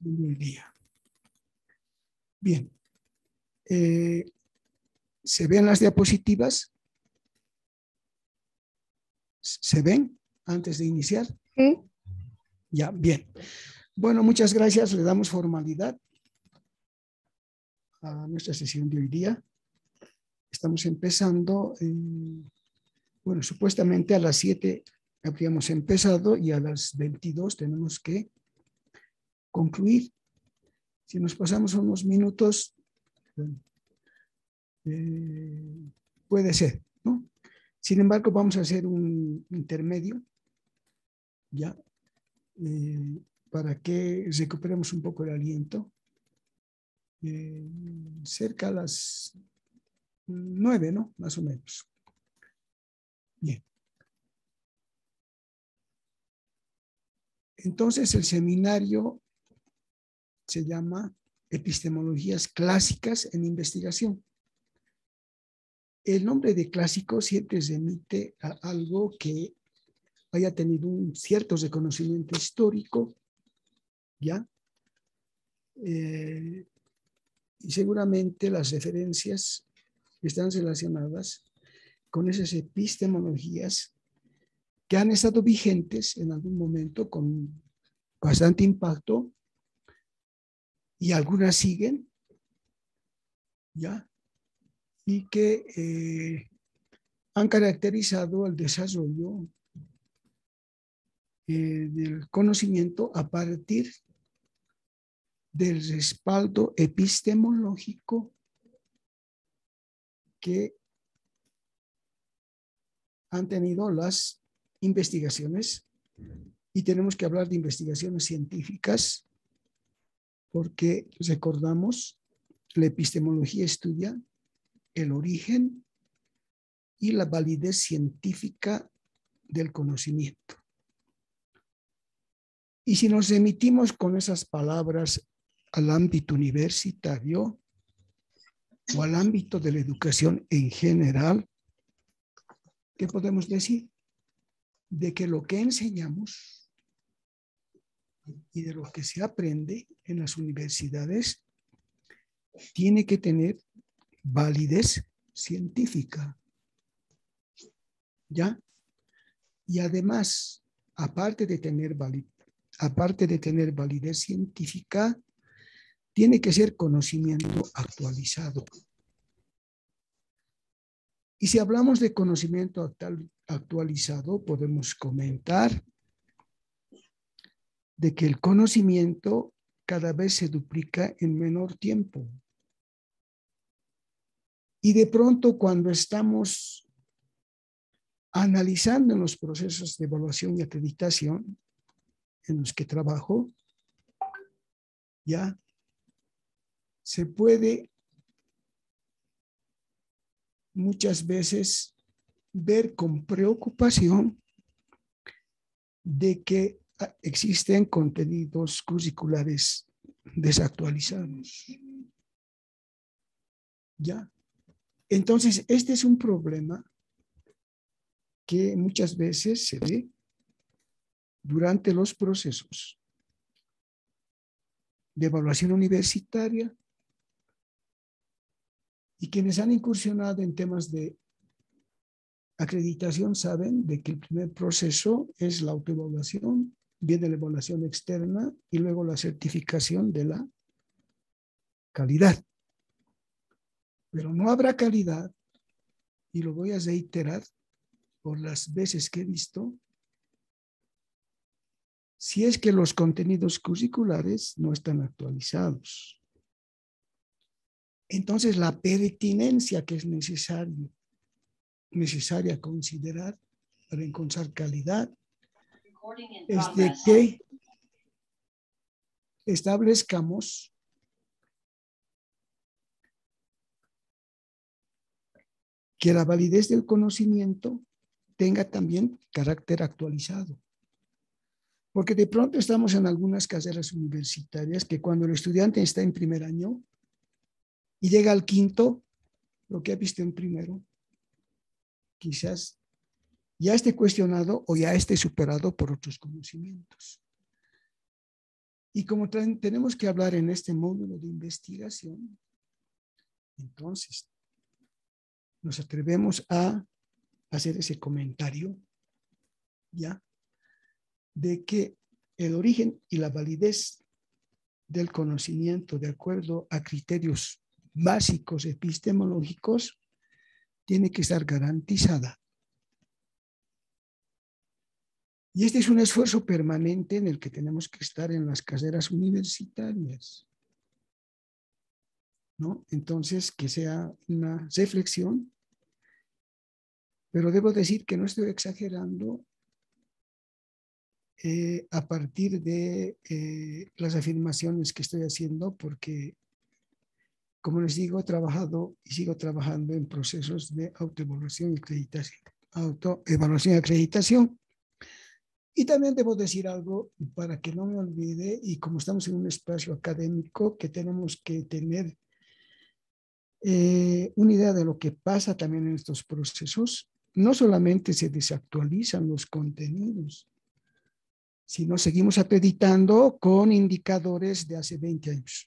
Buen día. Bien. ¿Se ven las diapositivas? ¿Se ven antes de iniciar? Sí. Ya, bien. Bueno, muchas gracias. Le damos formalidad a nuestra sesión de hoy día. Estamos empezando, bueno, supuestamente a las 7 habríamos empezado y a las 22 tenemos que concluir. Si nos pasamos unos minutos, bueno, puede ser, ¿no? Sin embargo, vamos a hacer un intermedio, ¿ya? Para que recuperemos un poco el aliento. Cerca a las 9, ¿no? Más o menos. Bien. Entonces, el seminario se llama Epistemologías Clásicas en Investigación. El nombre de clásico siempre remite a algo que haya tenido un cierto reconocimiento histórico, ¿ya? Y seguramente las referencias están relacionadas con esas epistemologías que han estado vigentes en algún momento con bastante impacto y algunas siguen, ¿ya? Y que han caracterizado el desarrollo del conocimiento a partir del respaldo epistemológico que han tenido las investigaciones, y tenemos que hablar de investigaciones científicas porque recordamos, la epistemología estudia el origen y la validez científica del conocimiento. Y si nos remitimos con esas palabras al ámbito universitario o al ámbito de la educación en general, ¿qué podemos decir? De que lo que enseñamos y de lo que se aprende en las universidades tiene que tener validez científica, ¿ya? Y además, aparte de tener validez científica, tiene que ser conocimiento actualizado. Y si hablamos de conocimiento actualizado, podemos comentar de que el conocimiento cada vez se duplica en menor tiempo. Y de pronto, cuando estamos analizando los procesos de evaluación y acreditación en los que trabajo, ya se puede muchas veces ver con preocupación de que existen contenidos curriculares desactualizados. ¿Ya? Entonces, este es un problema que muchas veces se ve durante los procesos de evaluación universitaria, y quienes han incursionado en temas de acreditación saben de que el primer proceso es la autoevaluación, viene la evaluación externa y luego la certificación de la calidad. Pero no habrá calidad, y lo voy a reiterar por las veces que he visto, si es que los contenidos curriculares no están actualizados. Entonces, la pertinencia que es necesaria considerar para encontrar calidad es de que establezcamos que la validez del conocimiento tenga también carácter actualizado. Porque de pronto estamos en algunas carreras universitarias que cuando el estudiante está en primer año y llega al quinto, lo que ha visto en primero, quizás ya esté cuestionado o ya esté superado por otros conocimientos. Y como tenemos que hablar en este módulo de investigación, entonces nos atrevemos a hacer ese comentario, ¿ya? De que el origen y la validez del conocimiento de acuerdo a criterios básicos epistemológicos tiene que estar garantizada. Y este es un esfuerzo permanente en el que tenemos que estar en las carreras universitarias, ¿no? Entonces, que sea una reflexión, pero debo decir que no estoy exagerando a partir de las afirmaciones que estoy haciendo, porque, como les digo, he trabajado y sigo trabajando en procesos de autoevaluación y acreditación. Autoevaluación y acreditación. Y también debo decir algo para que no me olvide, y como estamos en un espacio académico, que tenemos que tener una idea de lo que pasa también en estos procesos. No solamente se desactualizan los contenidos, sino seguimos acreditando con indicadores de hace 20 años.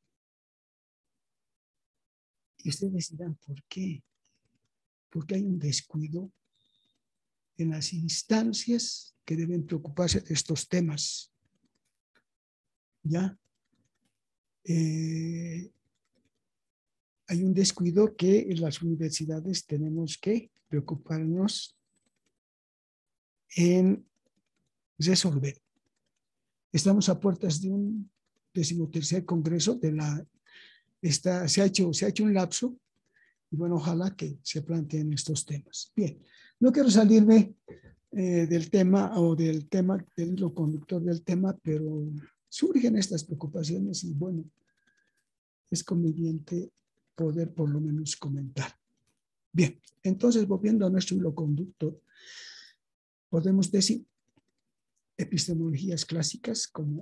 Y ustedes dirán, ¿por qué? Porque hay un descuido en las instancias que deben preocuparse de estos temas. ¿Ya? Hay un descuido que en las universidades tenemos que preocuparnos en resolver. Estamos a puertas de un 13º congreso de la... se ha hecho un lapso y bueno, ojalá que se planteen estos temas. Bien, no quiero salirme del tema o del hilo conductor del tema, pero surgen estas preocupaciones y bueno, es conveniente poder por lo menos comentar. Bien, entonces volviendo a nuestro hilo conductor, podemos decir epistemologías clásicas, como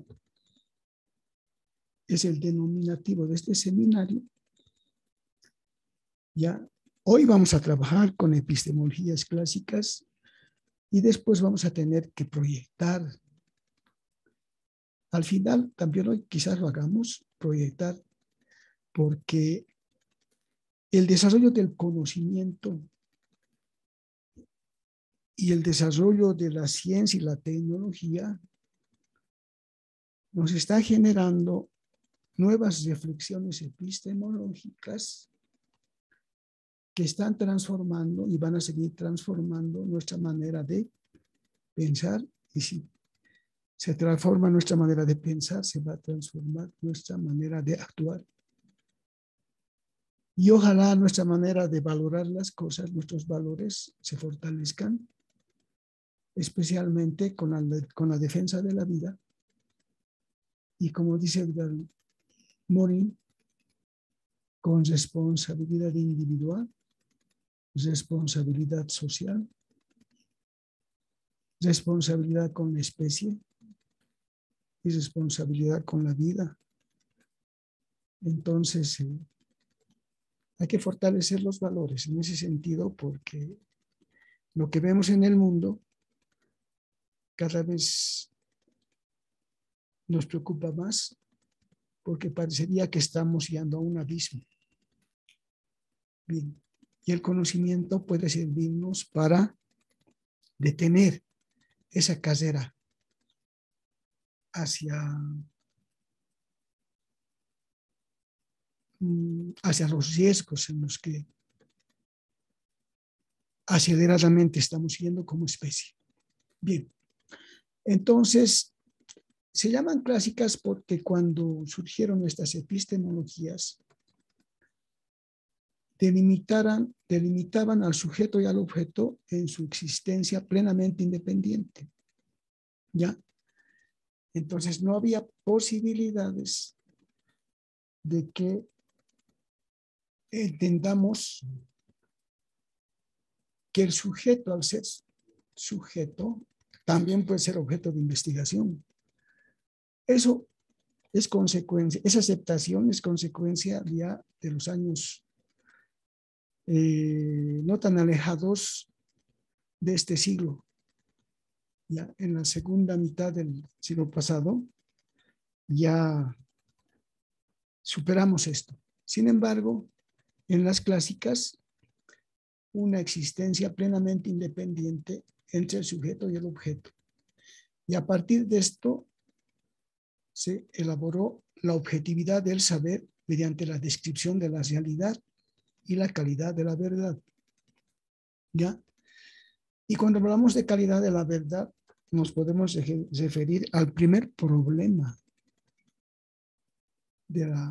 es el denominativo de este seminario. Ya hoy vamos a trabajar con epistemologías clásicas y después vamos a tener que proyectar. Al final, también hoy quizás lo hagamos, proyectar, porque el desarrollo del conocimiento y el desarrollo de la ciencia y la tecnología nos está generando nuevas reflexiones epistemológicas que están transformando y van a seguir transformando nuestra manera de pensar, y si se transforma nuestra manera de pensar, se va a transformar nuestra manera de actuar. Y ojalá nuestra manera de valorar las cosas, nuestros valores, se fortalezcan, especialmente con la defensa de la vida. Y como dice Edgar Morin, con responsabilidad individual, responsabilidad social, responsabilidad con la especie y responsabilidad con la vida. Entonces, hay que fortalecer los valores en ese sentido, porque lo que vemos en el mundo cada vez nos preocupa más, porque parecería que estamos yendo a un abismo. Bien, y el conocimiento puede servirnos para detener esa carrera hacia los riesgos en los que aceleradamente estamos yendo como especie. Bien, entonces se llaman clásicas porque cuando surgieron estas epistemologías delimitaban al sujeto y al objeto en su existencia plenamente independiente. ¿Ya? Entonces no había posibilidades de que entendamos que el sujeto, al ser sujeto, también puede ser objeto de investigación. Eso es consecuencia, esa aceptación es consecuencia ya de los años no tan alejados de este siglo. Ya en la segunda mitad del siglo pasado ya superamos esto. Sin embargo, en las clásicas, una existencia plenamente independiente entre el sujeto y el objeto. Y a partir de esto se elaboró la objetividad del saber mediante la descripción de la realidad y la calidad de la verdad. ¿Ya? Y cuando hablamos de calidad de la verdad, nos podemos referir al primer problema de la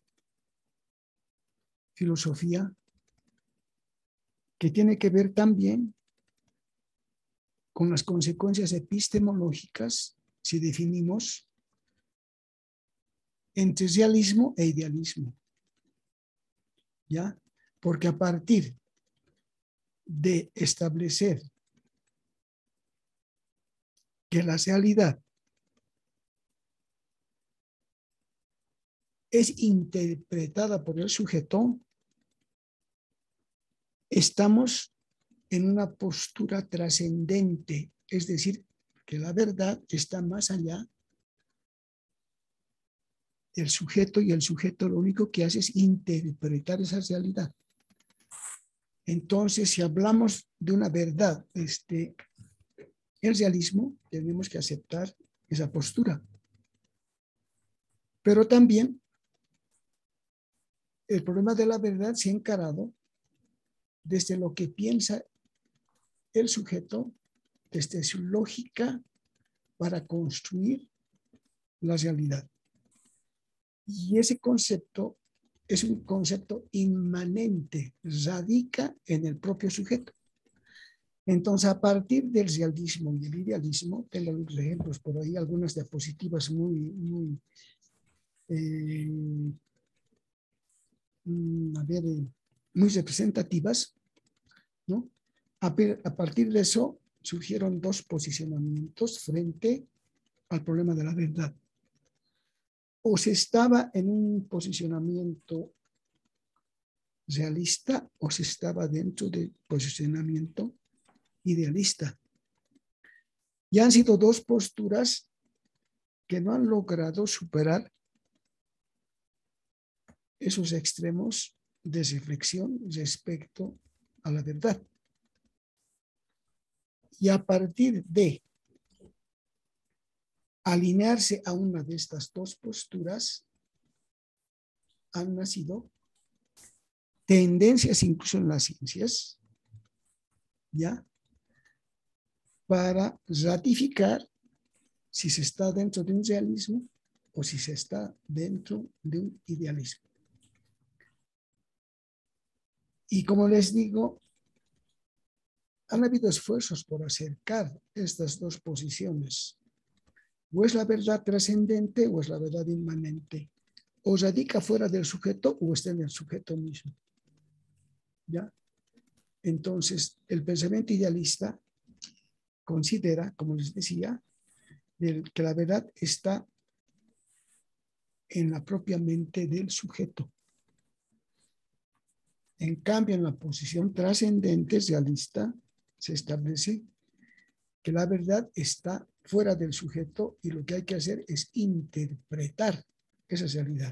filosofía, que tiene que ver también con las consecuencias epistemológicas, si definimos, entre realismo e idealismo. ¿Ya? Porque a partir de establecer que la realidad es interpretada por el sujeto, estamos en una postura trascendente, es decir, que la verdad está más allá del sujeto y el sujeto lo único que hace es interpretar esa realidad. Entonces, si hablamos de una verdad, el realismo, tenemos que aceptar esa postura. Pero también el problema de la verdad se ha encarado desde lo que piensa el sujeto, desde su lógica para construir la realidad. Y ese concepto es un concepto inmanente, radica en el propio sujeto. Entonces, a partir del realismo y el idealismo, tengo algunos ejemplos por ahí, algunas diapositivas muy muy representativas, ¿no? A partir de eso surgieron dos posicionamientos frente al problema de la verdad. O se estaba en un posicionamiento realista o se estaba dentro del posicionamiento idealista. Y han sido dos posturas que no han logrado superar esos extremos de reflexión respecto a la verdad. Y a partir de alinearse a una de estas dos posturas, han nacido tendencias incluso en las ciencias, ¿ya? Para ratificar si se está dentro de un realismo o si se está dentro de un idealismo. Y como les digo, han habido esfuerzos por acercar estas dos posiciones. O es la verdad trascendente o es la verdad inmanente. O radica fuera del sujeto o está en el sujeto mismo. ¿Ya? Entonces, el pensamiento idealista considera, como les decía, que la verdad está en la propia mente del sujeto. En cambio, en la posición trascendente realista se establece que la verdad está fuera del sujeto y lo que hay que hacer es interpretar esa realidad.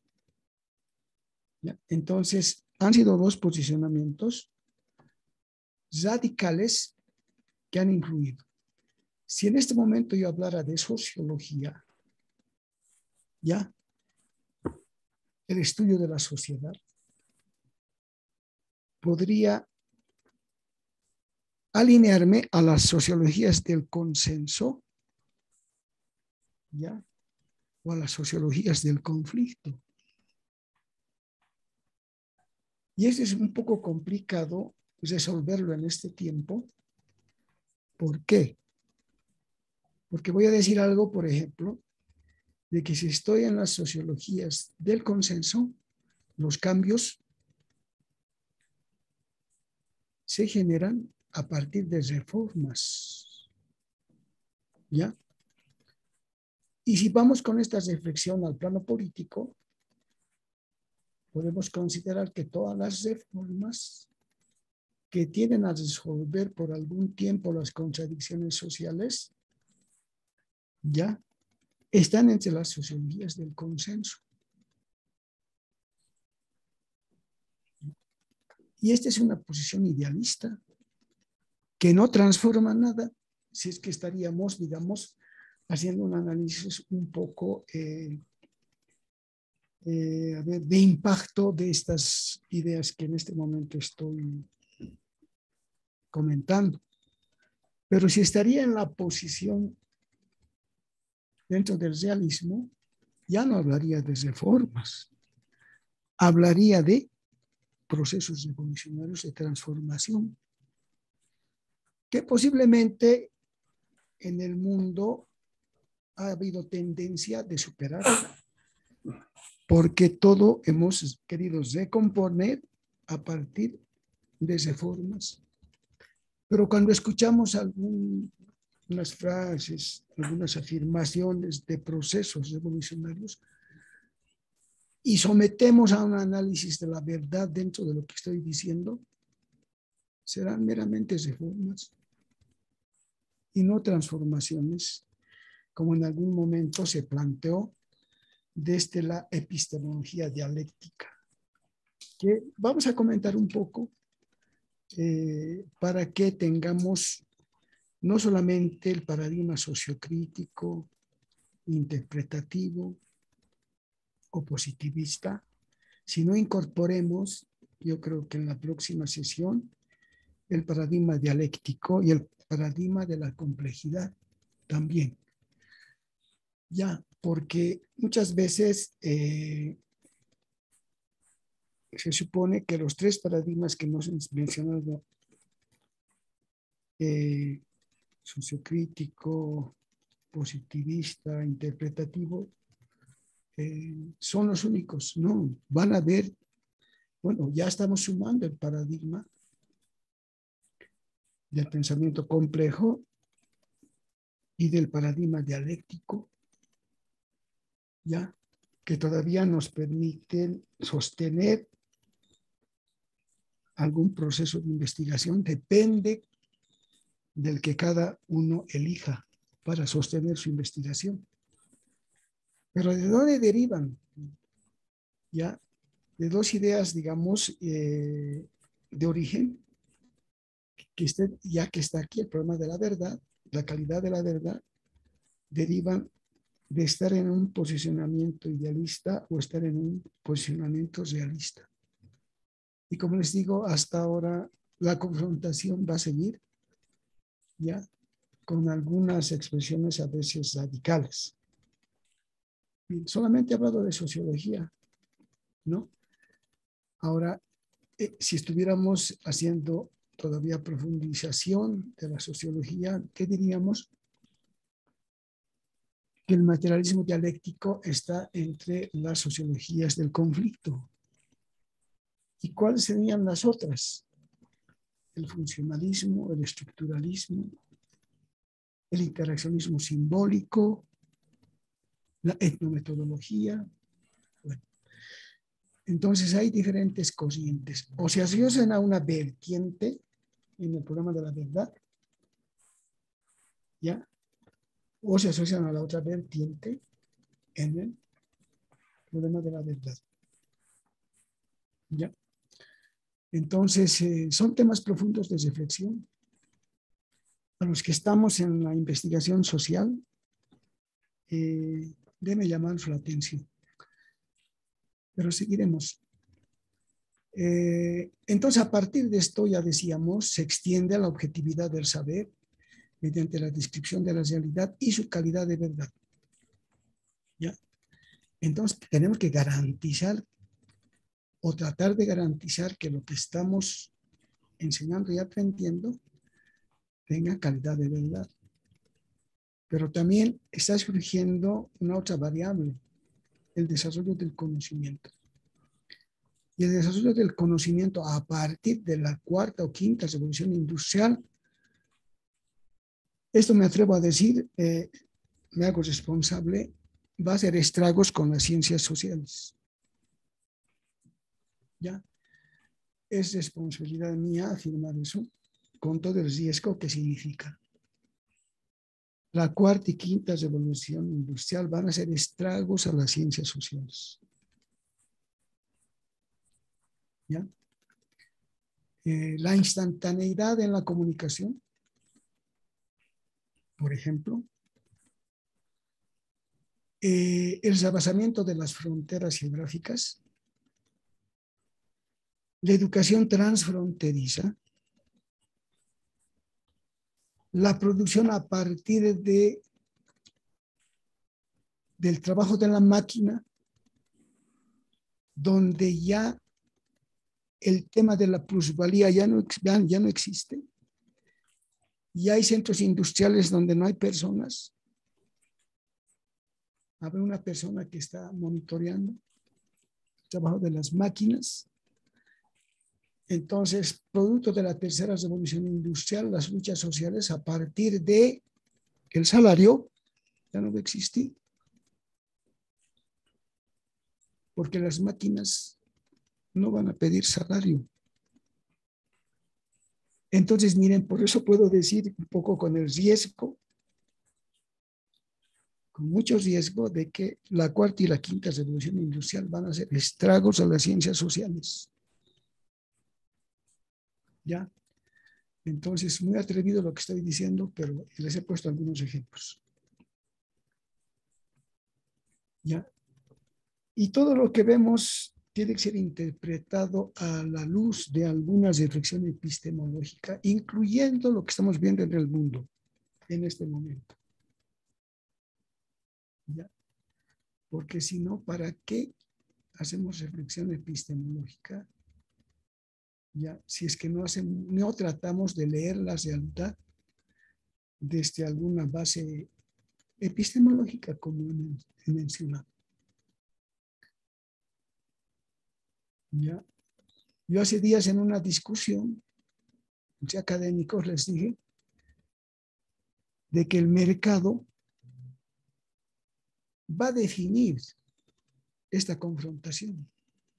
¿Ya? Entonces, han sido dos posicionamientos radicales que han influido. Si en este momento yo hablara de sociología, ¿ya? El estudio de la sociedad, podría alinearme a las sociologías del consenso, ¿ya? O a las sociologías del conflicto. Y eso es un poco complicado resolverlo en este tiempo. ¿Por qué? Porque voy a decir algo, por ejemplo, de que si estoy en las sociologías del consenso, los cambios se generan a partir de reformas. ¿Ya? Y si vamos con esta reflexión al plano político, podemos considerar que todas las reformas que tienden a resolver por algún tiempo las contradicciones sociales, ya están entre las sociologías del consenso. Y esta es una posición idealista que no transforma nada, si es que estaríamos, digamos, haciendo un análisis un poco de impacto de estas ideas que en este momento estoy comentando. Pero si estaría en la posición dentro del realismo, ya no hablaría de reformas, hablaría de procesos revolucionarios de transformación, que posiblemente en el mundo ha habido tendencia de superar, porque todo hemos querido recomponer a partir de reformas. Pero cuando escuchamos algunas frases, algunas afirmaciones de procesos revolucionarios y sometemos a un análisis de la verdad dentro de lo que estoy diciendo, serán meramente reformas y no transformaciones, como en algún momento se planteó desde la epistemología dialéctica, que vamos a comentar un poco para que tengamos no solamente el paradigma sociocrítico, interpretativo o positivista, sino incorporemos, yo creo que en la próxima sesión, el paradigma dialéctico y el paradigma de la complejidad también. Ya, porque muchas veces se supone que los tres paradigmas que hemos mencionado, sociocrítico, positivista, interpretativo, son los únicos. No, van a haber, bueno, ya estamos sumando el paradigma del pensamiento complejo y del paradigma dialéctico, ya, que todavía nos permiten sostener algún proceso de investigación, depende del que cada uno elija para sostener su investigación. Pero ¿de dónde derivan? Ya, de dos ideas, digamos, de origen, ya que está aquí el problema de la verdad, la calidad de la verdad, derivan de estar en un posicionamiento idealista o estar en un posicionamiento realista. Y como les digo, hasta ahora la confrontación va a seguir, ya, con algunas expresiones a veces radicales. Solamente he hablado de sociología, ¿no? Ahora, si estuviéramos haciendo todavía profundización de la sociología, ¿qué diríamos? Que el materialismo dialéctico está entre las sociologías del conflicto. ¿Y cuáles serían las otras? El funcionalismo, el estructuralismo, el interaccionismo simbólico, la etnometodología. Bueno, entonces hay diferentes corrientes. O se asocian a una vertiente en el programa de la verdad, ¿ya? O se asocian a la otra vertiente en el problema de la verdad, ¿ya? Entonces, son temas profundos de reflexión. A los que estamos en la investigación social, debe llamar su atención. Pero seguiremos. Entonces, a partir de esto, ya decíamos, se extiende a la objetividad del saber mediante la descripción de la realidad y su calidad de verdad. ¿Ya? Entonces, tenemos que garantizar o tratar de garantizar que lo que estamos enseñando y aprendiendo tenga calidad de verdad. Pero también está surgiendo una otra variable, el desarrollo del conocimiento. Y el desarrollo del conocimiento a partir de la cuarta o quinta revolución industrial, esto me atrevo a decir, me hago responsable, va a hacer estragos con las ciencias sociales. ¿Ya? Es responsabilidad mía afirmar eso, con todo el riesgo que significa. la cuarta y quinta revolución industrial van a hacer estragos a las ciencias sociales. ¿Ya? La instantaneidad en la comunicación, por ejemplo, el rebasamiento de las fronteras geográficas, la educación transfronteriza, la producción a partir del trabajo de la máquina, donde ya el tema de la plusvalía ya no existe. Ya hay centros industriales donde no hay personas. Habrá una persona que está monitoreando el trabajo de las máquinas. Entonces, producto de la tercera revolución industrial, las luchas sociales a partir de el salario ya no va a existir. Porque las máquinas no van a pedir salario. Entonces, miren, por eso puedo decir un poco con el riesgo, con mucho riesgo de que la cuarta y la quinta revolución industrial van a hacer estragos a las ciencias sociales. ¿Ya? Entonces, muy atrevido lo que estoy diciendo, pero les he puesto algunos ejemplos. ¿Ya? Y todo lo que vemos tiene que ser interpretado a la luz de alguna reflexión epistemológica, incluyendo lo que estamos viendo en el mundo en este momento. ¿Ya? Porque si no, ¿para qué hacemos reflexión epistemológica? ¿Ya? Si es que no tratamos de leer la realidad desde alguna base epistemológica, como he mencionado. ¿Ya? Yo hace días en una discusión entre académicos les dije de que el mercado va a definir esta confrontación.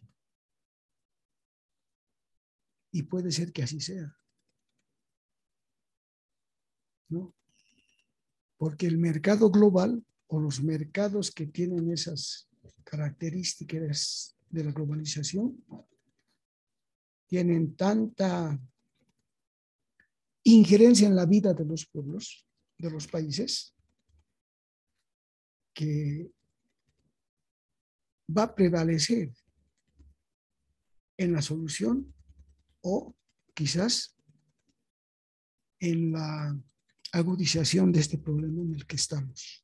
Y puede ser que así sea, ¿no? Porque el mercado global o los mercados que tienen esas características de la globalización tienen tanta injerencia en la vida de los pueblos, de los países, que va a prevalecer en la solución o quizás en la agudización de este problema en el que estamos.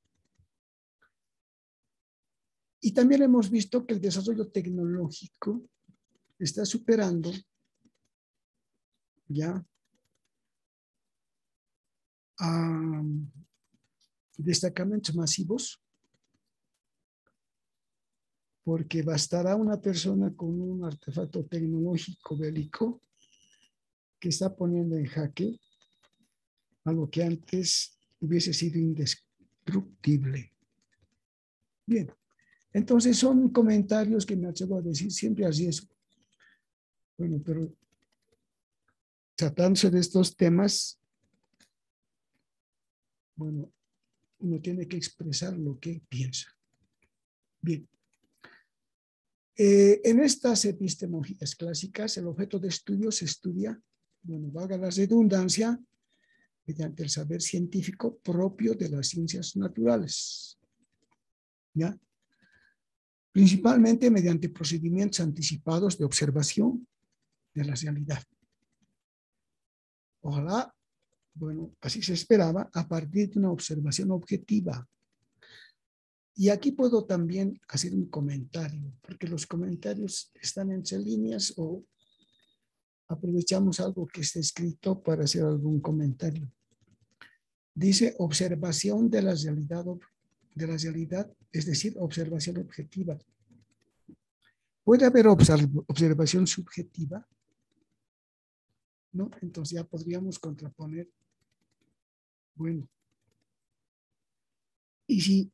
Y también hemos visto que el desarrollo tecnológico está superando ya a destacamentos masivos, porque bastará una persona con un artefacto tecnológico bélico que está poniendo en jaque algo que antes hubiese sido indestructible. Bien, entonces son comentarios que me atrevo a decir siempre a riesgo. Bueno, pero tratándose de estos temas, bueno, uno tiene que expresar lo que piensa. Bien. En estas epistemologías clásicas, el objeto de estudio se estudia, bueno, valga la redundancia, mediante el saber científico propio de las ciencias naturales. ¿Ya? Principalmente mediante procedimientos anticipados de observación de la realidad. Ojalá, bueno, así se esperaba, a partir de una observación objetiva. Y aquí puedo también hacer un comentario, porque los comentarios están entre líneas o aprovechamos algo que está escrito para hacer algún comentario. Dice observación de la realidad, es decir, observación objetiva. ¿Puede haber observación subjetiva? ¿No? Entonces ya podríamos contraponer. Bueno, y si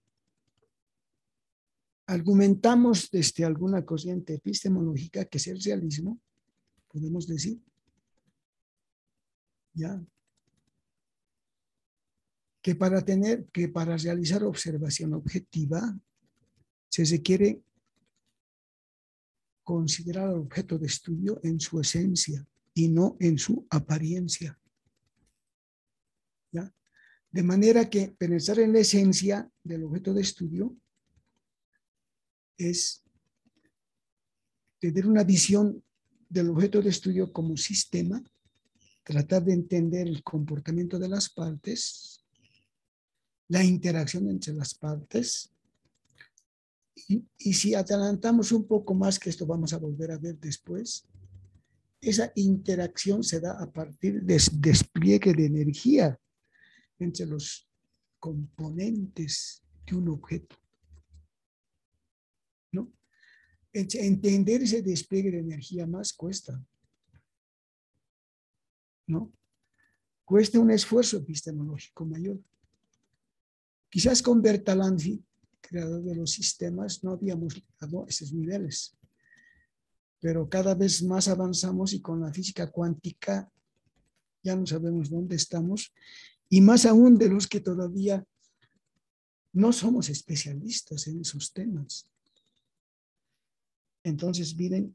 argumentamos desde alguna corriente epistemológica que es el realismo, podemos decir, ya, que para realizar observación objetiva se requiere considerar al objeto de estudio en su esencia y no en su apariencia. ¿Ya? De manera que pensar en la esencia del objeto de estudio es tener una visión del objeto de estudio como sistema, tratar de entender el comportamiento de las partes, la interacción entre las partes, y si adelantamos un poco más, que esto vamos a volver a ver después, esa interacción se da a partir de despliegue de energía entre los componentes de un objeto, ¿no? Entender ese despliegue de energía más cuesta, ¿no? Cuesta un esfuerzo epistemológico mayor. Quizás con Bertalanffy, creador de los sistemas, no habíamos llegado a esos niveles, pero cada vez más avanzamos y con la física cuántica ya no sabemos dónde estamos, y más aún de los que todavía no somos especialistas en esos temas. Entonces, miren,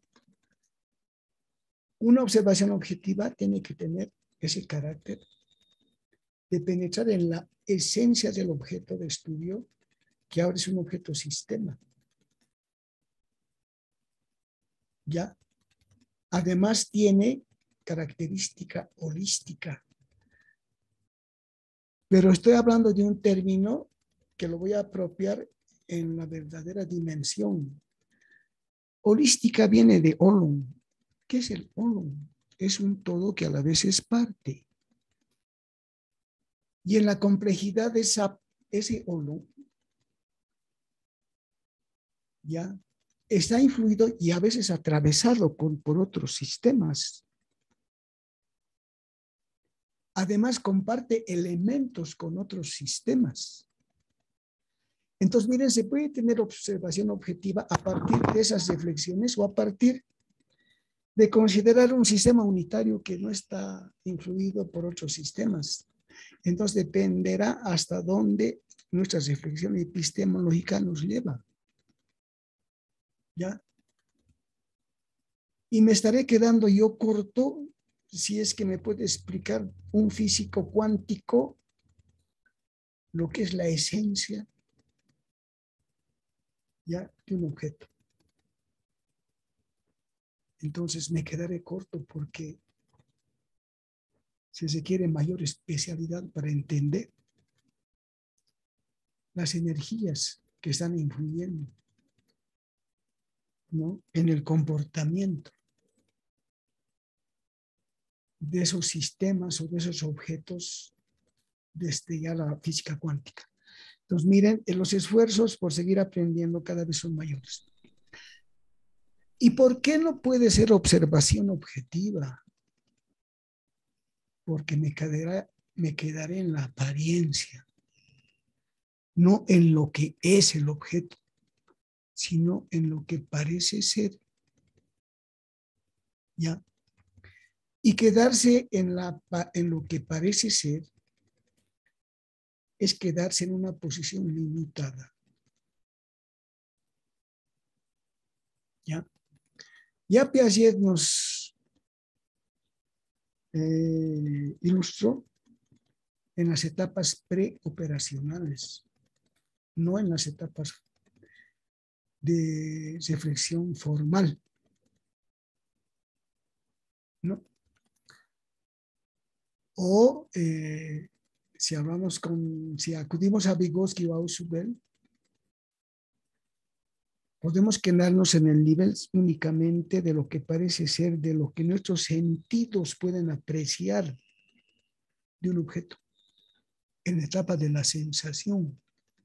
una observación objetiva tiene que tener ese carácter de penetrar en la esencia del objeto de estudio, que ahora es un objeto sistema. ¿Ya? Además tiene característica holística. Pero estoy hablando de un término que lo voy a apropiar en la verdadera dimensión. Holística viene de holon. ¿Qué es el holon? Es un todo que a la vez es parte. Y en la complejidad de ese holon, ya está influido y a veces atravesado por otros sistemas. Además, comparte elementos con otros sistemas. Entonces, miren, se puede tener observación objetiva a partir de esas reflexiones o a partir de considerar un sistema unitario que no está influido por otros sistemas. Entonces, dependerá hasta dónde nuestra reflexión epistemológica nos lleva. ¿Ya? Y me estaré quedando yo corto si es que me puede explicar un físico cuántico lo que es la esencia, ¿ya?, de un objeto. Entonces me quedaré corto porque si se quiere mayor especialidad para entender las energías que están influyendo, ¿no?, en el comportamiento de esos sistemas o de esos objetos desde ya la física cuántica. Entonces, miren, los esfuerzos por seguir aprendiendo cada vez son mayores. ¿Y por qué no puede ser observación objetiva? Porque me quedaré en la apariencia, no en lo que es el objeto, sino en lo que parece ser. ¿Ya? Y quedarse en lo que parece ser es quedarse en una posición limitada. ¿Ya? Ya Piaget nos ilustró en las etapas preoperacionales, no en las etapas de reflexión formal, ¿no? O si acudimos a Vygotsky o a Ausubel, podemos quedarnos en el nivel únicamente de lo que parece ser, de lo que nuestros sentidos pueden apreciar de un objeto, en la etapa de la sensación.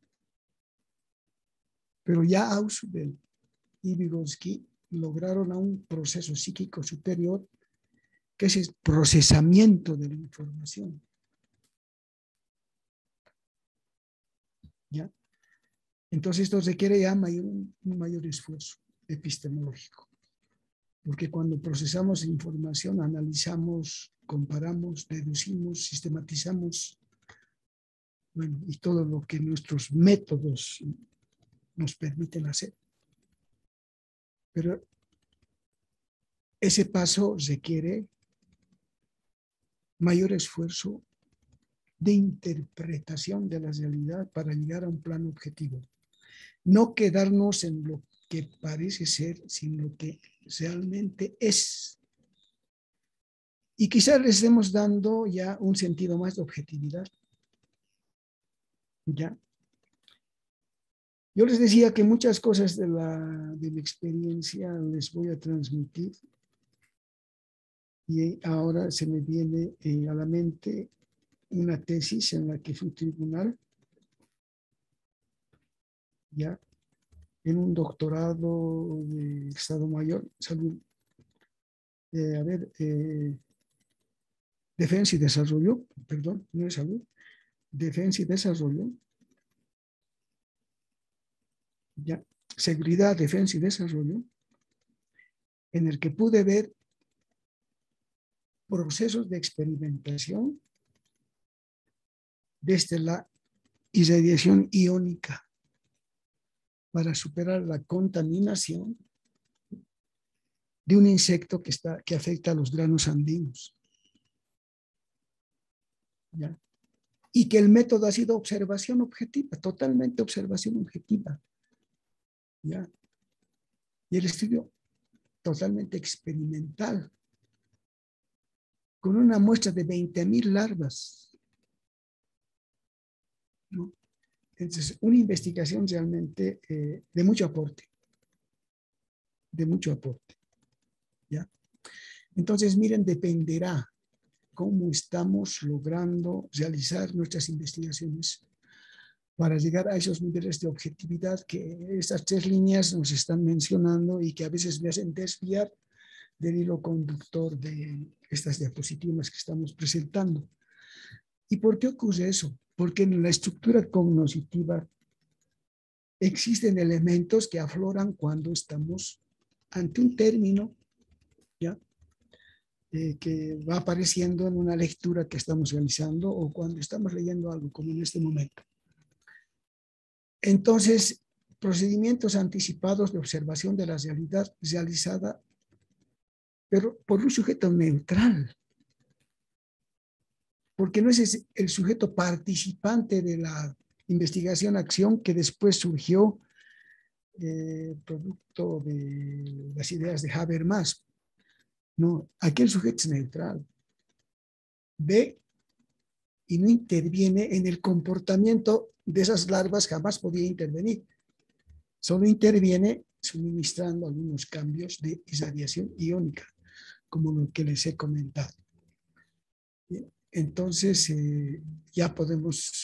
Pero ya Ausubel y Vygotsky lograron a un proceso psíquico superior, que es el procesamiento de la información. ¿Ya? Entonces esto requiere ya un mayor esfuerzo epistemológico, porque cuando procesamos información, analizamos, comparamos, deducimos, sistematizamos, bueno, y todo lo que nuestros métodos nos permiten hacer. Pero ese paso requiere mayor esfuerzo de interpretación de la realidad para llegar a un plano objetivo. No quedarnos en lo que parece ser, sino lo que realmente es. Y quizás le estemos dando ya un sentido más de objetividad. ¿Ya? Yo les decía que muchas cosas de mi experiencia les voy a transmitir. Y ahora se me viene a la mente una tesis en la que fui tribunal, ya, en un doctorado de Estado Mayor, salud, defensa y desarrollo, perdón, no es salud, defensa y desarrollo, ya, seguridad, defensa y desarrollo, en el que pude ver procesos de experimentación desde la irradiación iónica para superar la contaminación de un insecto que afecta a los granos andinos. ¿Ya? Y que el método ha sido observación objetiva, totalmente observación objetiva. ¿Ya? Y el estudio totalmente experimental, con una muestra de 20,000 larvas. ¿No? Entonces, una investigación realmente de mucho aporte. De mucho aporte. ¿Ya? Entonces, miren, dependerá cómo estamos logrando realizar nuestras investigaciones para llegar a esos niveles de objetividad que estas 3 líneas nos están mencionando y que a veces me hacen desviar del hilo conductor de estas diapositivas que estamos presentando. ¿Y por qué ocurre eso? Porque en la estructura cognitiva existen elementos que afloran cuando estamos ante un término, ¿ya? Que va apareciendo en una lectura que estamos realizando o cuando estamos leyendo algo, como en este momento. Entonces, procedimientos anticipados de observación de la realidad realizada, pero por un sujeto neutral, porque no es el sujeto participante de la investigación-acción que después surgió producto de las ideas de Habermas. No, aquí el sujeto es neutral. Ve y no interviene en el comportamiento de esas larvas, jamás podía intervenir. Solo interviene suministrando algunos cambios de irradiación iónica, como lo que les he comentado. Entonces, ya podemos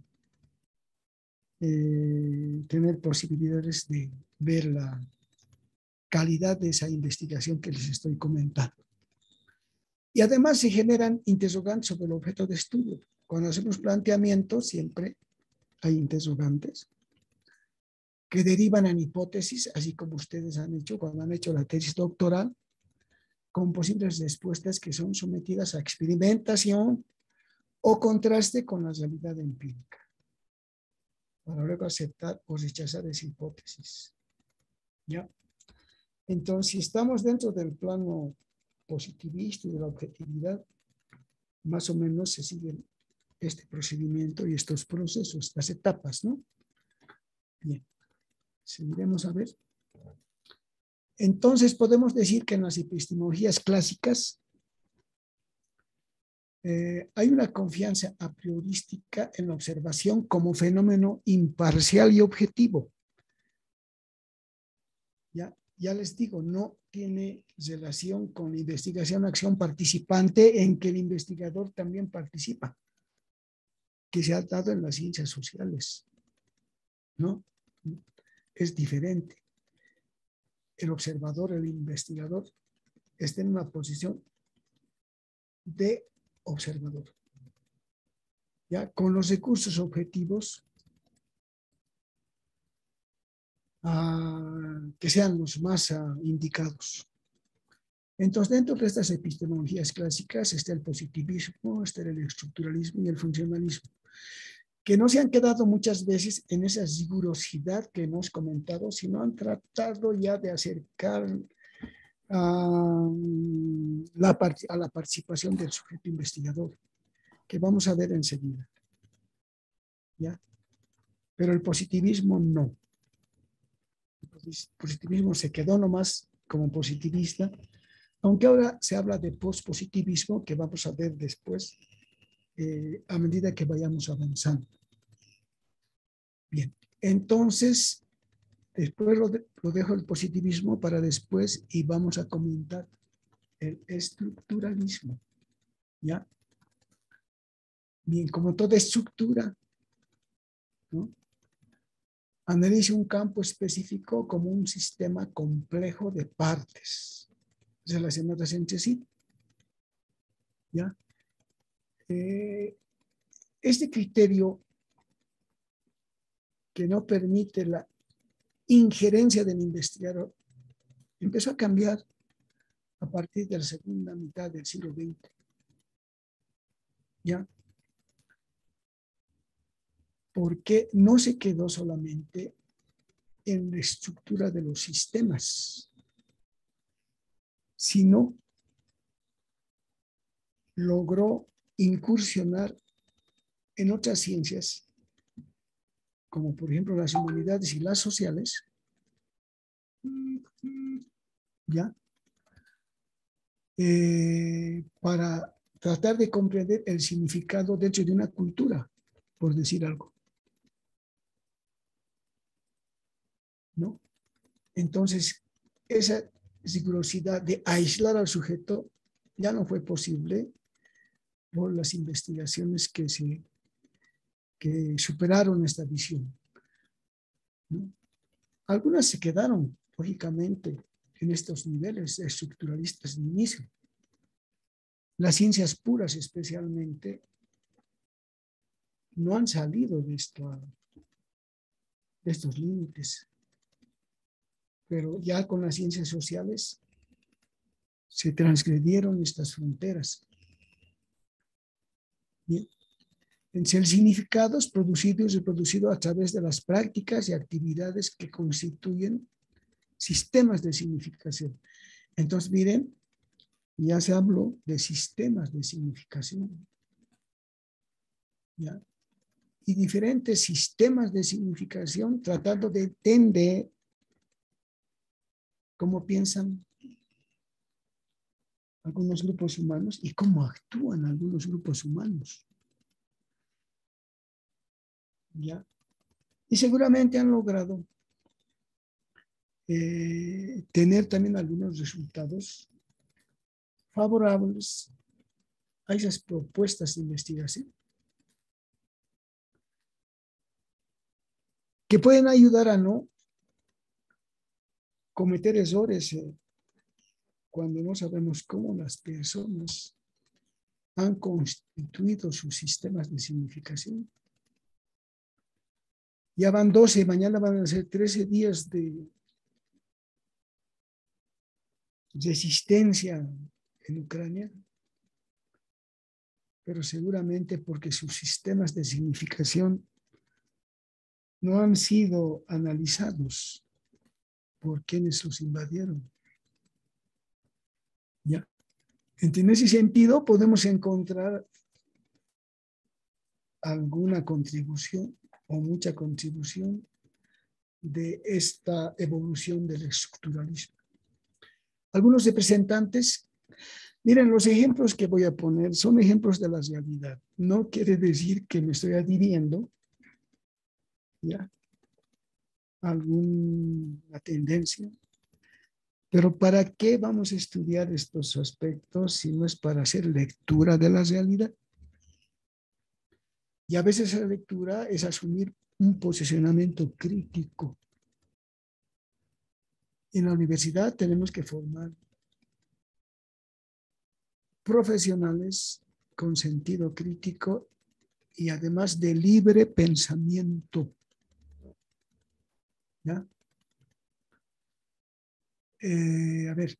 tener posibilidades de ver la calidad de esa investigación que les estoy comentando. Y además se generan interrogantes sobre el objeto de estudio. Cuando hacemos planteamientos, siempre hay interrogantes que derivan en hipótesis, así como ustedes han hecho cuando han hecho la tesis doctoral, con posibles respuestas que son sometidas a experimentación o contraste con la realidad empírica, para luego aceptar o rechazar esa hipótesis. ¿Ya? Entonces, si estamos dentro del plano positivista y de la objetividad, más o menos se sigue este procedimiento y estos procesos, estas etapas, ¿no? Bien, seguiremos a ver. Entonces, podemos decir que en las epistemologías clásicas hay una confianza a priorística en la observación como fenómeno imparcial y objetivo. Ya les digo, no tiene relación con la investigación-acción participante en que el investigador también participa, que se ha dado en las ciencias sociales, ¿no? Es diferente. El observador, el investigador, está en una posición de observador, ya con los recursos objetivos que sean los más indicados. Entonces, dentro de estas epistemologías clásicas está el positivismo, está el estructuralismo y el funcionalismo. que no se han quedado muchas veces en esa rigurosidad que hemos comentado, sino han tratado ya de acercar a la participación del sujeto investigador, que vamos a ver enseguida. ¿Ya? Pero el positivismo no. El positivismo se quedó nomás como positivista, aunque ahora se habla de pospositivismo, que vamos a ver después, a medida que vayamos avanzando. Bien, entonces, después lo dejo el positivismo para después y vamos a comentar el estructuralismo. ¿Ya? Bien, como toda estructura, ¿no? Analiza un campo específico como un sistema complejo de partes relacionadas entre sí. ¿Ya? Este criterio que no permite la injerencia del investigador empezó a cambiar a partir de la segunda mitad del siglo XX. ¿Ya? Porque no se quedó solamente en la estructura de los sistemas, sino logró incursionar en otras ciencias, como por ejemplo las humanidades y las sociales, ¿ya? Para tratar de comprender el significado dentro de una cultura, por decir algo, ¿no? Entonces, esa rigurosidad de aislar al sujeto ya no fue posible por las investigaciones que superaron esta visión, ¿no? Algunas se quedaron, lógicamente, en estos niveles estructuralistas de inicio. Las ciencias puras, especialmente, no han salido de estos límites, pero ya con las ciencias sociales se transgredieron estas fronteras. Bien. El significado es producido y reproducido a través de las prácticas y actividades que constituyen sistemas de significación. Entonces, miren, ya se habló de sistemas de significación, ¿ya? Y diferentes sistemas de significación tratando de entender cómo piensan algunos grupos humanos y cómo actúan algunos grupos humanos, ¿ya? Y seguramente han logrado tener también algunos resultados favorables a esas propuestas de investigación que pueden ayudar a no cometer errores cuando no sabemos cómo las personas han constituido sus sistemas de significación. Ya van 12, mañana van a ser 13 días de resistencia en Ucrania, pero seguramente porque sus sistemas de significación no han sido analizados por quienes los invadieron. ¿Ya? En ese sentido, podemos encontrar alguna contribución o mucha contribución de esta evolución del estructuralismo. Algunos representantes, miren, los ejemplos que voy a poner son ejemplos de la realidad. No quiere decir que me estoy adhiriendo, ¿ya?, alguna tendencia. Pero ¿para qué vamos a estudiar estos aspectos si no es para hacer lectura de la realidad? Y a veces esa lectura es asumir un posicionamiento crítico. En la universidad tenemos que formar profesionales con sentido crítico y además de libre pensamiento, ¿ya? A ver,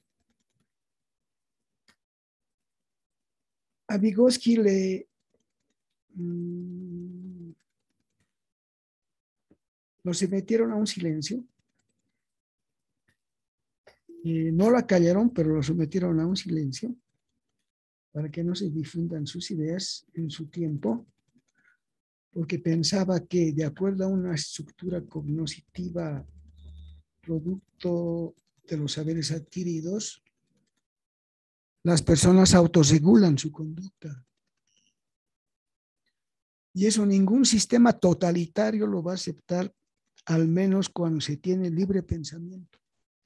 a Vygotsky Lo sometieron a un silencio. No la callaron, pero lo sometieron a un silencio para que no se difundan sus ideas en su tiempo, porque pensaba que de acuerdo a una estructura cognitiva producto de los saberes adquiridos, las personas autorregulan su conducta. Y eso ningún sistema totalitario lo va a aceptar, al menos cuando se tiene libre pensamiento.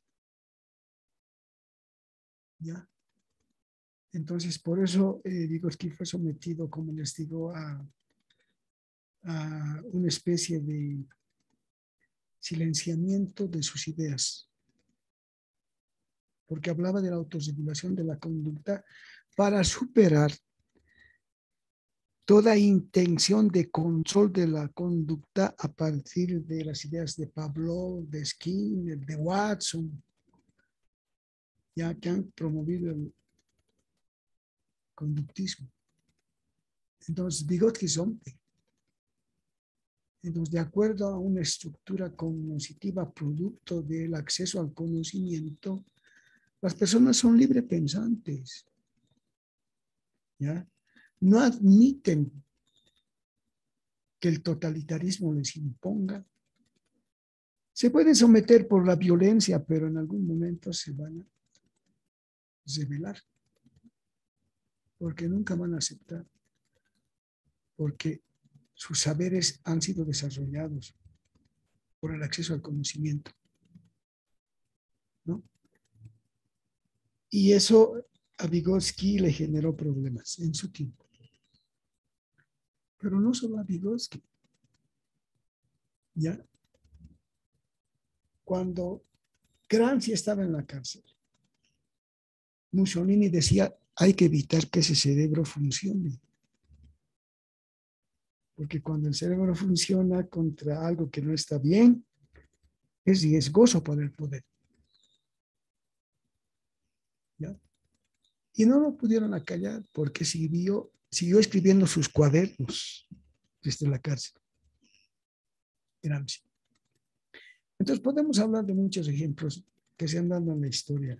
¿Ya? Entonces, por eso Vygotsky fue sometido, como les digo, a una especie de silenciamiento de sus ideas, porque hablaba de la autorregulación de la conducta para superar toda intención de control de la conducta a partir de las ideas de Pavlov, de Skinner, de Watson, ya que han promovido el conductismo. Entonces, Vygotsky rompe. Entonces, de acuerdo a una estructura cognitiva producto del acceso al conocimiento, las personas son librepensantes. ¿Ya? No admiten que el totalitarismo les imponga. Se pueden someter por la violencia, pero en algún momento se van a rebelar, porque nunca van a aceptar, porque sus saberes han sido desarrollados por el acceso al conocimiento, ¿no? Y eso a Vygotsky le generó problemas en su tiempo. Pero no solo a Vygotsky. ¿Ya? Cuando Gramsci estaba en la cárcel, Mussolini decía, hay que evitar que ese cerebro funcione. Porque cuando el cerebro funciona contra algo que no está bien, es riesgoso para el poder. ¿Ya? Y no lo pudieron acallar porque siguió escribiendo sus cuadernos desde la cárcel. Gramsci. Entonces podemos hablar de muchos ejemplos que se han dado en la historia.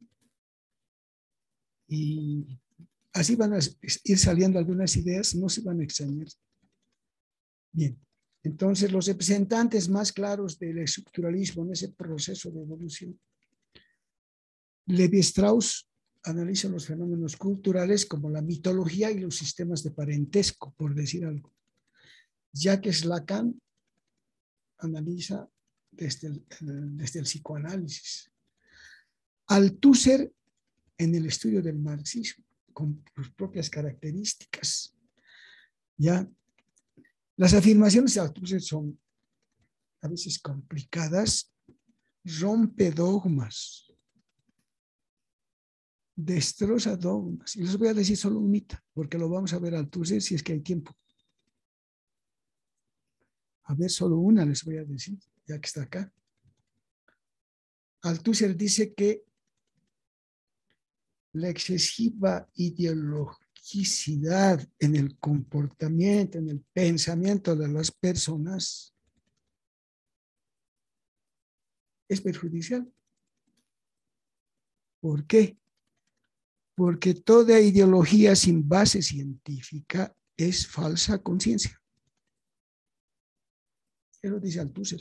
Y así van a ir saliendo algunas ideas, no se van a extrañar. Bien, entonces los representantes más claros del estructuralismo en ese proceso de evolución. Levi-Strauss analiza los fenómenos culturales como la mitología y los sistemas de parentesco, por decir algo. Jacques Lacan analiza desde el psicoanálisis. Althusser en el estudio del marxismo, con sus propias características. ¿Ya? Las afirmaciones de Althusser son a veces complicadas, rompe dogmas, destroza dogmas. Y les voy a decir solo un mito, porque lo vamos a ver Althusser si es que hay tiempo. A ver, solo una les voy a decir, ya que está acá. Althusser dice que la excesiva ideologicidad en el comportamiento, en el pensamiento de las personas es perjudicial. ¿Por qué? Porque toda ideología sin base científica es falsa conciencia. Eso dice Althusser.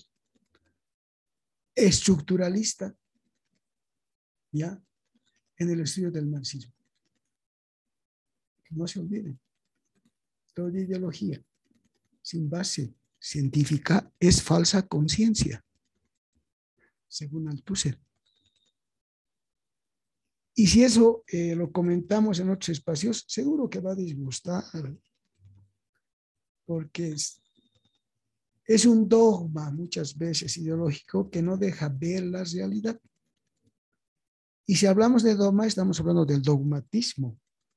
Estructuralista, ¿ya? En el estudio del marxismo. No se olviden. Toda ideología sin base científica es falsa conciencia, según Althusser. Y si eso lo comentamos en otros espacios, seguro que va a disgustar, porque es un dogma muchas veces ideológico que no deja ver la realidad. Y si hablamos de dogma, estamos hablando del dogmatismo.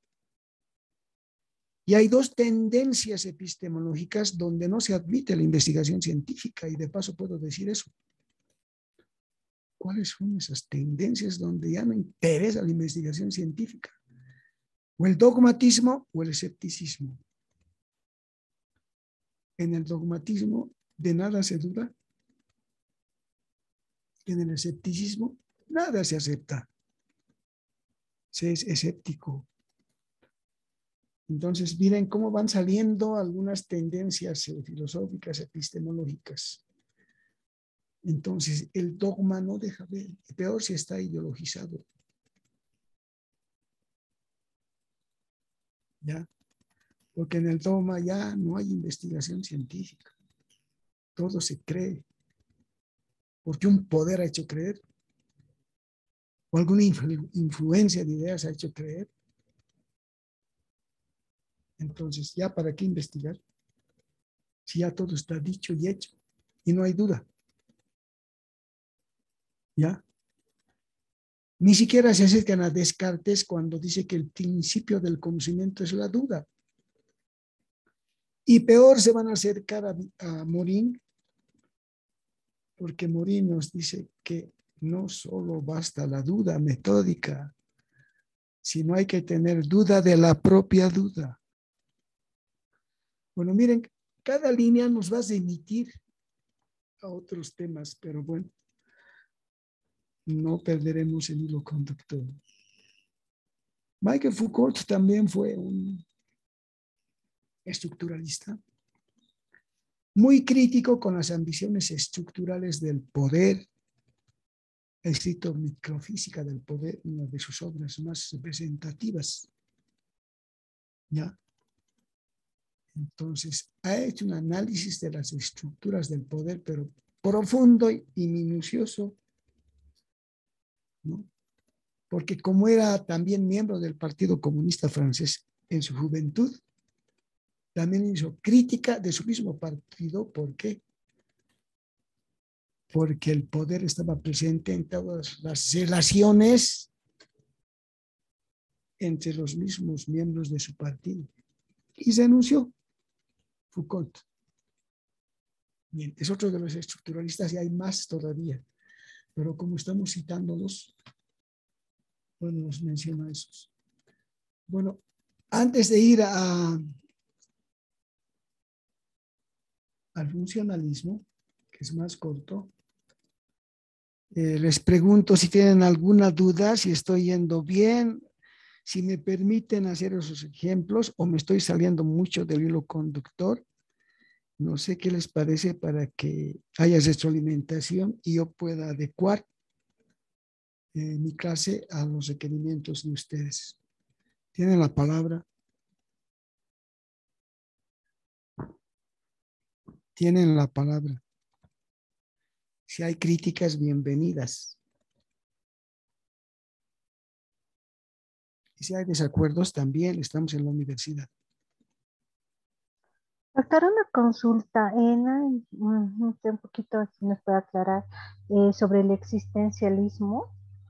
Y hay dos tendencias epistemológicas donde no se admite la investigación científica, y de paso puedo decir eso. ¿Cuáles son esas tendencias donde ya no interesa la investigación científica? O el dogmatismo o el escepticismo. En el dogmatismo de nada se duda, En el escepticismo, nada se acepta. Se es escéptico. Entonces, miren cómo van saliendo algunas tendencias filosóficas, epistemológicas. Entonces, el dogma no deja ver, peor si está ideologizado. ¿Ya? Porque en el dogma ya no hay investigación científica. Todo se cree. Porque un poder ha hecho creer. O alguna influencia de ideas ha hecho creer. Entonces, ¿ya para qué investigar? Si ya todo está dicho y hecho. Y no hay duda. ¿Ya? Ni siquiera se acercan a Descartes cuando dice que el principio del conocimiento es la duda. Y peor se van a acercar a Morin, porque Morin nos dice que no solo basta la duda metódica, sino hay que tener duda de la propia duda. Bueno, miren, cada línea nos va a remitir a otros temas, pero bueno, no perderemos el hilo conductor. Michael Foucault también fue un estructuralista muy crítico con las ambiciones estructurales del poder. Ha escrito Microfísica del Poder, una de sus obras más representativas. ¿Ya? Entonces, ha hecho un análisis de las estructuras del poder, pero profundo y minucioso, ¿no? Porque como era también miembro del Partido Comunista Francés en su juventud, también hizo crítica de su mismo partido. ¿Por qué? Porque el poder estaba presente en todas las relaciones entre los mismos miembros de su partido. Y se anunció Foucault. Bien, es otro de los estructuralistas y hay más todavía. Pero como estamos citándolos, bueno, nos menciona esos. Bueno, antes de ir al funcionalismo, que es más corto, les pregunto si tienen alguna duda, si estoy yendo bien, si me permiten hacer esos ejemplos o me estoy saliendo mucho del hilo conductor. No sé qué les parece para que haya retroalimentación y yo pueda adecuar mi clase a los requerimientos de ustedes. Tienen la palabra. Tienen la palabra. Si hay críticas, bienvenidas. Y si hay desacuerdos, también estamos en la universidad. Doctor, una consulta, un poquito, si nos puede aclarar, sobre el existencialismo.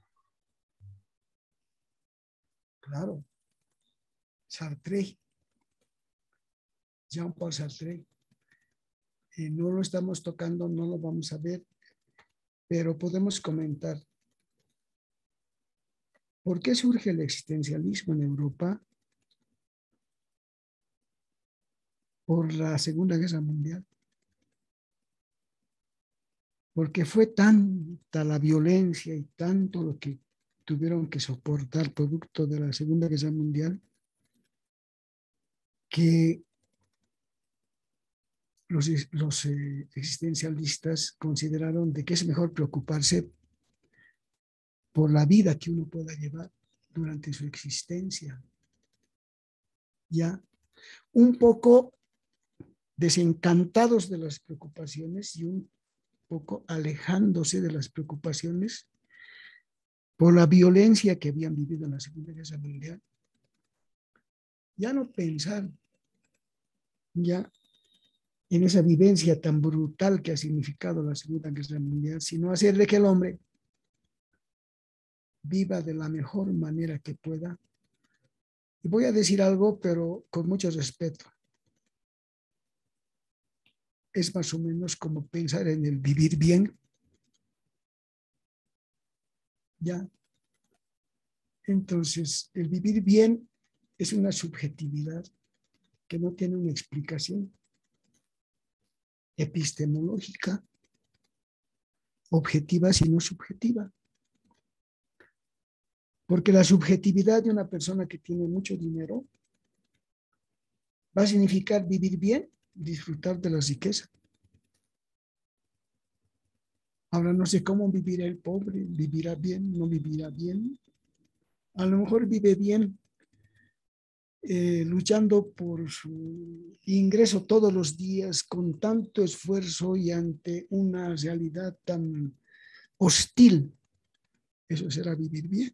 Claro. Sartre, Jean-Paul Sartre. No lo estamos tocando, no lo vamos a ver, pero podemos comentar. ¿Por qué surge el existencialismo en Europa? Por la Segunda Guerra Mundial. Porque fue tanta la violencia y tanto lo que tuvieron que soportar producto de la Segunda Guerra Mundial que los existencialistas consideraron de que es mejor preocuparse por la vida que uno pueda llevar durante su existencia. Ya un poco desencantados de las preocupaciones y un poco alejándose de las preocupaciones por la violencia que habían vivido en la Segunda Guerra Mundial. Ya no pensar ya en esa vivencia tan brutal que ha significado la Segunda Guerra Mundial, sino hacer de que el hombre viva de la mejor manera que pueda. Y voy a decir algo, pero con mucho respeto. Es más o menos como pensar en el vivir bien. ¿Ya? Entonces, el vivir bien es una subjetividad que no tiene una explicación epistemológica objetiva, sino subjetiva. Porque la subjetividad de una persona que tiene mucho dinero va a significar vivir bien, disfrutar de la riqueza. Ahora no sé cómo vivirá el pobre, vivirá bien, no vivirá bien. A lo mejor vive bien luchando por su ingreso todos los días con tanto esfuerzo y ante una realidad tan hostil. Eso será vivir bien.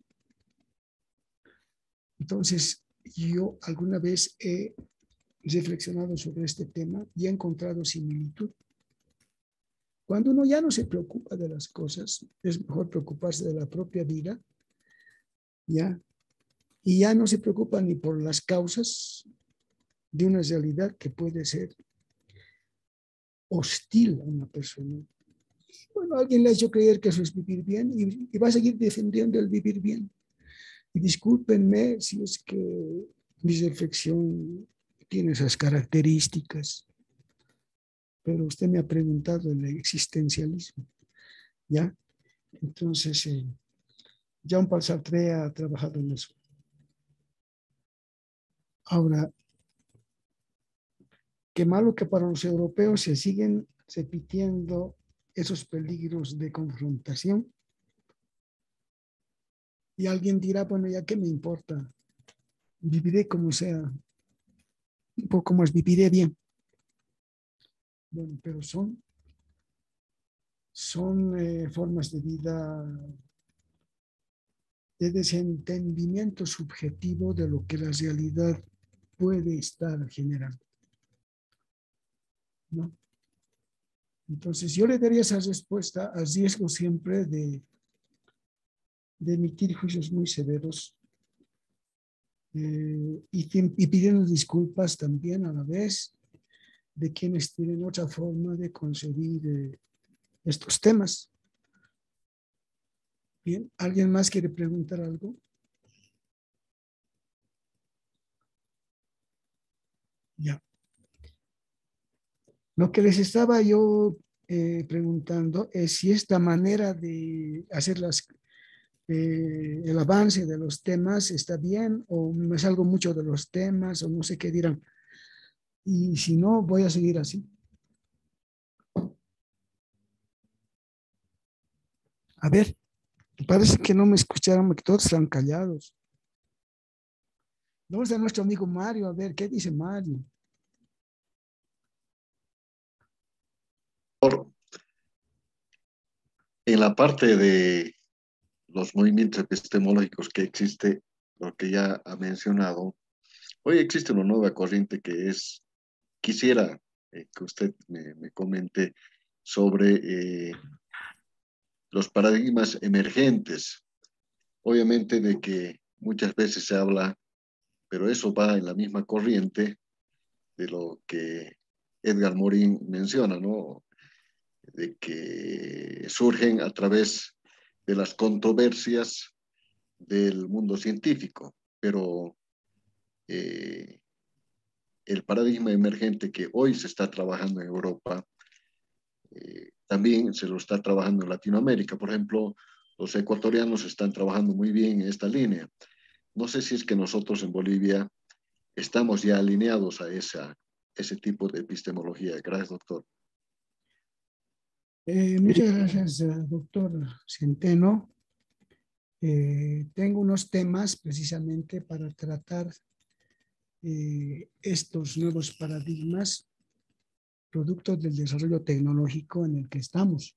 Entonces, yo alguna vez he reflexionado sobre este tema y he encontrado similitud. Cuando uno ya no se preocupa de las cosas, es mejor preocuparse de la propia vida, ¿ya? Y ya no se preocupa ni por las causas de una realidad que puede ser hostil a una persona. Bueno, alguien le ha hecho creer que eso es vivir bien y va a seguir defendiendo el vivir bien. Y discúlpenme si es que mi reflexión tiene esas características, pero usted me ha preguntado el existencialismo, ¿ya? Entonces, Jean-Paul Sartre ha trabajado en eso. Ahora, qué malo que para los europeos se siguen repitiendo esos peligros de confrontación. Y alguien dirá, bueno, ya qué me importa, viviré como sea, un poco más, viviré bien. Bueno, pero son formas de vida de desentendimiento subjetivo de lo que la realidad puede estar generando, ¿no? Entonces, yo le daría esa respuesta a riesgo siempre de emitir juicios muy severos y pidiendo disculpas también a la vez de quienes tienen otra forma de concebir estos temas. Bien, ¿alguien más quiere preguntar algo? Ya. Lo que les estaba yo preguntando es si esta manera de hacer el avance de los temas está bien o me salgo mucho de los temas o no sé qué dirán. Y si no, voy a seguir así. A ver, parece que no me escucharon, que todos están callados. ¿Dónde está nuestro amigo Mario? A ver, ¿qué dice Mario? En la parte de los movimientos epistemológicos que existe, lo que ya ha mencionado, hoy existe una nueva corriente que es, quisiera que usted me comente sobre los paradigmas emergentes. Obviamente de que muchas veces se habla, pero eso va en la misma corriente de lo que Edgar Morin menciona, ¿no? De que surgen a través de las controversias del mundo científico, pero el paradigma emergente que hoy se está trabajando en Europa, también se lo está trabajando en Latinoamérica. Por ejemplo, los ecuatorianos están trabajando muy bien en esta línea. No sé si es que nosotros en Bolivia estamos ya alineados a ese tipo de epistemología. Gracias, doctor. Muchas gracias, doctor Centeno. Tengo unos temas precisamente para tratar estos nuevos paradigmas producto del desarrollo tecnológico en el que estamos.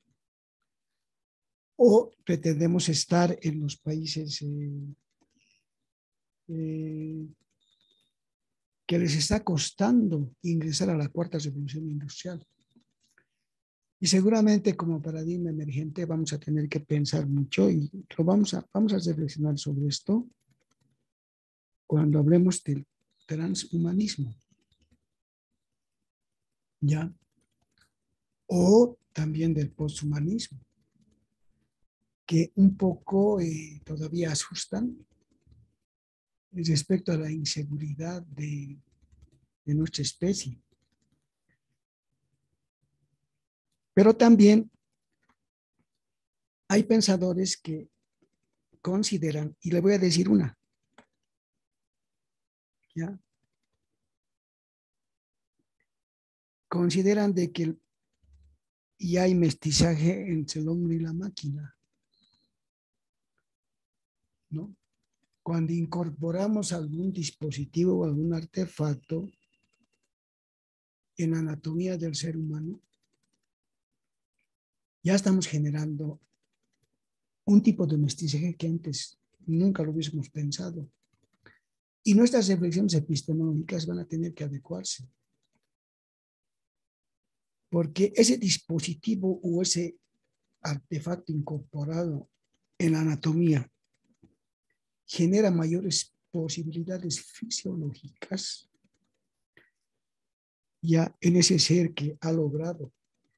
O pretendemos estar en los países que les está costando ingresar a la cuarta revolución industrial. Y seguramente como paradigma emergente vamos a tener que pensar mucho y vamos a reflexionar sobre esto cuando hablemos del transhumanismo. ¿Ya? O también del posthumanismo, que un poco todavía asustan respecto a la inseguridad de nuestra especie. Pero también hay pensadores que consideran, y le voy a decir una, ¿ya? Consideran de que ya hay mestizaje entre el hombre y la máquina, ¿no? Cuando incorporamos algún dispositivo o algún artefacto en la anatomía del ser humano, ya estamos generando un tipo de mestizaje que antes nunca lo hubiésemos pensado. Y nuestras reflexiones epistemológicas van a tener que adecuarse. Porque ese dispositivo o ese artefacto incorporado en la anatomía genera mayores posibilidades fisiológicas ya en ese ser que ha logrado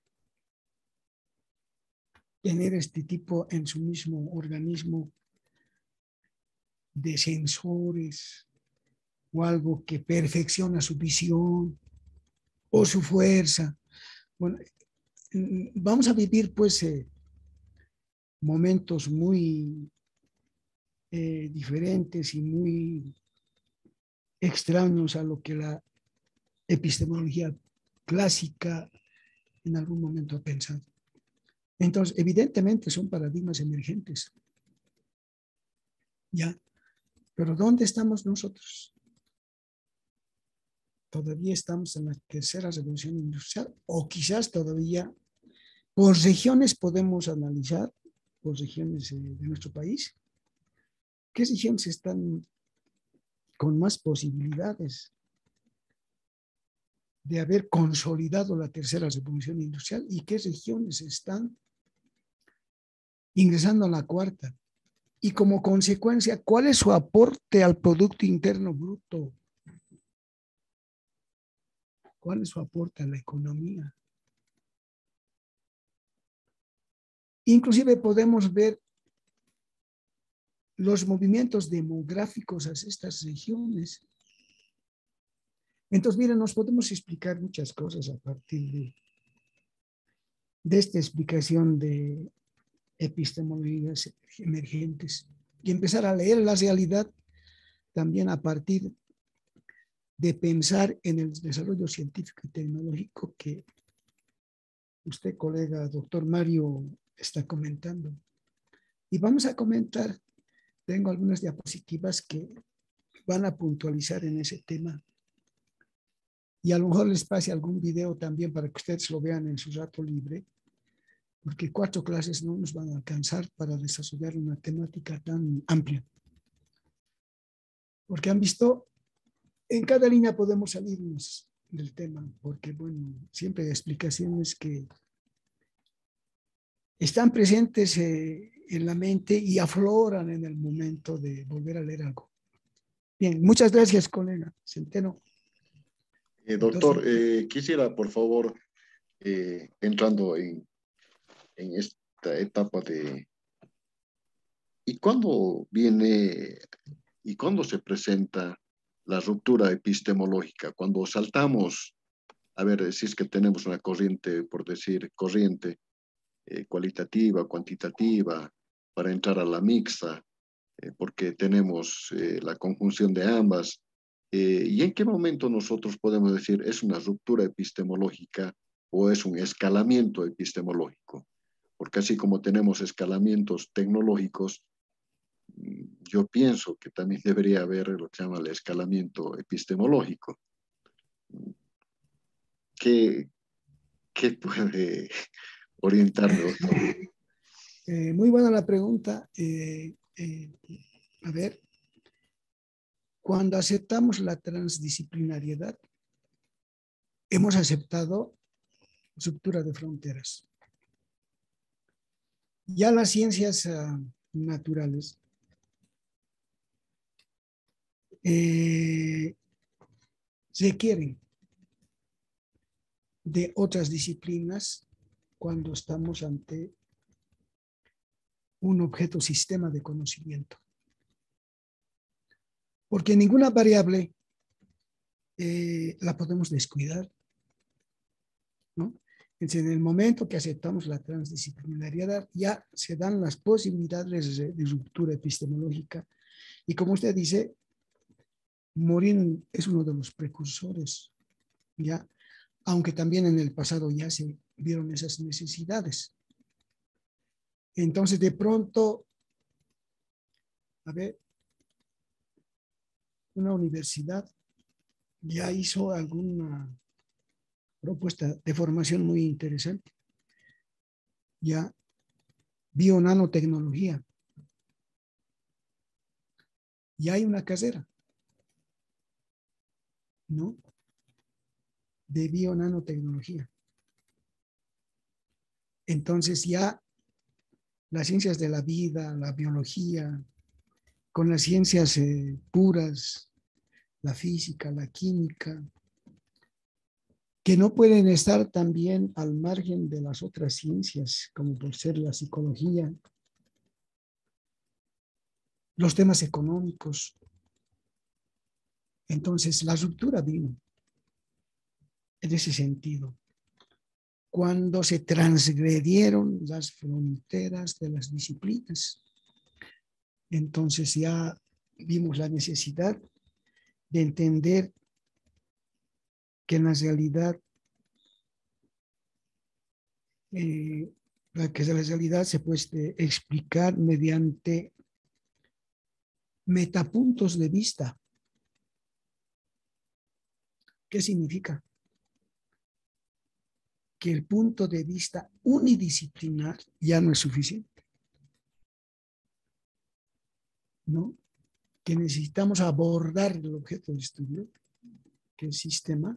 tener este tipo en su mismo organismo de sensores o algo que perfecciona su visión o su fuerza. Bueno, vamos a vivir pues momentos muy diferentes y muy extraños a lo que la epistemología clásica en algún momento ha pensado. Entonces, evidentemente son paradigmas emergentes. ¿Ya? Pero ¿dónde estamos nosotros? ¿Todavía estamos en la tercera revolución industrial? O quizás todavía por regiones podemos analizar, por regiones de nuestro país, ¿qué regiones están con más posibilidades de haber consolidado la tercera revolución industrial y qué regiones están ingresando a la cuarta? Y como consecuencia, ¿cuál es su aporte al Producto Interno Bruto? ¿Cuál es su aporte a la economía? Inclusive podemos ver los movimientos demográficos hacia estas regiones. Entonces, miren, nos podemos explicar muchas cosas a partir de esta explicación de epistemologías emergentes y empezar a leer la realidad también a partir de pensar en el desarrollo científico y tecnológico que usted, colega doctor Mario, está comentando. Y vamos a comentar, tengo algunas diapositivas que van a puntualizar en ese tema. Y a lo mejor les pase algún video también para que ustedes lo vean en su rato libre, porque 4 clases no nos van a alcanzar para desarrollar una temática tan amplia. Porque han visto, en cada línea podemos salirnos del tema, porque bueno, siempre hay explicaciones que están presentes en la mente y afloran en el momento de volver a leer algo. Bien, muchas gracias, colega Centeno. Doctor, Entonces, quisiera, por favor, entrando en esta etapa de... ¿Y cuándo viene y cuándo se presenta la ruptura epistemológica? Cuando saltamos, a ver, si es que tenemos una corriente, por decir, corriente cualitativa, cuantitativa, para entrar a la mixta, porque tenemos la conjunción de ambas. ¿Y en qué momento nosotros podemos decir es una ruptura epistemológica o es un escalamiento epistemológico? Porque así como tenemos escalamientos tecnológicos, yo pienso que también debería haber lo que se llama el escalamiento epistemológico. ¿Qué, qué puede orientarme, doctor? muy buena la pregunta. A ver, cuando aceptamos la transdisciplinariedad, hemos aceptado ruptura de fronteras. Ya las ciencias naturales requieren de otras disciplinas cuando estamos ante un objeto sistema de conocimiento. Porque ninguna variable la podemos descuidar, ¿no? En el momento que aceptamos la transdisciplinariedad, ya se dan las posibilidades de ruptura epistemológica. Y como usted dice, Morin es uno de los precursores, ya, aunque también en el pasado ya se vieron esas necesidades. Entonces, de pronto, a ver, una universidad ya hizo alguna propuesta de formación muy interesante. Ya, bionanotecnología. Ya hay una carrera, ¿no? De bionanotecnología. Entonces ya las ciencias de la vida, la biología, con las ciencias puras, la física, la química, que no pueden estar también al margen de las otras ciencias, como por ser la psicología, los temas económicos. Entonces, la ruptura vino en ese sentido, cuando se transgredieron las fronteras de las disciplinas. Entonces ya vimos la necesidad de entender que en la realidad, la realidad se puede explicar mediante metapuntos de vista. ¿Qué significa? Que el punto de vista unidisciplinar ya no es suficiente, ¿no? Que necesitamos abordar el objeto de estudio, que es el sistema,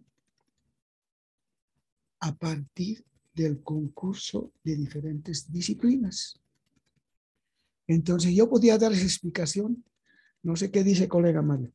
a partir del concurso de diferentes disciplinas. Entonces yo podía dar esa explicación. No sé qué dice colega Mario.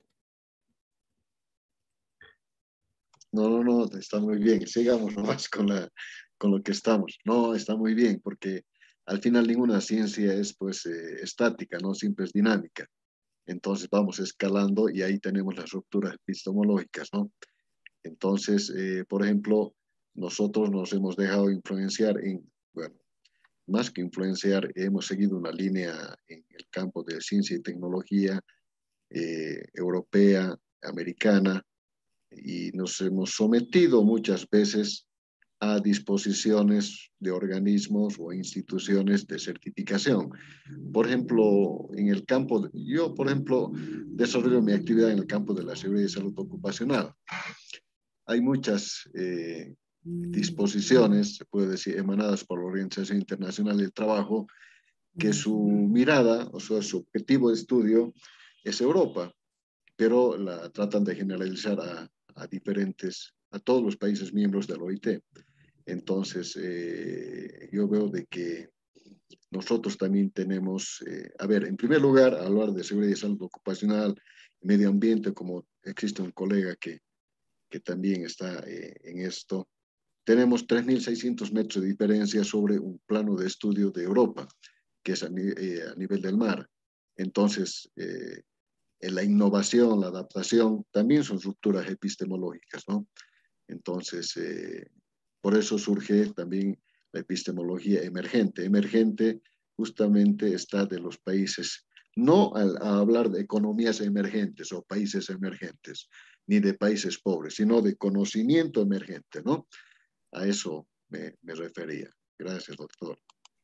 No, está muy bien. Sigamos nomás con lo que estamos. No, está muy bien, porque al final ninguna ciencia es pues estática, ¿no? Siempre es dinámica. Entonces vamos escalando y ahí tenemos las rupturas epistemológicas, ¿no? Entonces, por ejemplo, nosotros nos hemos dejado influenciar bueno, más que influenciar, hemos seguido una línea en el campo de ciencia y tecnología europea, americana, y nos hemos sometido muchas veces a disposiciones de organismos o instituciones de certificación. Por ejemplo, yo, por ejemplo, desarrollo mi actividad en el campo de la seguridad y salud ocupacional. Hay muchas disposiciones, se puede decir, emanadas por la Organización Internacional del Trabajo, que su mirada, o sea, su objetivo de estudio es Europa, pero la tratan de generalizar a todos los países miembros de la OIT. Entonces, yo veo de que nosotros también tenemos, en primer lugar, hablar de seguridad y salud ocupacional y medio ambiente, como existe un colega que también está en esto. Tenemos 3.600 metros de diferencia sobre un plano de estudio de Europa, que es a nivel del mar. Entonces, la innovación, la adaptación, también son rupturas epistemológicas, ¿no? Entonces, por eso surge también la epistemología emergente. Emergente justamente está de los países, no a hablar de economías emergentes o países emergentes, ni de países pobres, sino de conocimiento emergente, ¿no? A eso me refería. Gracias, doctor.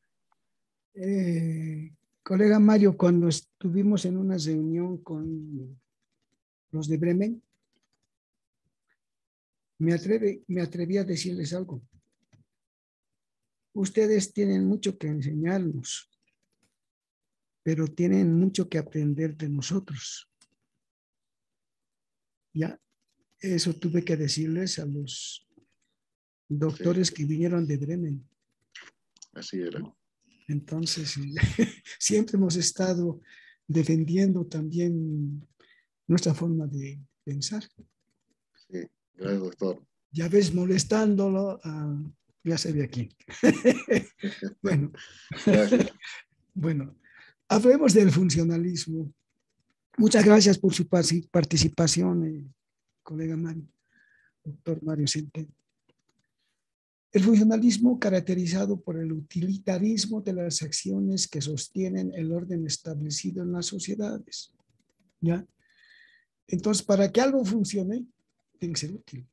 Colega Mario, cuando estuvimos en una reunión con los de Bremen, me atreví a decirles algo. Ustedes tienen mucho que enseñarnos, pero tienen mucho que aprender de nosotros. Ya, eso tuve que decirles a los doctores que vinieron de Bremen. Así era. Entonces, siempre hemos estado defendiendo también nuestra forma de pensar. Sí, gracias, doctor. Ya ves, molestándolo, ya se ve aquí. Bueno, gracias. Bueno, hablemos del funcionalismo. Muchas gracias por su participación, colega Mario, doctor Mario Centeno. El funcionalismo caracterizado por el utilitarismo de las acciones que sostienen el orden establecido en las sociedades. ¿Ya? Entonces, para que algo funcione, tiene que ser útil.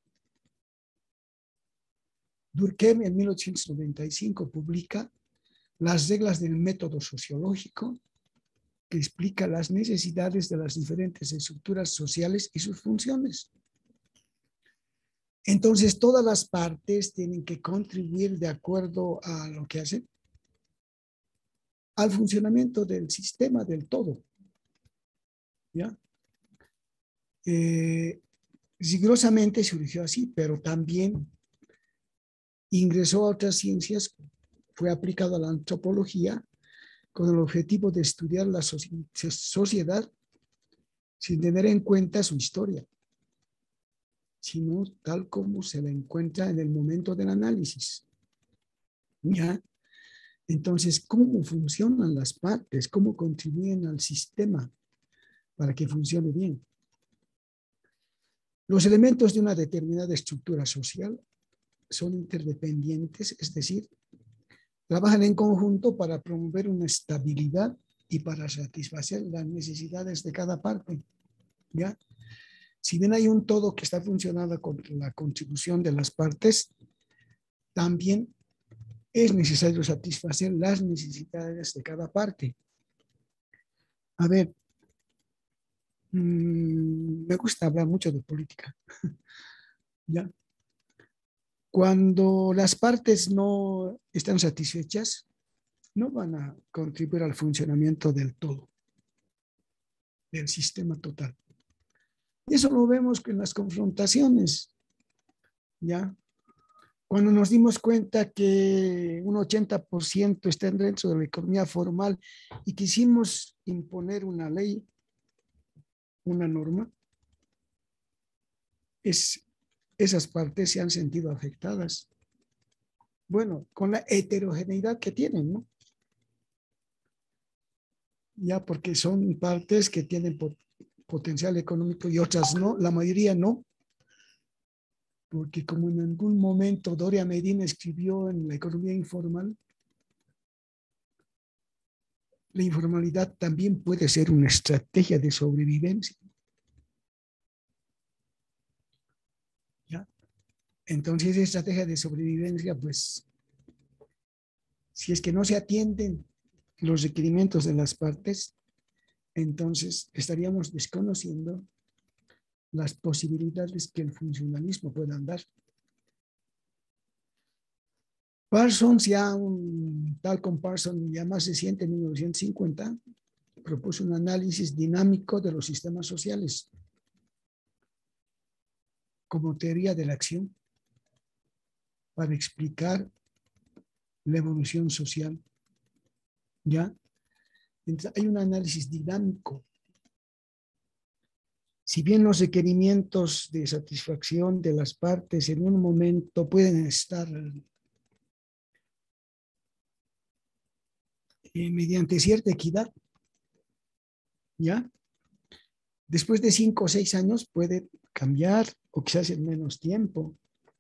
Durkheim en 1895 publica Las reglas del método sociológico, que explica las necesidades de las diferentes estructuras sociales y sus funciones. Entonces, todas las partes tienen que contribuir de acuerdo a lo que hacen, al funcionamiento del sistema del todo. ¿Ya? Rigurosamente surgió así, pero también ingresó a otras ciencias, fue aplicado a la antropología con el objetivo de estudiar la sociedad sin tener en cuenta su historia, sino tal como se la encuentra en el momento del análisis. ¿Ya? Entonces, ¿cómo funcionan las partes? ¿Cómo contribuyen al sistema para que funcione bien? Los elementos de una determinada estructura social son interdependientes, es decir, trabajan en conjunto para promover una estabilidad y para satisfacer las necesidades de cada parte. ¿Ya? Si bien hay un todo que está funcionando con la contribución de las partes, también es necesario satisfacer las necesidades de cada parte. A ver, me gusta hablar mucho de política. ¿Ya? Cuando las partes no están satisfechas, no van a contribuir al funcionamiento del todo, del sistema total. Y eso lo vemos en las confrontaciones, ¿ya? Cuando nos dimos cuenta que un 80% está dentro de la economía formal y quisimos imponer una ley, una norma, esas partes se han sentido afectadas. Bueno, con la heterogeneidad que tienen, ¿no? Ya porque son partes que tienen potencial económico y otras no, la mayoría no. Porque como en algún momento Doria Medina escribió en La economía informal, la informalidad también puede ser una estrategia de sobrevivencia. ¿Ya? Entonces, esa estrategia de sobrevivencia, pues, si es que no se atienden los requerimientos de las partes, entonces estaríamos desconociendo las posibilidades que el funcionalismo pueda dar. Parsons, tal como Parsons ya más reciente, en 1950, propuso un análisis dinámico de los sistemas sociales como teoría de la acción para explicar la evolución social. ¿Ya? Entonces, hay un análisis dinámico. Si bien los requerimientos de satisfacción de las partes en un momento pueden estar mediante cierta equidad, ¿ya? Después de 5 o 6 años puede cambiar o quizás en menos tiempo.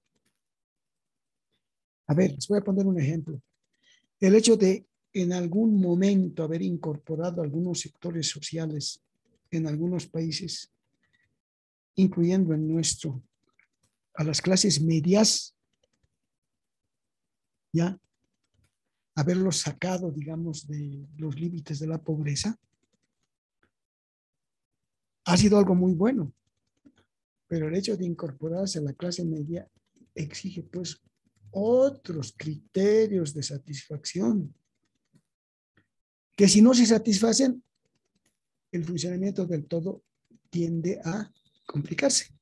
A ver, les voy a poner un ejemplo. El hecho de en algún momento haber incorporado algunos sectores sociales en algunos países, incluyendo el nuestro, a las clases medias, ya haberlos sacado, digamos, de los límites de la pobreza, ha sido algo muy bueno. Pero el hecho de incorporarse a la clase media exige, pues, otros criterios de satisfacción, que si no se satisfacen, el funcionamiento del todo tiende a complicarse,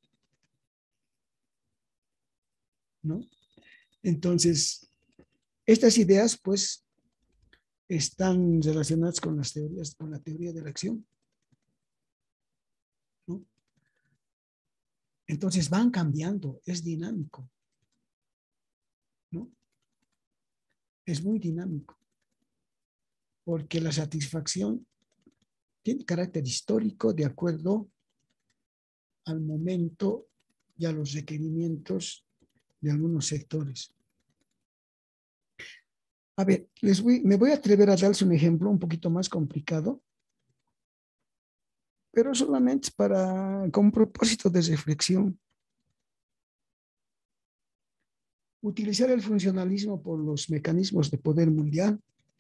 ¿no? Entonces, estas ideas, pues, están relacionadas con las teorías, con la teoría de la acción, ¿no? Entonces van cambiando, es dinámico, ¿no? Es muy dinámico, porque la satisfacción tiene carácter histórico de acuerdo al momento y a los requerimientos de algunos sectores. A ver, me voy a atrever a darles un ejemplo un poquito más complicado, pero solamente con propósito de reflexión. Utilizar el funcionalismo por los mecanismos de poder mundial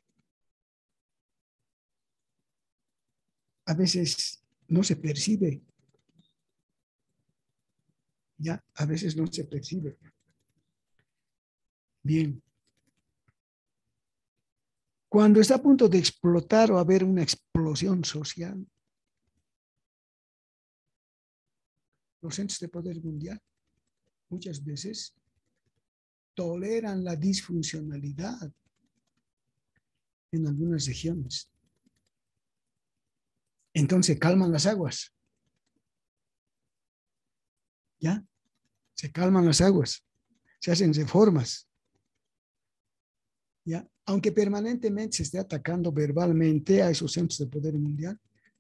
a veces no se percibe, ya, a veces no se percibe. Bien. Cuando está a punto de explotar o haber una explosión social, los centros de poder mundial muchas veces toleran la disfuncionalidad en algunas regiones. Entonces calman las aguas. ¿Ya? Se calman las aguas. Se hacen reformas. ¿Ya? Aunque permanentemente se esté atacando verbalmente a esos centros de poder mundial,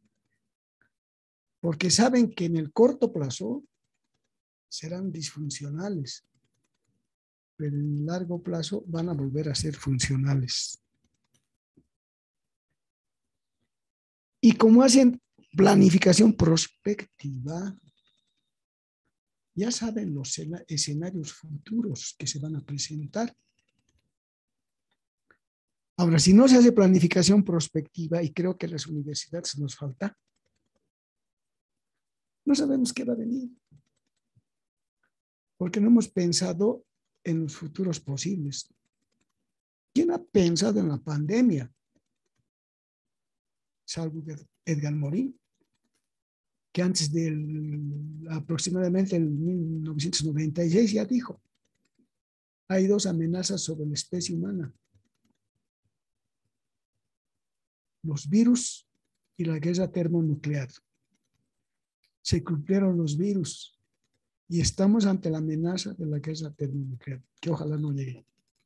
porque saben que en el corto plazo serán disfuncionales, pero en el largo plazo van a volver a ser funcionales. Y como hacen planificación prospectiva, ya saben los escenarios futuros que se van a presentar. Ahora, si no se hace planificación prospectiva, y creo que en las universidades nos falta, no sabemos qué va a venir, porque no hemos pensado en los futuros posibles. ¿Quién ha pensado en la pandemia? Salvo Edgar Morin, que antes del aproximadamente en 1996 ya dijo, hay dos amenazas sobre la especie humana: los virus y la guerra termonuclear. Se cumplieron los virus y estamos ante la amenaza de la guerra termonuclear, que ojalá no llegue.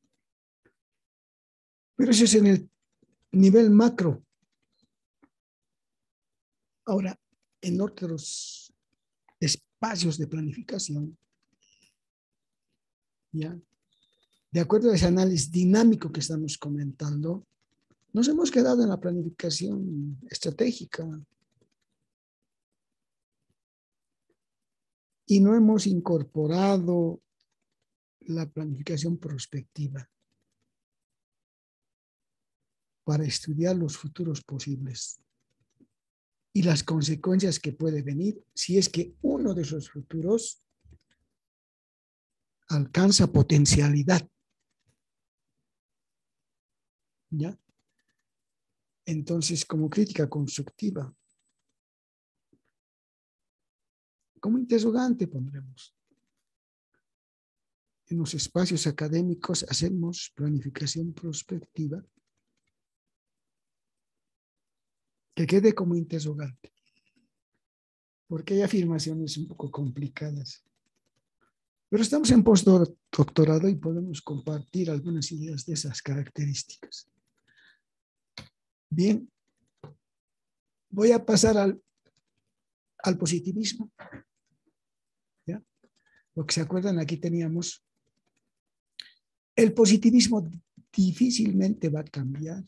Pero eso es en el nivel macro. Ahora, en otros espacios de planificación, ¿ya? De acuerdo a ese análisis dinámico que estamos comentando, nos hemos quedado en la planificación estratégica y no hemos incorporado la planificación prospectiva para estudiar los futuros posibles y las consecuencias que puede venir si es que uno de esos futuros alcanza potencialidad. ¿Ya? Entonces, como crítica constructiva, como interrogante pondremos. En los espacios académicos hacemos planificación prospectiva. Que quede como interrogante, porque hay afirmaciones un poco complicadas. Pero estamos en postdoctorado y podemos compartir algunas ideas de esas características. Bien, voy a pasar al positivismo. ¿Ya? Lo que se acuerdan, aquí teníamos, el positivismo difícilmente va a cambiar,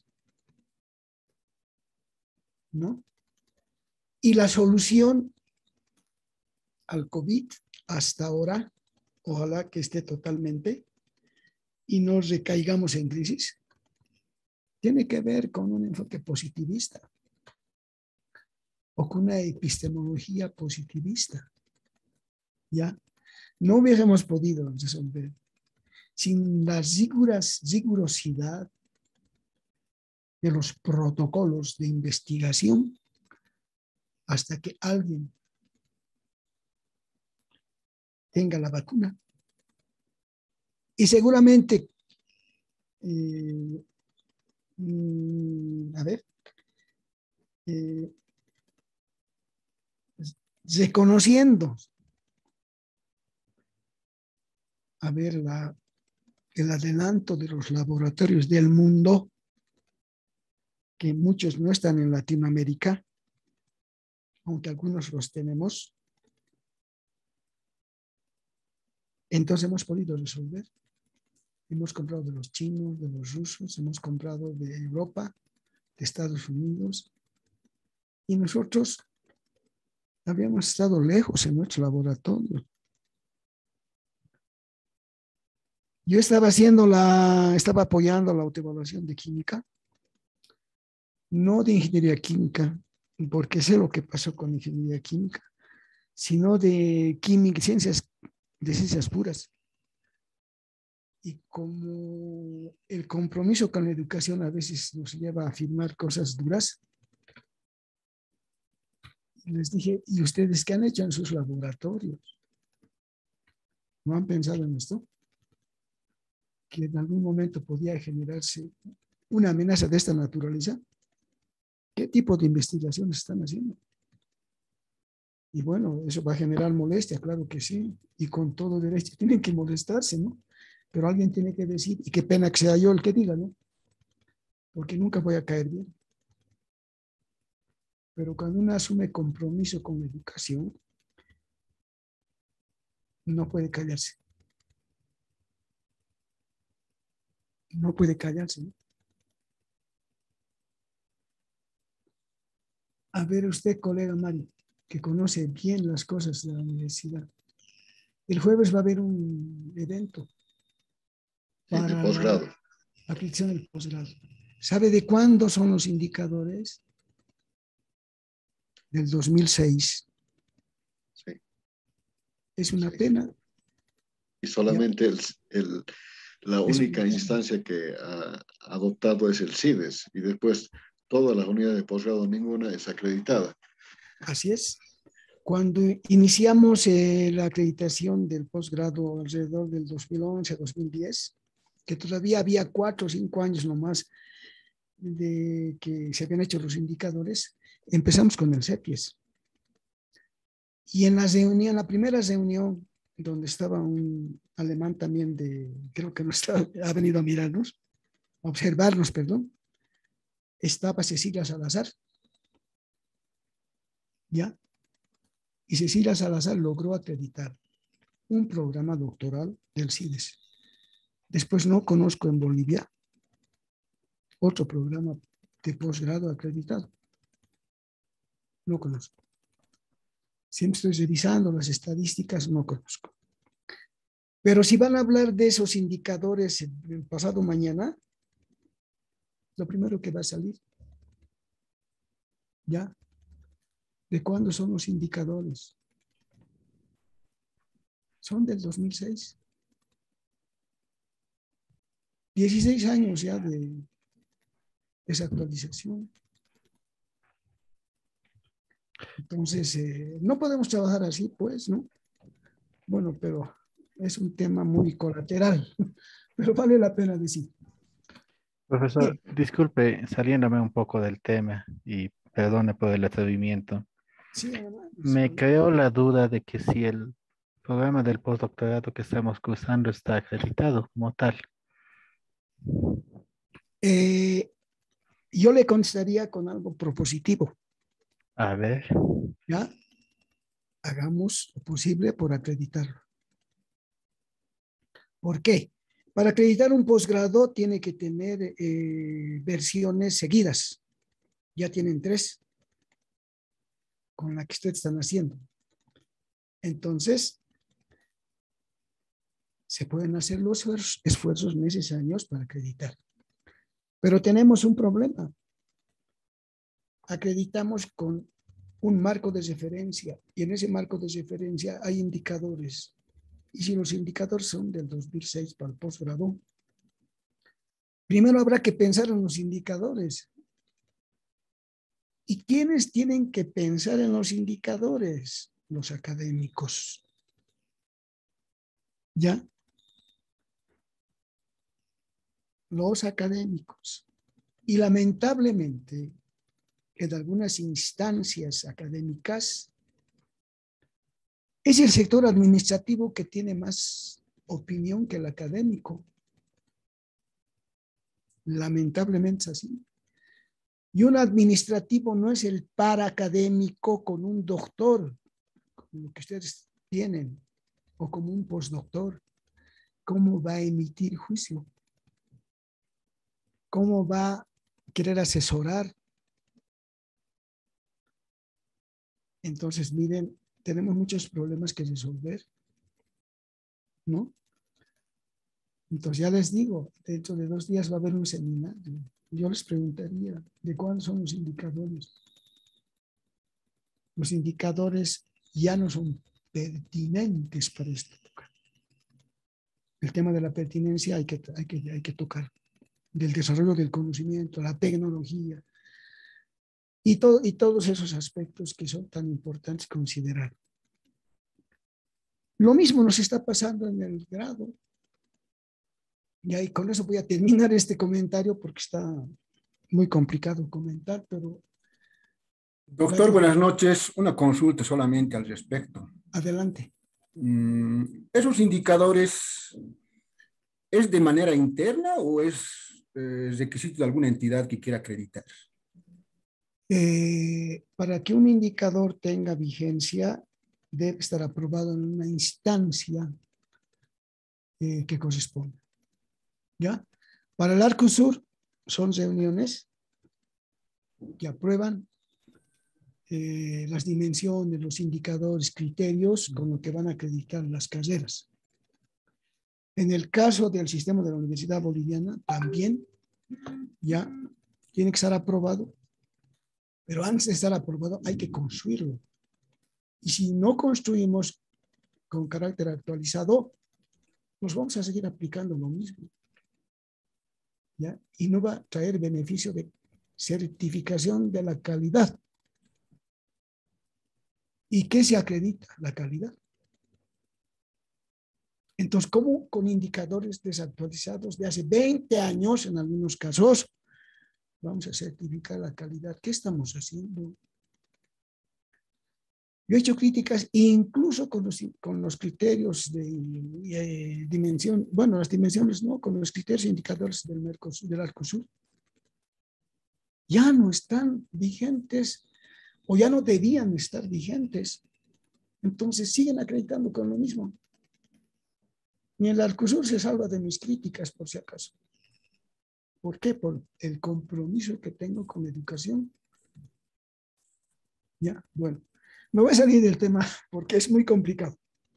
¿no? Y la solución al COVID hasta ahora, ojalá que esté totalmente y no recaigamos en crisis, tiene que ver con un enfoque positivista o con una epistemología positivista. ¿Ya? No hubiéramos podido resolver sin la rigurosidad de los protocolos de investigación hasta que alguien tenga la vacuna. Y seguramente, reconociendo, el adelanto de los laboratorios del mundo, que muchos no están en Latinoamérica, aunque algunos los tenemos, entonces hemos podido resolver. Hemos comprado de los chinos, de los rusos, hemos comprado de Europa, de Estados Unidos. Y nosotros habíamos estado lejos en nuestro laboratorio. Yo estaba apoyando la autoevaluación de química, no de ingeniería química, porque sé lo que pasó con ingeniería química, sino de química, de ciencias puras. Y como el compromiso con la educación a veces nos lleva a afirmar cosas duras, les dije, ¿y ustedes qué han hecho en sus laboratorios? ¿No han pensado en esto? Que en algún momento podía generarse una amenaza de esta naturaleza. ¿Qué tipo de investigaciones están haciendo? Y bueno, eso va a generar molestia, claro que sí, y con todo derecho tienen que molestarse, ¿no? Pero alguien tiene que decir, y qué pena que sea yo el que diga, ¿no? Porque nunca voy a caer bien. Pero cuando uno asume compromiso con la educación, no puede callarse. No puede callarse, ¿no? A ver usted, colega Mario, que conoce bien las cosas de la universidad. El jueves va a haber un evento Sí, de para posgrado. la acreditación del posgrado. ¿Sabe de cuándo son los indicadores? Del 2006. Sí, Es una sí. pena. Y ¿Ya? solamente la Es única instancia que ha adoptado es el CIDES, y después todas las unidades de posgrado, ninguna es acreditada. Así es. Cuando iniciamos la acreditación del posgrado alrededor del 2011-2010, que todavía había 4 o 5 años nomás de que se habían hecho los indicadores, empezamos con el CEPIES. Y en la primera reunión, donde estaba un alemán también creo que no estaba, ha venido a mirarnos, a observarnos, perdón, estaba Cecilia Salazar, ¿ya? Y Cecilia Salazar logró acreditar un programa doctoral del CIDES. Después no conozco en Bolivia otro programa de posgrado acreditado. No conozco. Siempre estoy revisando las estadísticas, no conozco. Pero si van a hablar de esos indicadores el pasado mañana, lo primero que va a salir, ¿ya? ¿De cuándo son los indicadores? Son del 2006. 16 años ya de esa actualización. Entonces, no podemos trabajar así, pues, ¿no? Bueno, pero es un tema muy colateral, pero vale la pena decir. Profesor, Bien, disculpe saliéndome un poco del tema y perdone por el atrevimiento. sí, además, Me creó la duda de que si el programa del postdoctorado que estamos cursando está acreditado como tal. eh, yo le contestaría con algo propositivo, A ver, ¿ya? Hagamos lo posible por acreditarlo. ¿Por qué? Para acreditar un posgrado tiene que tener versiones seguidas. Ya tienen 3 con la que ustedes están haciendo. Entonces, se pueden hacer los esfuerzos necesarios para acreditar. Pero tenemos un problema. Acreditamos con un marco de referencia y en ese marco de referencia hay indicadores. Y si los indicadores son del 2006 para el posgrado, primero habrá que pensar en los indicadores. ¿Y quiénes tienen que pensar en los indicadores? Los académicos. ¿Ya? Los académicos. Y lamentablemente, en algunas instancias académicas, es el sector administrativo que tiene más opinión que el académico. Lamentablemente es así. Y un administrativo no es el paraacadémico con un doctor, como lo que ustedes tienen, o como un postdoctor. cómo va a emitir juicio, cómo va a querer asesorar. Entonces, miren, tenemos muchos problemas que resolver, ¿no? Entonces, ya les digo, dentro de 2 días va a haber un seminario. Yo les preguntaría, ¿de cuáles son los indicadores? Los indicadores ya no son pertinentes para esta época. El tema de la pertinencia hay que tocar, del desarrollo del conocimiento, la tecnología, y todos esos aspectos que son tan importantes considerar. Lo mismo nos está pasando en el grado. Y ahí con eso voy a terminar este comentario porque está muy complicado comentar, pero... Doctor, buenas noches. Una consulta solamente al respecto. Adelante. ¿Esos indicadores es de manera interna o es requisito de alguna entidad que quiera acreditar? Para que un indicador tenga vigencia, debe estar aprobado en una instancia que corresponda. ¿Ya? Para el Arcosur son reuniones que aprueban las dimensiones, los indicadores, criterios con lo que van a acreditar las carreras. En el caso del sistema de la Universidad Boliviana, también ya tiene que estar aprobado, pero antes de estar aprobado hay que construirlo. Y si no construimos con carácter actualizado, nos vamos a seguir aplicando lo mismo. ¿Ya? Y no va a traer beneficio de certificación de la calidad. ¿Y qué se acredita? La calidad. Entonces, ¿cómo con indicadores desactualizados de hace 20 años, en algunos casos, vamos a certificar la calidad? ¿Qué estamos haciendo? Yo he hecho críticas incluso con los criterios de dimensión, bueno, las dimensiones no, con los criterios e indicadores del Arcosur. Ya no están vigentes o ya no debían estar vigentes. Entonces siguen acreditando con lo mismo. Ni el Arcosur se salva de mis críticas, por si acaso. ¿Por qué? Por el compromiso que tengo con la educación. Ya, bueno. Me voy a salir del tema porque es muy complicado.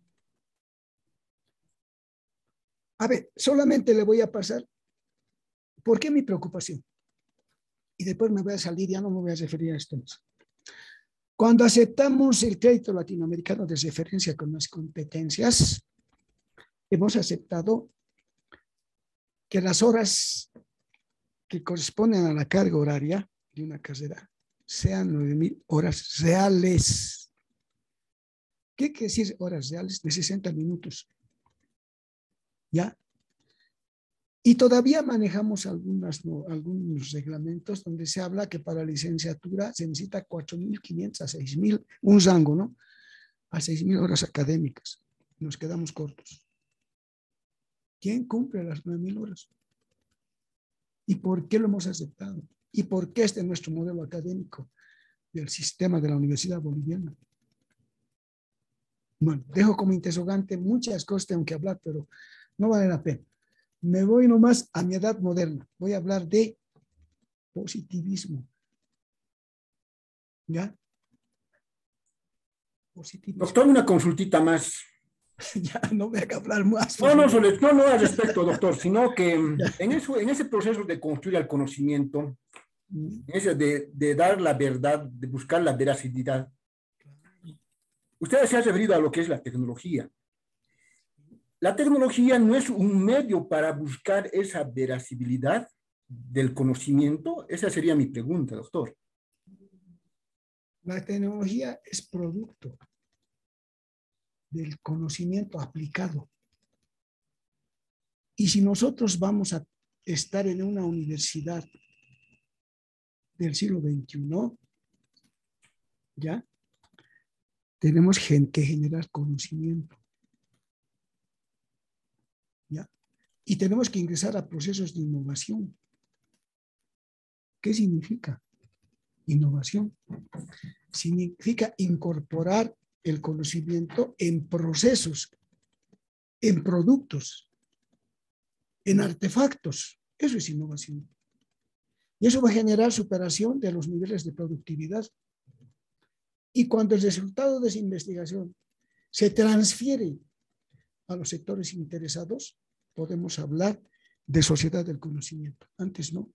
A ver, solamente le voy a pasar por qué mi preocupación. Y después me voy a salir, ya no me voy a referir a esto más. Cuando aceptamos el crédito latinoamericano de referencia con las competencias, hemos aceptado que las horas que corresponden a la carga horaria de una carrera sean 9.000 horas reales. ¿Qué quiere decir horas reales? De 60 minutos. ¿Ya? Y todavía manejamos algunos reglamentos donde se habla que para licenciatura se necesita 4.500 a 6.000, un rango, ¿no? A 6.000 horas académicas. Nos quedamos cortos. ¿Quién cumple las 9.000 horas? ¿Y por qué lo hemos aceptado? ¿Y por qué este es nuestro modelo académico del sistema de la Universidad Boliviana? Bueno, dejo como interrogante muchas cosas tengo que hablar, pero no vale la pena. Me voy nomás a mi edad moderna. Voy a hablar de positivismo. ¿Ya? Positivismo. Doctor, una consultita más. Ya no voy a hablar más. No al respecto, doctor, sino que en ese proceso de construir el conocimiento, de dar la verdad, de buscar la veracidad, usted se ha referido a lo que es la tecnología. La tecnología no es un medio para buscar esa veracidad del conocimiento. Esa sería mi pregunta, doctor. La tecnología es producto del conocimiento aplicado. Y si nosotros vamos a estar en una universidad del siglo XXI, ¿ya? Tenemos que generar conocimiento. ¿Ya? Y tenemos que ingresar a procesos de innovación. ¿Qué significa innovación? Significa incorporar el conocimiento en procesos, en productos. en artefactos. Eso es innovación. Y eso va a generar superación de los niveles de productividad. Y cuando el resultado de esa investigación se transfiere a los sectores interesados, podemos hablar de sociedad del conocimiento. Antes no.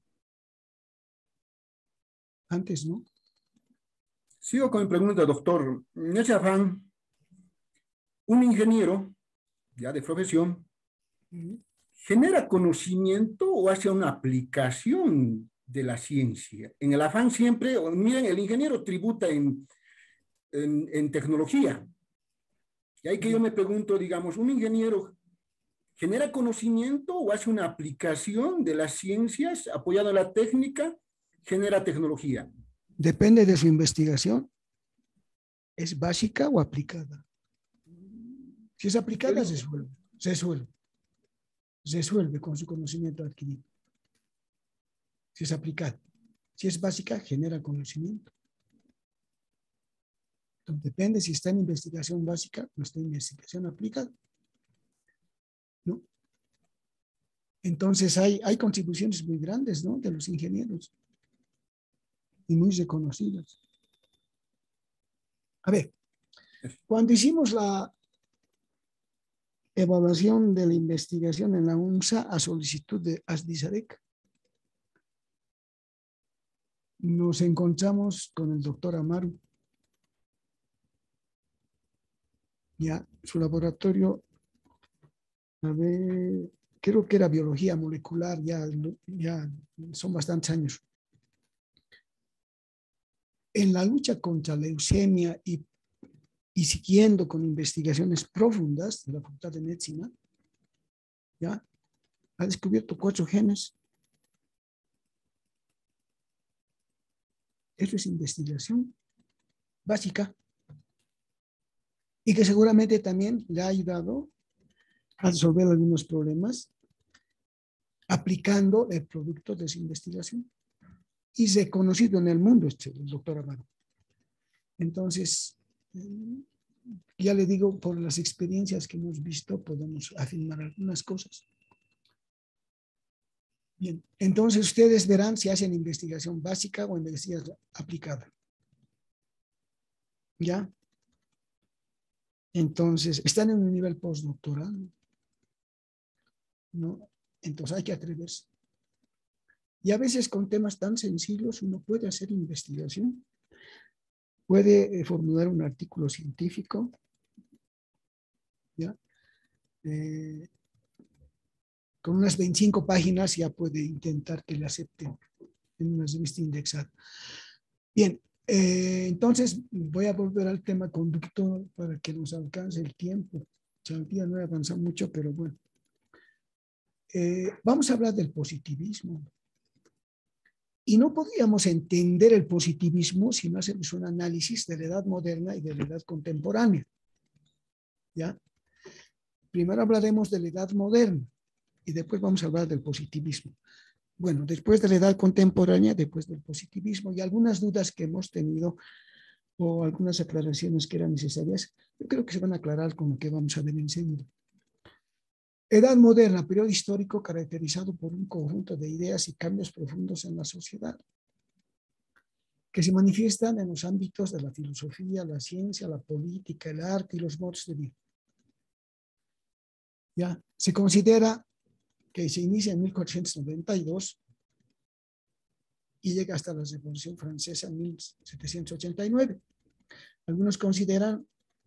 Antes no. Sigo con mi pregunta, doctor. En ese afán, un ingeniero, ya de profesión, ¿genera conocimiento o hace una aplicación de la ciencia? En el afán siempre, miren, el ingeniero tributa en tecnología. Y ahí que yo me pregunto, digamos, ¿un ingeniero genera conocimiento o hace una aplicación de las ciencias apoyado en la técnica, genera tecnología? Depende de su investigación. ¿Es básica o aplicada? Si es aplicada, se resuelve con su conocimiento adquirido. Si es aplicada. Si es básica, genera conocimiento. Entonces, depende si está en investigación básica o está en investigación aplicada. ¿No? Entonces, hay contribuciones muy grandes, ¿no?, de los ingenieros y muy reconocidas. A ver, cuando hicimos la evaluación de la investigación en la UNSA a solicitud de ASDISAREC, nos encontramos con el doctor Amaru. Ya, su laboratorio, a ver, creo que era biología molecular, ya son bastantes años. En la lucha contra la leucemia y siguiendo con investigaciones profundas de la Facultad de Medicina, ya ha descubierto 4 genes. Eso es investigación básica y que seguramente también le ha ayudado a resolver algunos problemas aplicando el producto de esa investigación y reconocido en el mundo el doctor Amaro. Entonces, ya le digo, por las experiencias que hemos visto, podemos afirmar algunas cosas. Bien, entonces ustedes verán si hacen investigación básica o investigación aplicada. ¿Ya? Entonces, están en un nivel postdoctoral, ¿no? Entonces hay que atreverse. Y a veces con temas tan sencillos uno puede hacer investigación, puede formular un artículo científico, ¿ya? Con unas 25 páginas ya puede intentar que le acepten en una revista indexada. Bien, entonces voy a volver al tema conductor para que nos alcance el tiempo. Ya no he avanzado mucho, pero bueno. Vamos a hablar del positivismo. Y no podríamos entender el positivismo si no hacemos un análisis de la edad moderna y de la edad contemporánea. ¿Ya? Primero hablaremos de la edad moderna y después vamos a hablar del positivismo. Bueno, después de la edad contemporánea, después del positivismo y algunas dudas que hemos tenido o algunas aclaraciones que eran necesarias, yo creo que se van a aclarar con lo que vamos a ver enseguida. Edad moderna, periodo histórico caracterizado por un conjunto de ideas y cambios profundos en la sociedad, que se manifiestan en los ámbitos de la filosofía, la ciencia, la política, el arte y los modos de vida. Ya, se considera que se inicia en 1492 y llega hasta la Revolución Francesa en 1789. Algunos consideran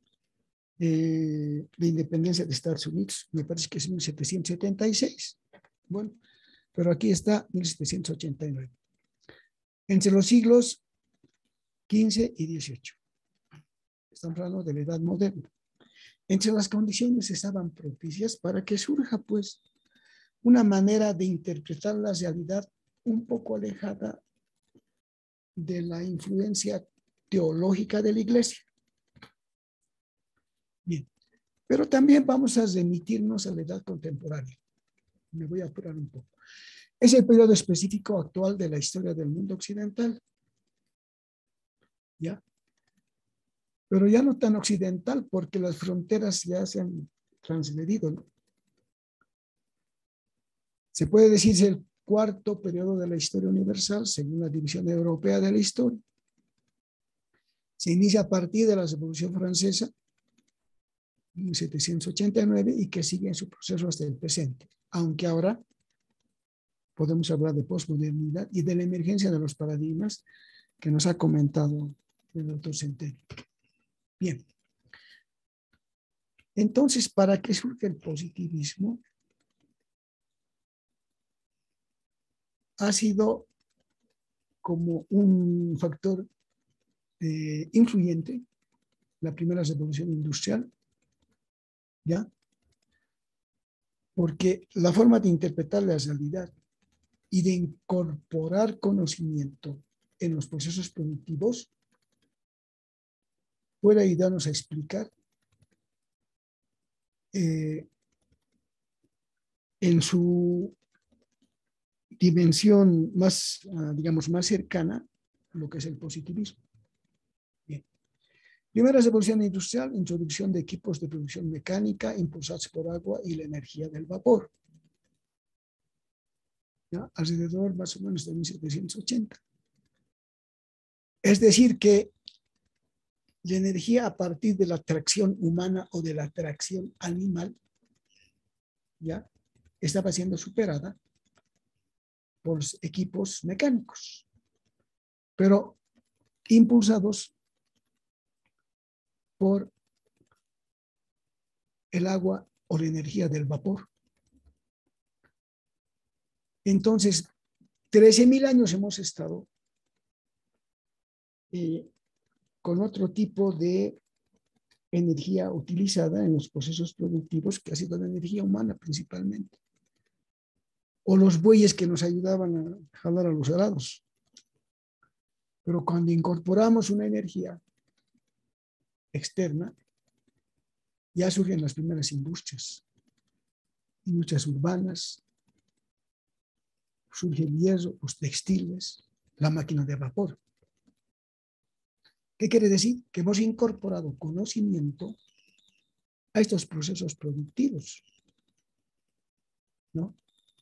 la independencia de Estados Unidos, me parece que es 1776. Bueno, pero aquí está 1789. Entre los siglos XV y XVIII. Estamos hablando de la edad moderna. Entre las condiciones estaban propicias para que surja, pues, una manera de interpretar la realidad un poco alejada de la influencia teológica de la Iglesia. Bien, pero también vamos a remitirnos a la edad contemporánea. Me voy a apurar un poco. Es el periodo específico actual de la historia del mundo occidental. ¿Ya? Pero ya no tan occidental porque las fronteras ya se han transgredido, ¿no? Se puede decir el cuarto periodo de la historia universal, según la División Europea de la Historia. Se inicia a partir de la Revolución Francesa, 1789, y que sigue en su proceso hasta el presente. Aunque ahora podemos hablar de posmodernidad y de la emergencia de los paradigmas que nos ha comentado el doctor Centeno. Bien. Entonces, ¿para qué surge el positivismo? Ha sido como un factor influyente la primera revolución industrial, ¿ya? Porque la forma de interpretar la realidad y de incorporar conocimiento en los procesos productivos puede ayudarnos a explicar en su dimensión más, digamos, más cercana lo que es el positivismo. Bien. Primera revolución industrial, introducción de equipos de producción mecánica impulsados por agua y la energía del vapor. ¿Ya? Alrededor más o menos de 1780. Es decir que la energía a partir de la tracción humana o de la tracción animal ya estaba siendo superada por equipos mecánicos, pero impulsados por el agua o la energía del vapor. Entonces, 13.000 años hemos estado con otro tipo de energía utilizada en los procesos productivos, que ha sido la energía humana principalmente, o los bueyes que nos ayudaban a jalar a los arados. Pero cuando incorporamos una energía externa, ya surgen las primeras industrias urbanas, surge el hierro, los textiles, la máquina de vapor. ¿Qué quiere decir? Que hemos incorporado conocimiento a estos procesos productivos, ¿no?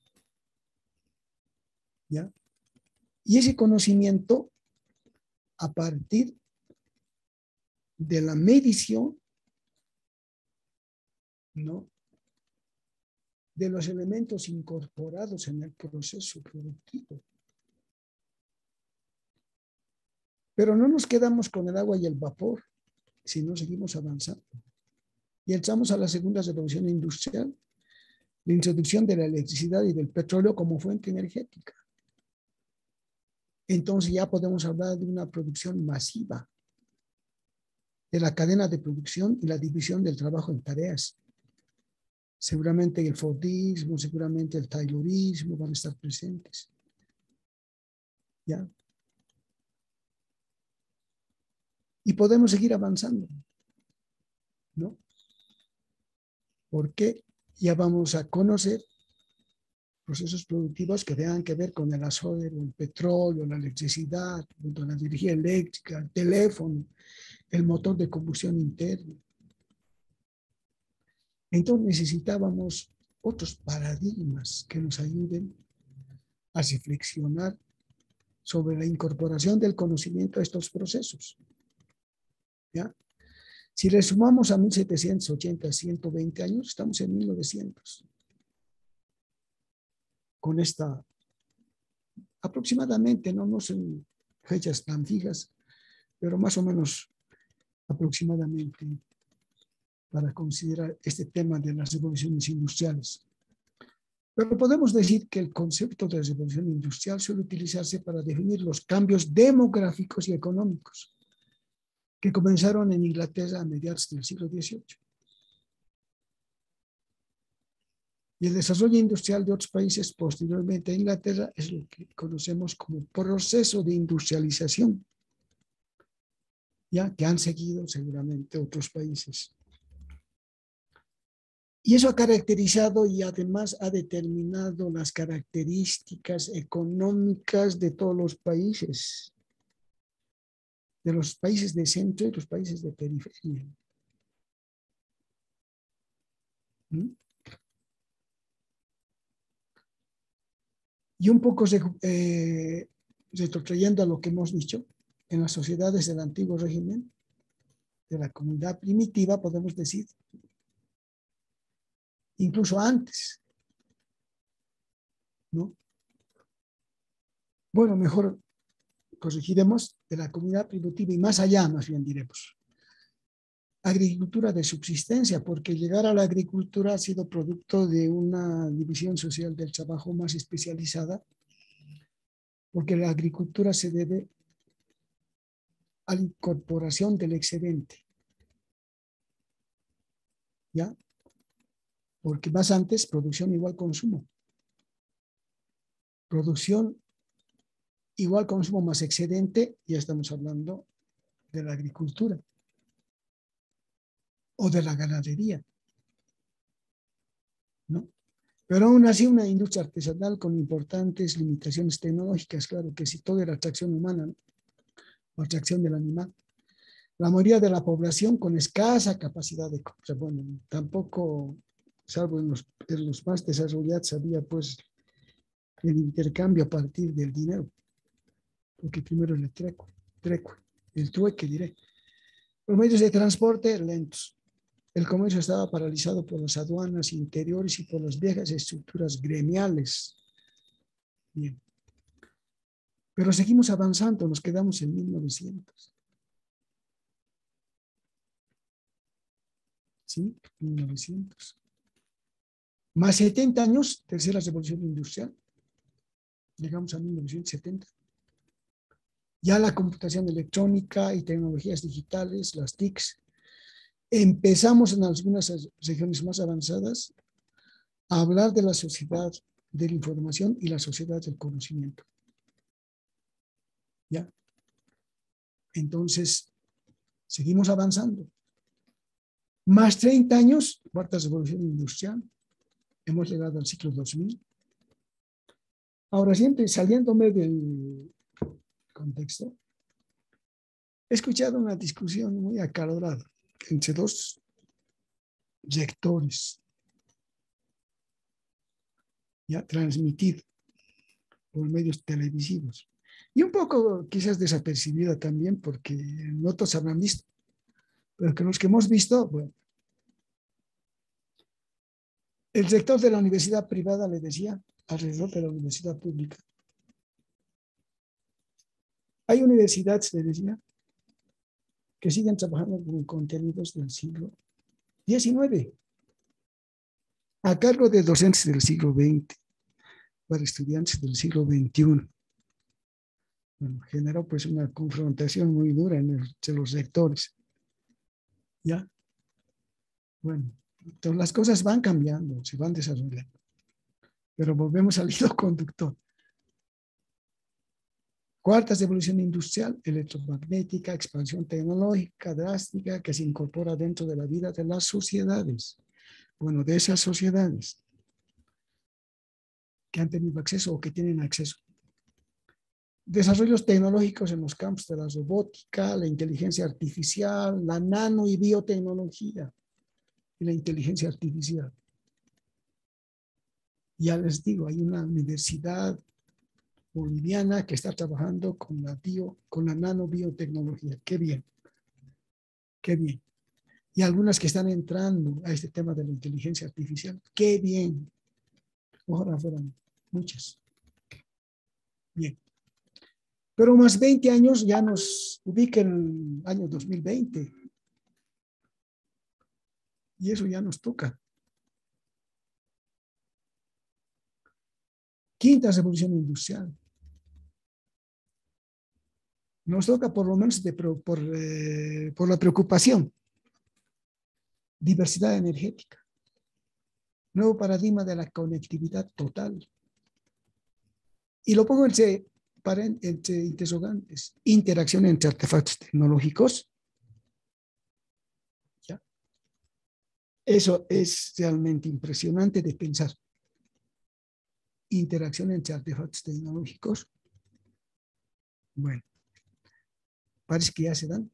¿Ya? Y ese conocimiento, a partir de la medición, ¿no?, de los elementos incorporados en el proceso productivo. Pero no nos quedamos con el agua y el vapor, sino seguimos avanzando. Y entramos a la segunda revolución industrial, la introducción de la electricidad y del petróleo como fuente energética. Entonces ya podemos hablar de una producción masiva, de la cadena de producción y la división del trabajo en tareas. Seguramente el Fordismo, seguramente el Taylorismo van a estar presentes. ¿Ya? Y podemos seguir avanzando, ¿no? Porque ya vamos a conocer procesos productivos que tengan que ver con el acero, el petróleo, la electricidad, la energía eléctrica, el teléfono, el motor de combustión interna. Entonces necesitábamos otros paradigmas que nos ayuden a reflexionar sobre la incorporación del conocimiento a estos procesos. ¿Ya? Si le sumamos a 1780, 120 años, estamos en 1900. Con esta, aproximadamente, no son fechas tan fijas, pero más o menos aproximadamente para considerar este tema de las revoluciones industriales. Pero podemos decir que el concepto de revolución industrial suele utilizarse para definir los cambios demográficos y económicos que comenzaron en Inglaterra a mediados del siglo XVIII. Y el desarrollo industrial de otros países posteriormente a Inglaterra es lo que conocemos como proceso de industrialización, ya que han seguido seguramente otros países. Y eso ha caracterizado y además ha determinado las características económicas de todos los países, de los países de centro y los países de periferia. Y un poco retrotrayendo a lo que hemos dicho, en las sociedades del antiguo régimen, de la comunidad primitiva, podemos decir, incluso antes, ¿no? Bueno, mejor corregiremos de la comunidad primitiva y más allá, más bien diremos. Agricultura de subsistencia, porque llegar a la agricultura ha sido producto de una división social del trabajo más especializada, porque la agricultura se debe a la incorporación del excedente. ¿Ya? Porque más antes, producción igual consumo. Producción igual consumo más excedente, ya estamos hablando de la agricultura o de la ganadería, ¿no? Pero aún así una industria artesanal con importantes limitaciones tecnológicas, claro que si todo era atracción humana, ¿no? O atracción del animal. La mayoría de la población con escasa capacidad de compra, bueno, tampoco, salvo en los más desarrollados, había pues el intercambio a partir del dinero, porque primero el trueque diré. Los medios de transporte lentos. El comercio estaba paralizado por las aduanas interiores y por las viejas estructuras gremiales. Bien. Pero seguimos avanzando, nos quedamos en 1900. ¿Sí? 1900. Más 70 años, tercera revolución industrial. Llegamos a 1970. Ya la computación electrónica y tecnologías digitales, las TICs. Empezamos en algunas regiones más avanzadas a hablar de la sociedad de la información y la sociedad del conocimiento. ¿Ya? Entonces, seguimos avanzando. Más 30 años, cuarta revolución industrial. Hemos llegado al siglo 2000. Ahora, siempre saliéndome del contexto, he escuchado una discusión muy acalorada entre dos rectores, ya transmitido por medios televisivos. Y un poco quizás desapercibida también, porque no todos habrán visto, pero que los que hemos visto, bueno, el rector de la universidad privada le decía alrededor de la universidad pública. Hay universidades, le decía, que siguen trabajando con contenidos del siglo XIX, a cargo de docentes del siglo XX, para estudiantes del siglo XXI. Bueno, generó pues una confrontación muy dura entre los rectores. ¿Ya? Bueno, entonces las cosas van cambiando, se van desarrollando. Pero volvemos al hilo conductor. Cuarta revolución industrial, electromagnética, expansión tecnológica drástica que se incorpora dentro de la vida de las sociedades. Bueno, de esas sociedades que han tenido acceso o que tienen acceso. Desarrollos tecnológicos en los campos de la robótica, la inteligencia artificial, la nano y biotecnología y la inteligencia artificial. Ya les digo, hay una universidad boliviana que está trabajando con la nanobiotecnología. Qué bien, qué bien. Y algunas que están entrando a este tema de la inteligencia artificial. Qué bien. Ojalá fueran muchas. Bien. Pero más 20 años ya nos ubica en el año 2020. Y eso ya nos toca. Quinta revolución industrial. Nos toca por lo menos por la preocupación. Diversidad energética. Nuevo paradigma de la conectividad total. Y lo pongo entre interrogantes. Interacción entre artefactos tecnológicos. ¿Ya? Eso es realmente impresionante de pensar. Interacción entre artefactos tecnológicos. Bueno, parece que ya se dan.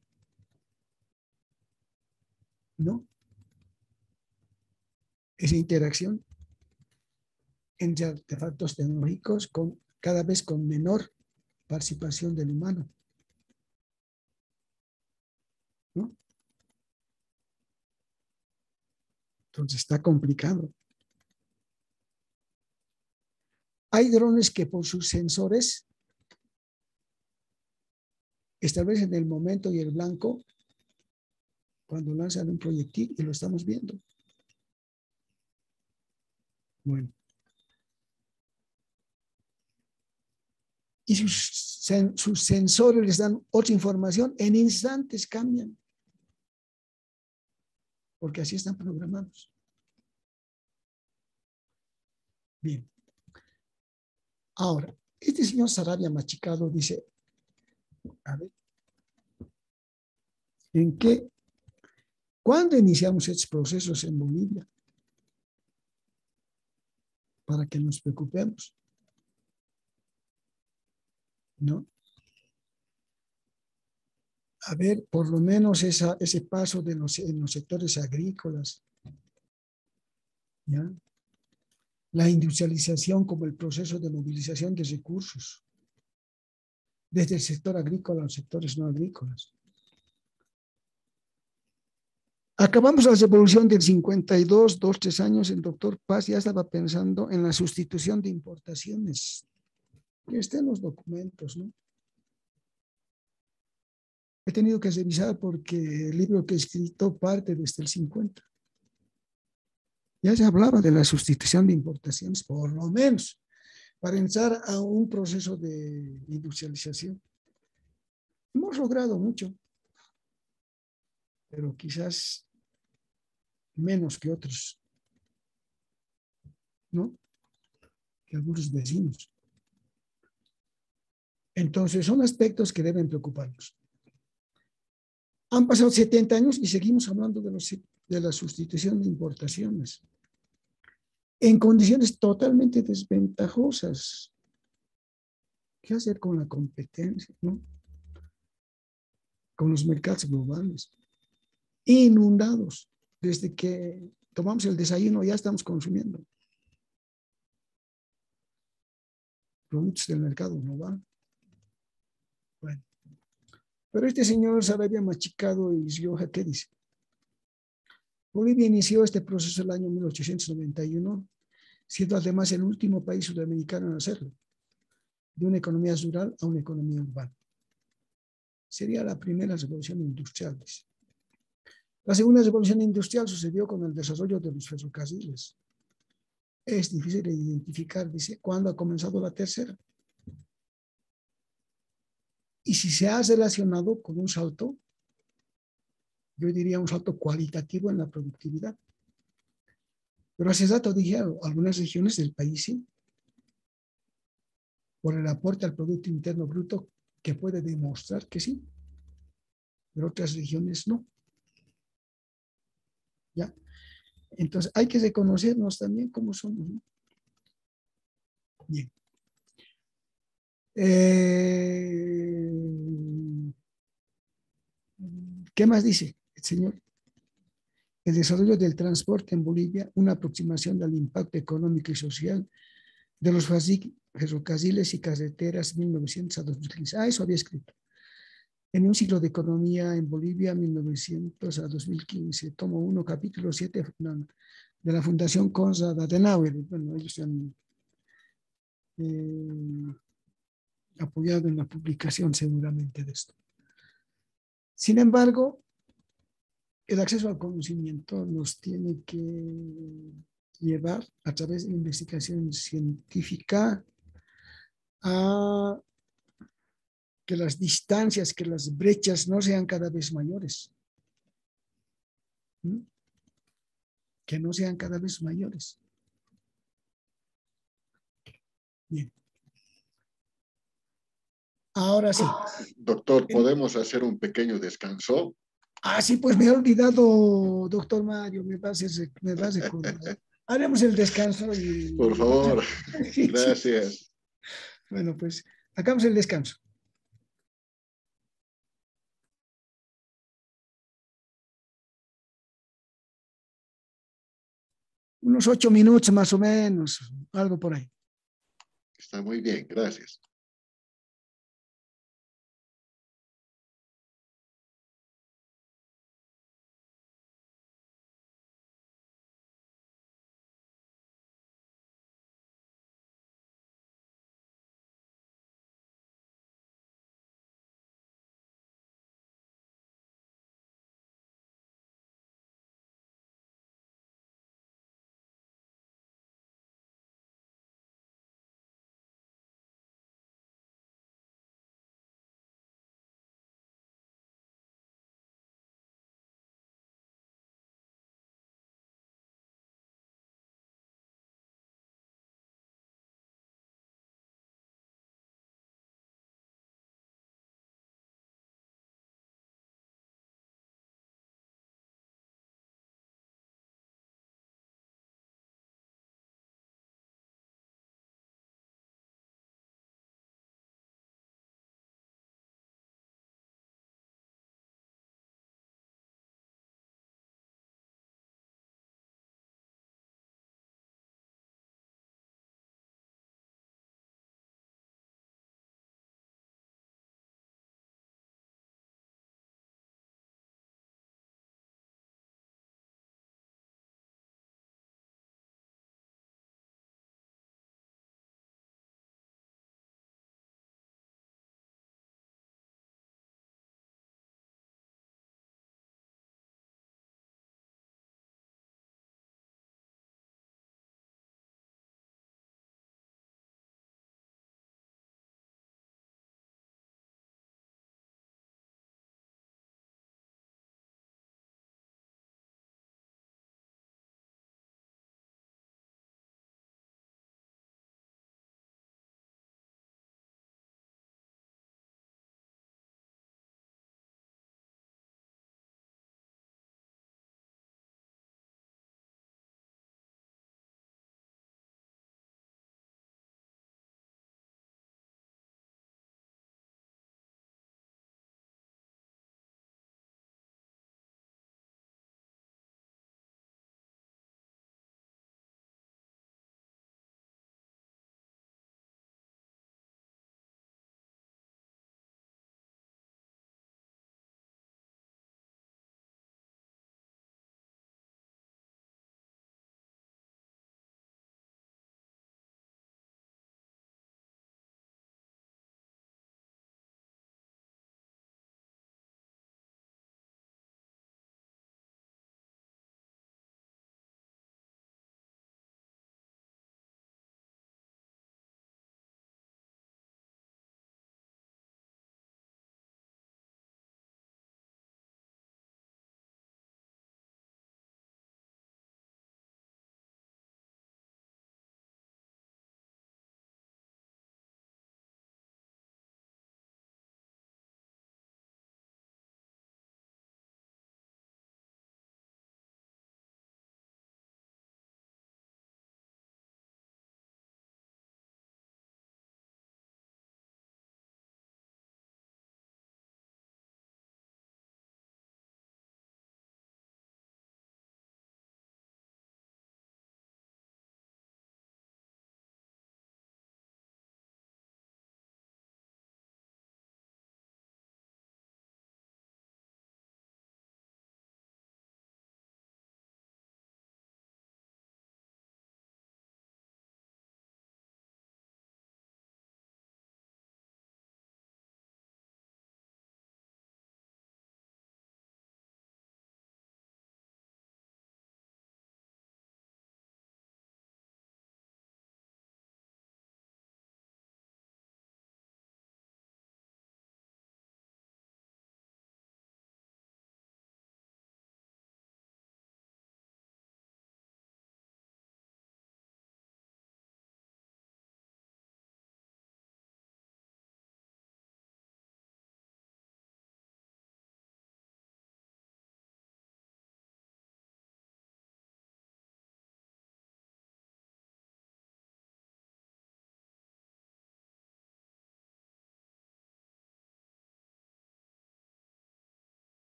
¿No? Esa interacción. entre artefactos tecnológicos cada vez con menor participación del humano. ¿No? Entonces está complicado. Hay drones que por sus sensores establecen el momento y el blanco cuando lanzan un proyectil y lo estamos viendo. Bueno. Y sus sensores les dan otra información, en instantes cambian. Porque así están programados. Bien. Ahora, este señor Sarabia Machicado dice, a ver, ¿cuándo iniciamos estos procesos en Bolivia? Para que nos preocupemos. ¿No? A ver, por lo menos ese paso en los sectores agrícolas, ¿ya? La industrialización como el proceso de movilización de recursos, desde el sector agrícola a los sectores no agrícolas. Acabamos la revolución del 52, 2, 3 años, el doctor Paz ya estaba pensando en la sustitución de importaciones. Que está en los documentos, ¿no? He tenido que revisar porque el libro que he escrito parte desde el 50. Ya se hablaba de la sustitución de importaciones, por lo menos, para entrar a un proceso de industrialización. Hemos logrado mucho, pero quizás menos que otros, ¿no? Que algunos vecinos. Entonces, son aspectos que deben preocuparnos. Han pasado 70 años y seguimos hablando de la sustitución de importaciones en condiciones totalmente desventajosas. ¿Qué hacer con la competencia, no? Con los mercados globales, inundados. Desde que tomamos el desayuno ya estamos consumiendo productos del mercado global. Bueno, pero este señor Sarabia Machicado y Rioja, ¿qué dice? Bolivia inició este proceso el año 1891, siendo además el último país sudamericano en hacerlo, de una economía rural a una economía urbana. Sería la primera revolución industrial. Dice. La segunda revolución industrial sucedió con el desarrollo de los ferrocarriles. Es difícil de identificar, dice, cuándo ha comenzado la tercera. Y si se ha relacionado con un salto, yo diría un salto cualitativo en la productividad. Pero hace rato dije, algunas regiones del país sí, por el aporte al Producto Interno Bruto, que puede demostrar que sí, pero otras regiones no. ¿Ya? Entonces hay que reconocernos también como somos, ¿no? Bien. ¿Qué más dice el señor? El desarrollo del transporte en Bolivia, una aproximación al impacto económico y social de los ferrocarriles y carreteras 1900 a 2015. Eso había escrito. En un ciclo de economía en Bolivia, 1900 a 2015, tomo 1, capítulo 7 de la Fundación Konrad Adenauer. Bueno, ellos han apoyado en la publicación seguramente de esto. Sin embargo, el acceso al conocimiento nos tiene que llevar a través de la investigación científica a que las distancias, que las brechas no sean cada vez mayores. ¿Mm? Que no sean cada vez mayores. Bien. Ahora sí. Doctor, ¿podemos hacer un pequeño descanso? Ah, sí, pues me he olvidado, doctor Mario, me vas a recordar. Haremos el descanso y... Por favor, Sí, gracias. sí. Bueno, pues hagamos el descanso. Unos 8 minutos más o menos, algo por ahí. Está muy bien, gracias.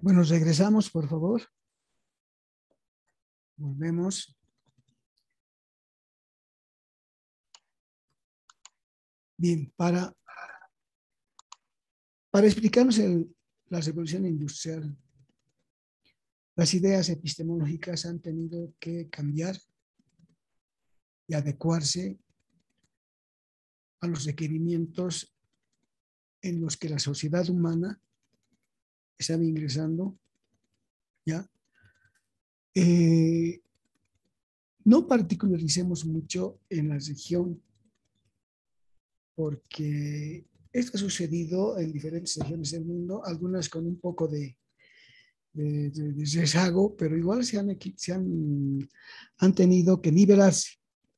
Bueno, regresamos, por favor. Volvemos. Bien, para explicarnos la revolución industrial, las ideas epistemológicas han tenido que cambiar y adecuarse a los requerimientos en los que la sociedad humana estaba ingresando, ¿ya? No particularicemos mucho en la región, porque esto ha sucedido en diferentes regiones del mundo, algunas con un poco de rezago, pero igual han tenido que nivelarse.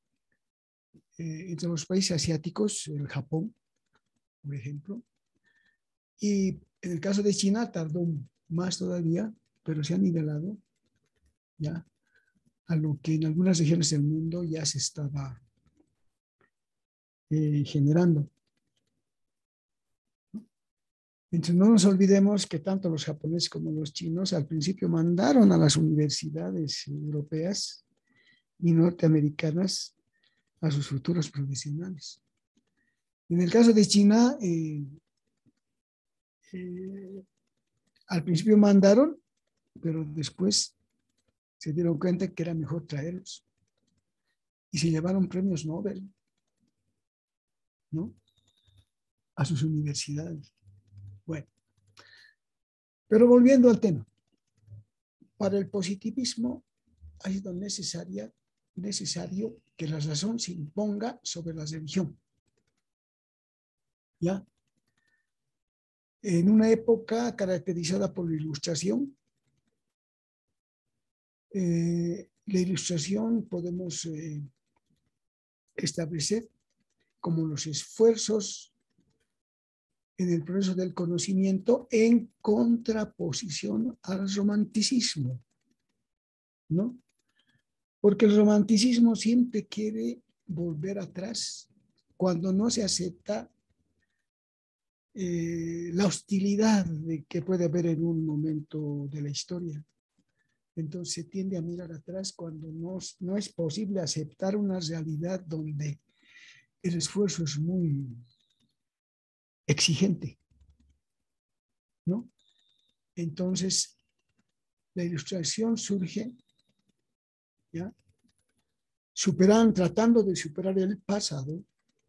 Entre los países asiáticos, el Japón, por ejemplo, y en el caso de China tardó más todavía, pero se ha nivelado ya a lo que en algunas regiones del mundo ya se estaba generando. Entonces no nos olvidemos que tanto los japoneses como los chinos al principio mandaron a las universidades europeas y norteamericanas a sus futuros profesionales. En el caso de China, al principio mandaron, pero después se dieron cuenta que era mejor traerlos. Y se llevaron premios Nobel, ¿no? A sus universidades. Bueno, pero volviendo al tema, para el positivismo ha sido necesario que la razón se imponga sobre la religión. ¿Ya? En una época caracterizada por la Ilustración, la Ilustración podemos establecer como los esfuerzos en el proceso del conocimiento en contraposición al romanticismo, ¿no? Porque el romanticismo siempre quiere volver atrás cuando no se acepta la hostilidad que puede haber en un momento de la historia. Entonces se tiende a mirar atrás cuando no es posible aceptar una realidad donde el esfuerzo es muy exigente, ¿no? Entonces la Ilustración surge, ¿ya? Tratando de superar el pasado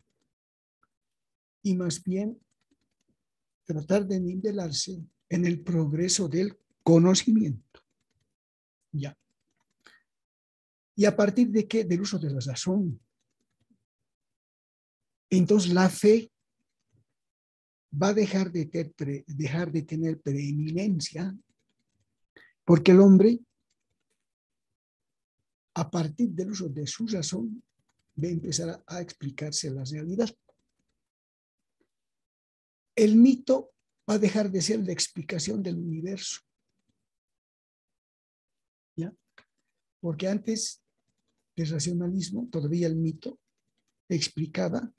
y más bien tratar de nivelarse en el progreso del conocimiento. ¿Ya? ¿Y a partir de qué? Del uso de la razón. Entonces la fe va a dejar de tener preeminencia, porque el hombre, a partir del uso de su razón, va a empezar a explicarse la realidad. El mito va a dejar de ser la explicación del universo, ¿ya? Porque antes del racionalismo, todavía el mito explicaba,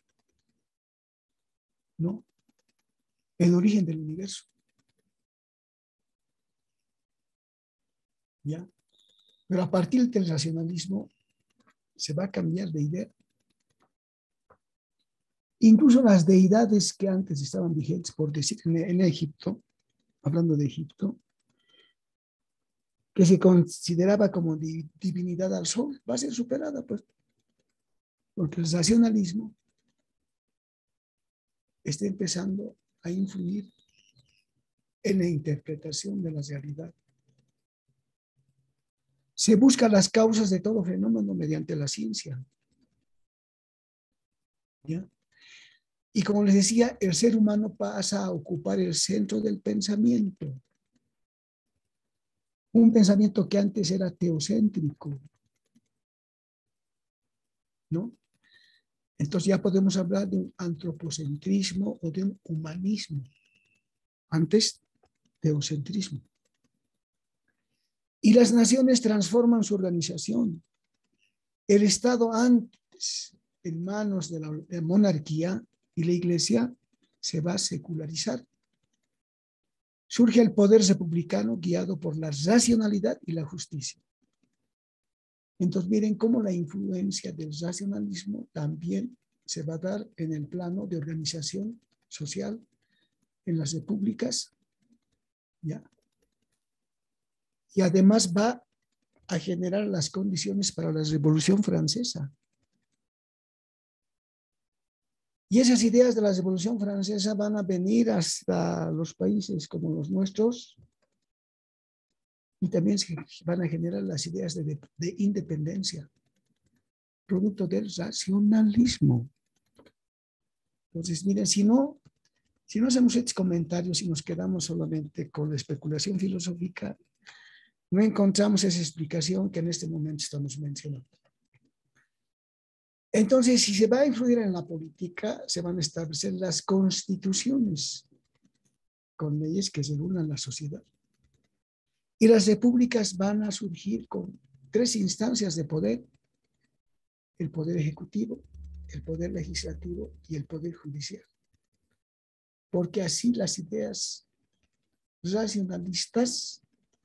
¿no?, el origen del universo, ¿ya? Pero a partir del racionalismo se va a cambiar de idea. Incluso las deidades que antes estaban vigentes, por decir, en Egipto, hablando de Egipto, que se consideraba como divinidad al sol, va a ser superada, pues, porque el racionalismo está empezando a influir en la interpretación de la realidad. Se buscan las causas de todo fenómeno mediante la ciencia, ¿ya? Y como les decía, el ser humano pasa a ocupar el centro del pensamiento. Un pensamiento que antes era teocéntrico, ¿no? Entonces ya podemos hablar de un antropocentrismo o de un humanismo. Antes, teocentrismo. Y las naciones transforman su organización. El Estado antes, en manos de la monarquía, y la iglesia se va a secularizar. surge el poder republicano guiado por la racionalidad y la justicia. Entonces miren cómo la influencia del racionalismo también se va a dar en el plano de organización social en las repúblicas, ¿ya? Y además va a generar las condiciones para la Revolución Francesa. Y esas ideas de la Revolución Francesa van a venir hasta los países como los nuestros y también se van a generar las ideas de independencia, producto del racionalismo. Entonces, miren, si no hacemos estos comentarios y nos quedamos solamente con la especulación filosófica, no encontramos esa explicación que en este momento estamos mencionando. Entonces, si se va a influir en la política, se van a establecer las constituciones con leyes que regulan la sociedad. Y las repúblicas van a surgir con 3 instancias de poder: el poder ejecutivo, el poder legislativo y el poder judicial. Porque así las ideas racionalistas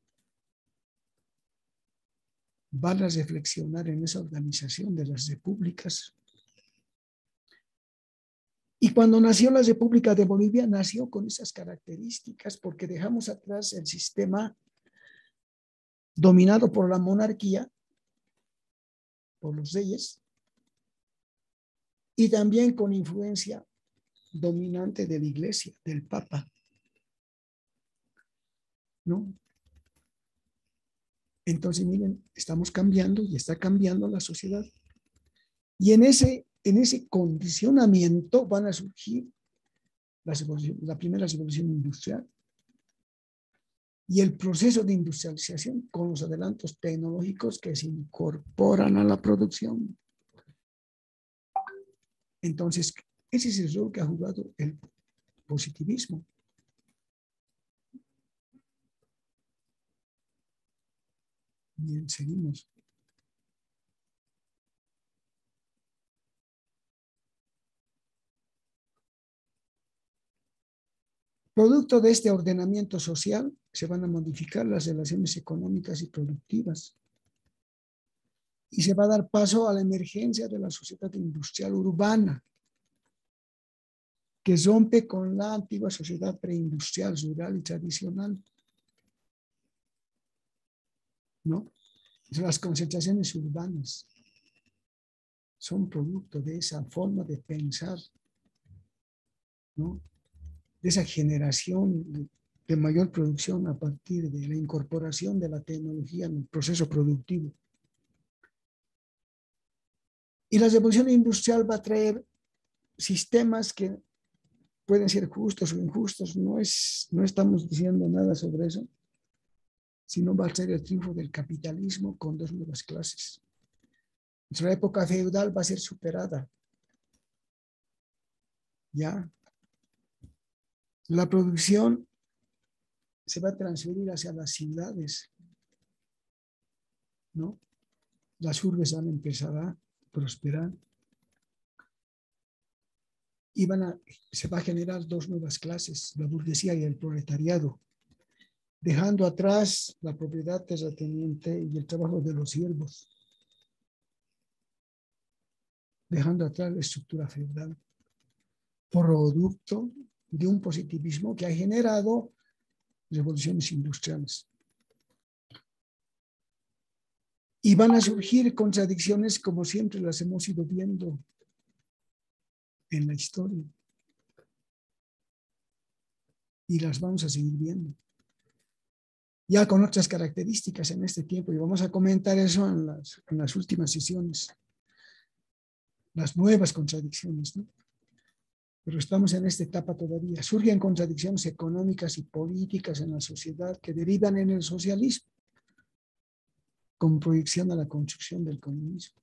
van a reflexionar en esa organización de las repúblicas. Y cuando nació la República de Bolivia, nació con esas características, porque dejamos atrás el sistema dominado por la monarquía, por los reyes, y también con influencia dominante de la iglesia, del Papa, ¿no? Entonces, miren, estamos cambiando y está cambiando la sociedad. Y en ese condicionamiento van a surgir la primera revolución industrial y el proceso de industrialización con los adelantos tecnológicos que se incorporan a la producción. Entonces, ese es el rol que ha jugado el positivismo. Bien, seguimos. Producto de este ordenamiento social, se van a modificar las relaciones económicas y productivas. Y se va a dar paso a la emergencia de la sociedad industrial urbana, que rompe con la antigua sociedad preindustrial, rural y tradicional, ¿no? Las concentraciones urbanas son producto de esa forma de pensar, ¿no? De esa generación de mayor producción a partir de la incorporación de la tecnología en el proceso productivo. Y la revolución industrial va a traer sistemas que pueden ser justos o injustos, no estamos diciendo nada sobre eso, sino va a ser el triunfo del capitalismo con 2 nuevas clases. Nuestra época feudal va a ser superada. Ya. La producción se va a transferir hacia las ciudades, ¿no? Las urbes van a empezar a prosperar. Y se va a generar 2 nuevas clases, la burguesía y el proletariado, dejando atrás la propiedad terrateniente y el trabajo de los siervos, dejando atrás la estructura feudal, producto de un positivismo que ha generado revoluciones industriales. Y van a surgir contradicciones como siempre las hemos ido viendo en la historia. Y las vamos a seguir viendo. Ya con otras características en este tiempo, y vamos a comentar eso en las últimas sesiones. Las nuevas contradicciones, ¿no? Pero estamos en esta etapa todavía. Surgen contradicciones económicas y políticas en la sociedad que derivan en el socialismo, con proyección a la construcción del comunismo,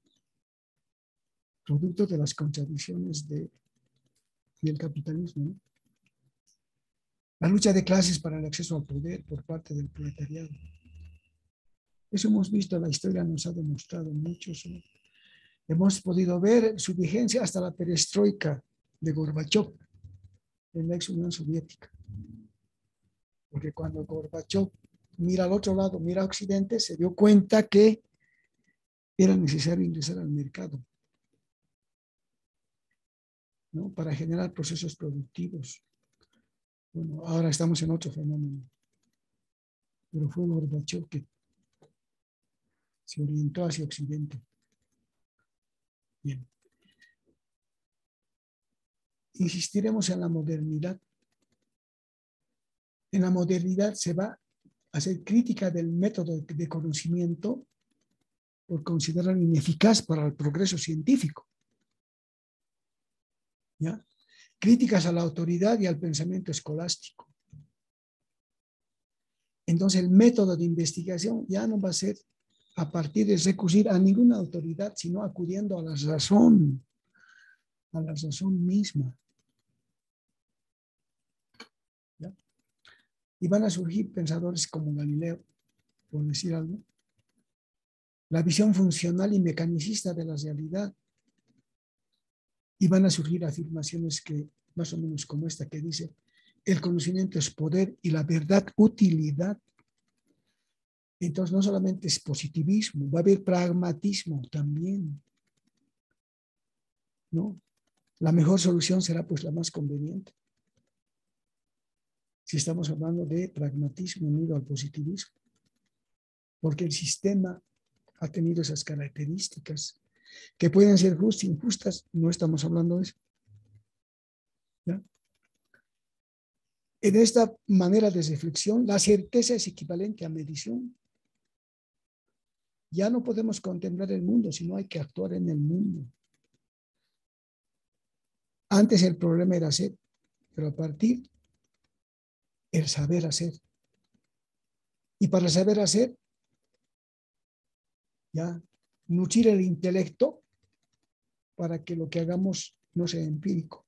producto de las contradicciones del capitalismo, ¿no? La lucha de clases para el acceso al poder por parte del proletariado. Eso hemos visto, la historia nos ha demostrado mucho. Hemos podido ver su vigencia hasta la perestroika de Gorbachov en la ex Unión Soviética. Porque cuando Gorbachev mira al otro lado, mira a Occidente, se dio cuenta que era necesario ingresar al mercado, ¿no? Para generar procesos productivos. Bueno, ahora estamos en otro fenómeno, pero fue Gorbachev que se orientó hacia Occidente. Bien. Insistiremos en la modernidad. En la modernidad se va a hacer crítica del método de conocimiento por considerarlo ineficaz para el progreso científico. ¿Ya? Críticas a la autoridad y al pensamiento escolástico. Entonces el método de investigación ya no va a ser a partir de recurrir a ninguna autoridad, sino acudiendo a la razón misma. ¿Ya? Y van a surgir pensadores como Galileo, por decir algo. La visión funcional y mecanicista de la realidad. Y van a surgir afirmaciones que, más o menos como esta, que dice: el conocimiento es poder y la verdad utilidad. Entonces no solamente es positivismo, va a haber pragmatismo también, ¿no? La mejor solución será pues la más conveniente. Si estamos hablando de pragmatismo unido al positivismo, porque el sistema ha tenido esas características que pueden ser justas, injustas, no estamos hablando de eso. ¿Ya? En esta manera de reflexión, la certeza es equivalente a medición. Ya no podemos contemplar el mundo, sino hay que actuar en el mundo. Antes el problema era hacer, pero a partir el saber hacer. Y para saber hacer, ya, nutrir el intelecto para que lo que hagamos no sea empírico.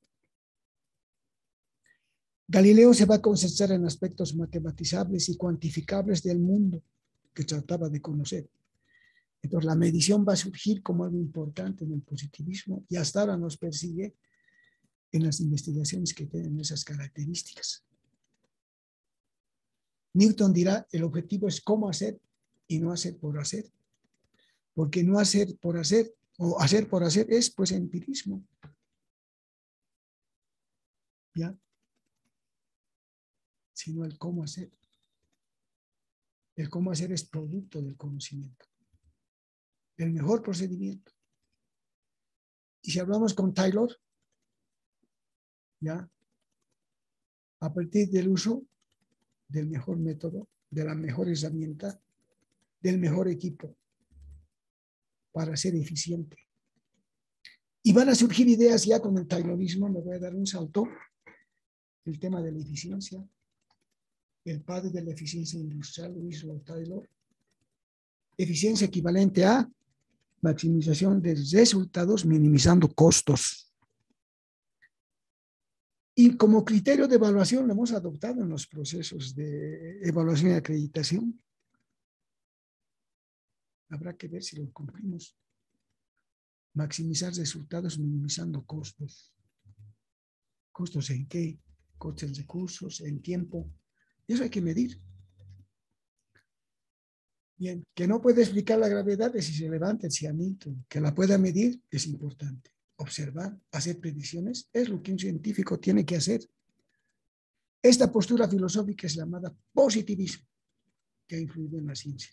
Galileo se va a concentrar en aspectos matematizables y cuantificables del mundo que trataba de conocer. Entonces la medición va a surgir como algo importante en el positivismo y hasta ahora nos persigue en las investigaciones que tienen esas características. Newton dirá: el objetivo es cómo hacer y no hacer por hacer. Porque no hacer por hacer o hacer por hacer es pues empirismo. ¿Ya? Sino el cómo hacer. El cómo hacer es producto del conocimiento. El mejor procedimiento. Y si hablamos con Taylor, ¿ya? A partir del uso del mejor método, de la mejor herramienta, del mejor equipo para ser eficiente. Y van a surgir ideas ya con el Taylorismo. Me voy a dar un salto. El tema de la eficiencia. El padre de la eficiencia industrial, Winslow Taylor. Eficiencia equivalente a maximización de resultados minimizando costos. Y como criterio de evaluación lo hemos adoptado en los procesos de evaluación y acreditación. Habrá que ver si lo cumplimos. Maximizar resultados minimizando costos. ¿Costos en qué? Costos en recursos, en tiempo. Eso hay que medir. Bien, que no puede explicar la gravedad de si se levanta el cianito. Que la pueda medir es importante. Observar, hacer predicciones, es lo que un científico tiene que hacer. Esta postura filosófica es llamada positivismo, que ha influido en la ciencia.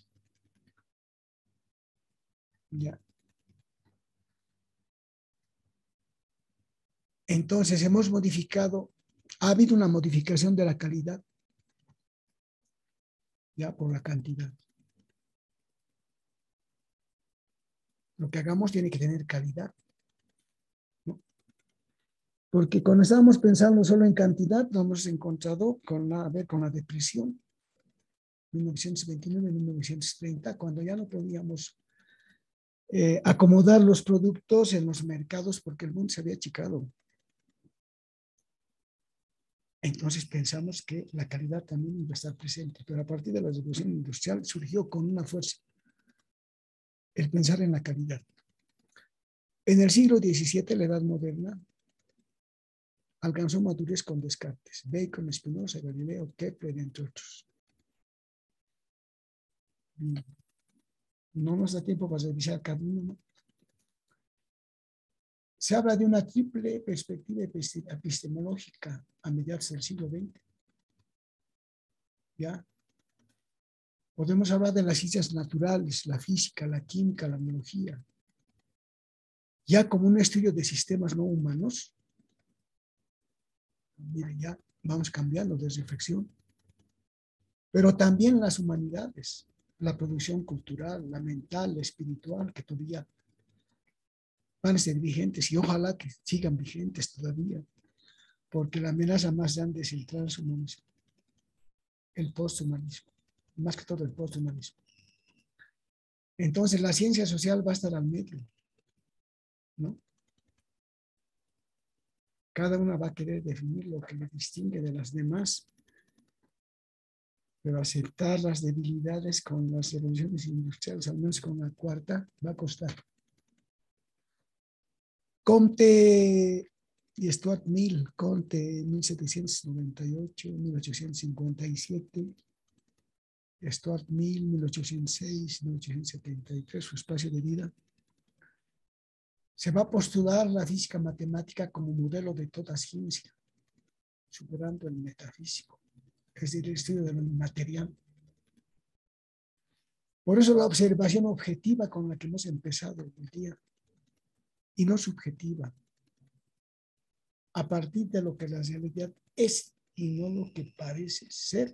Ya. Entonces hemos modificado, ha habido una modificación de la calidad, ya por la cantidad. Lo que hagamos tiene que tener calidad, ¿no? Porque cuando estábamos pensando solo en cantidad, nos hemos encontrado con la depresión, 1929-1930, cuando ya no podíamos acomodar los productos en los mercados porque el mundo se había achicado. Entonces pensamos que la calidad también iba a estar presente, pero a partir de la revolución industrial surgió con una fuerza el pensar en la calidad. En el siglo XVII, la Edad Moderna, alcanzó madurez con Descartes, Bacon, Spinoza, Galileo, Kepler, entre otros. Bien. No nos da tiempo para revisar cada uno. Se habla de una triple perspectiva epistemológica a mediados del siglo XX. ¿Ya? Podemos hablar de las ciencias naturales, la física, la química, la biología, ya como un estudio de sistemas no humanos. Miren, ya vamos cambiando de reflexión. Pero también las humanidades, la producción cultural, la mental, la espiritual, que todavía van a ser vigentes y ojalá que sigan vigentes todavía, porque la amenaza más grande es el transhumanismo, el posthumanismo, más que todo el posthumanismo. Entonces la ciencia social va a estar al medio, ¿no? Cada una va a querer definir lo que le distingue de las demás, pero aceptar las debilidades con las revoluciones industriales, al menos con la cuarta, va a costar. Comte y Stuart Mill, Comte 1798, 1857, Stuart Mill 1806, 1873, su espacio de vida. Se va a postular la física matemática como modelo de toda ciencia, superando el metafísico, es decir, el estudio de lo inmaterial. Por eso la observación objetiva con la que hemos empezado el día, y no subjetiva, a partir de lo que la realidad es y no lo que parece ser,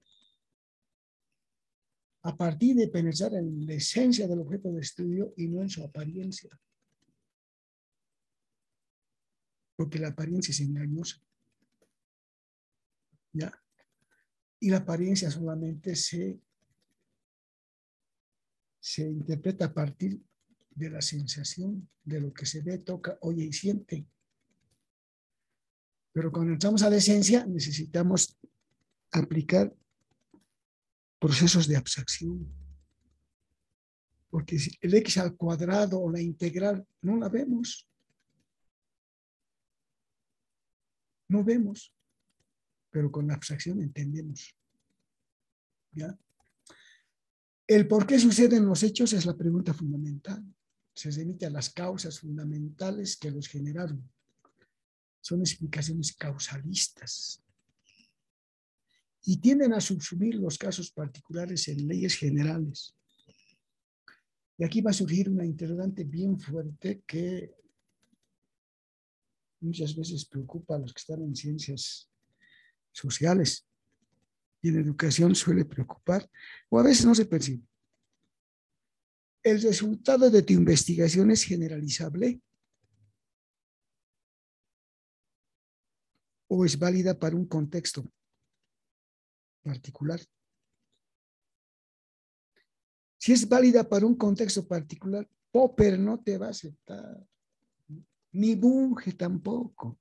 a partir de pensar en la esencia del objeto de estudio y no en su apariencia, porque la apariencia es engañosa, ¿ya? Y la apariencia solamente se interpreta a partir de la sensación, de lo que se ve, toca, oye y siente. Pero cuando entramos a la esencia, necesitamos aplicar procesos de abstracción. Porque si el x al cuadrado o la integral no la vemos. No vemos. Pero con la abstracción entendemos. ¿Ya? El por qué suceden los hechos es la pregunta fundamental. Se remite a las causas fundamentales que los generaron. Son explicaciones causalistas. Y tienden a subsumir los casos particulares en leyes generales. Y aquí va a surgir una interrogante bien fuerte que muchas veces preocupa a los que están en ciencias sociales. Y en educación suele preocupar, o a veces no se percibe. ¿El resultado de tu investigación es generalizable? ¿O es válida para un contexto particular? Si es válida para un contexto particular, Popper no te va a aceptar, ni Bunge tampoco.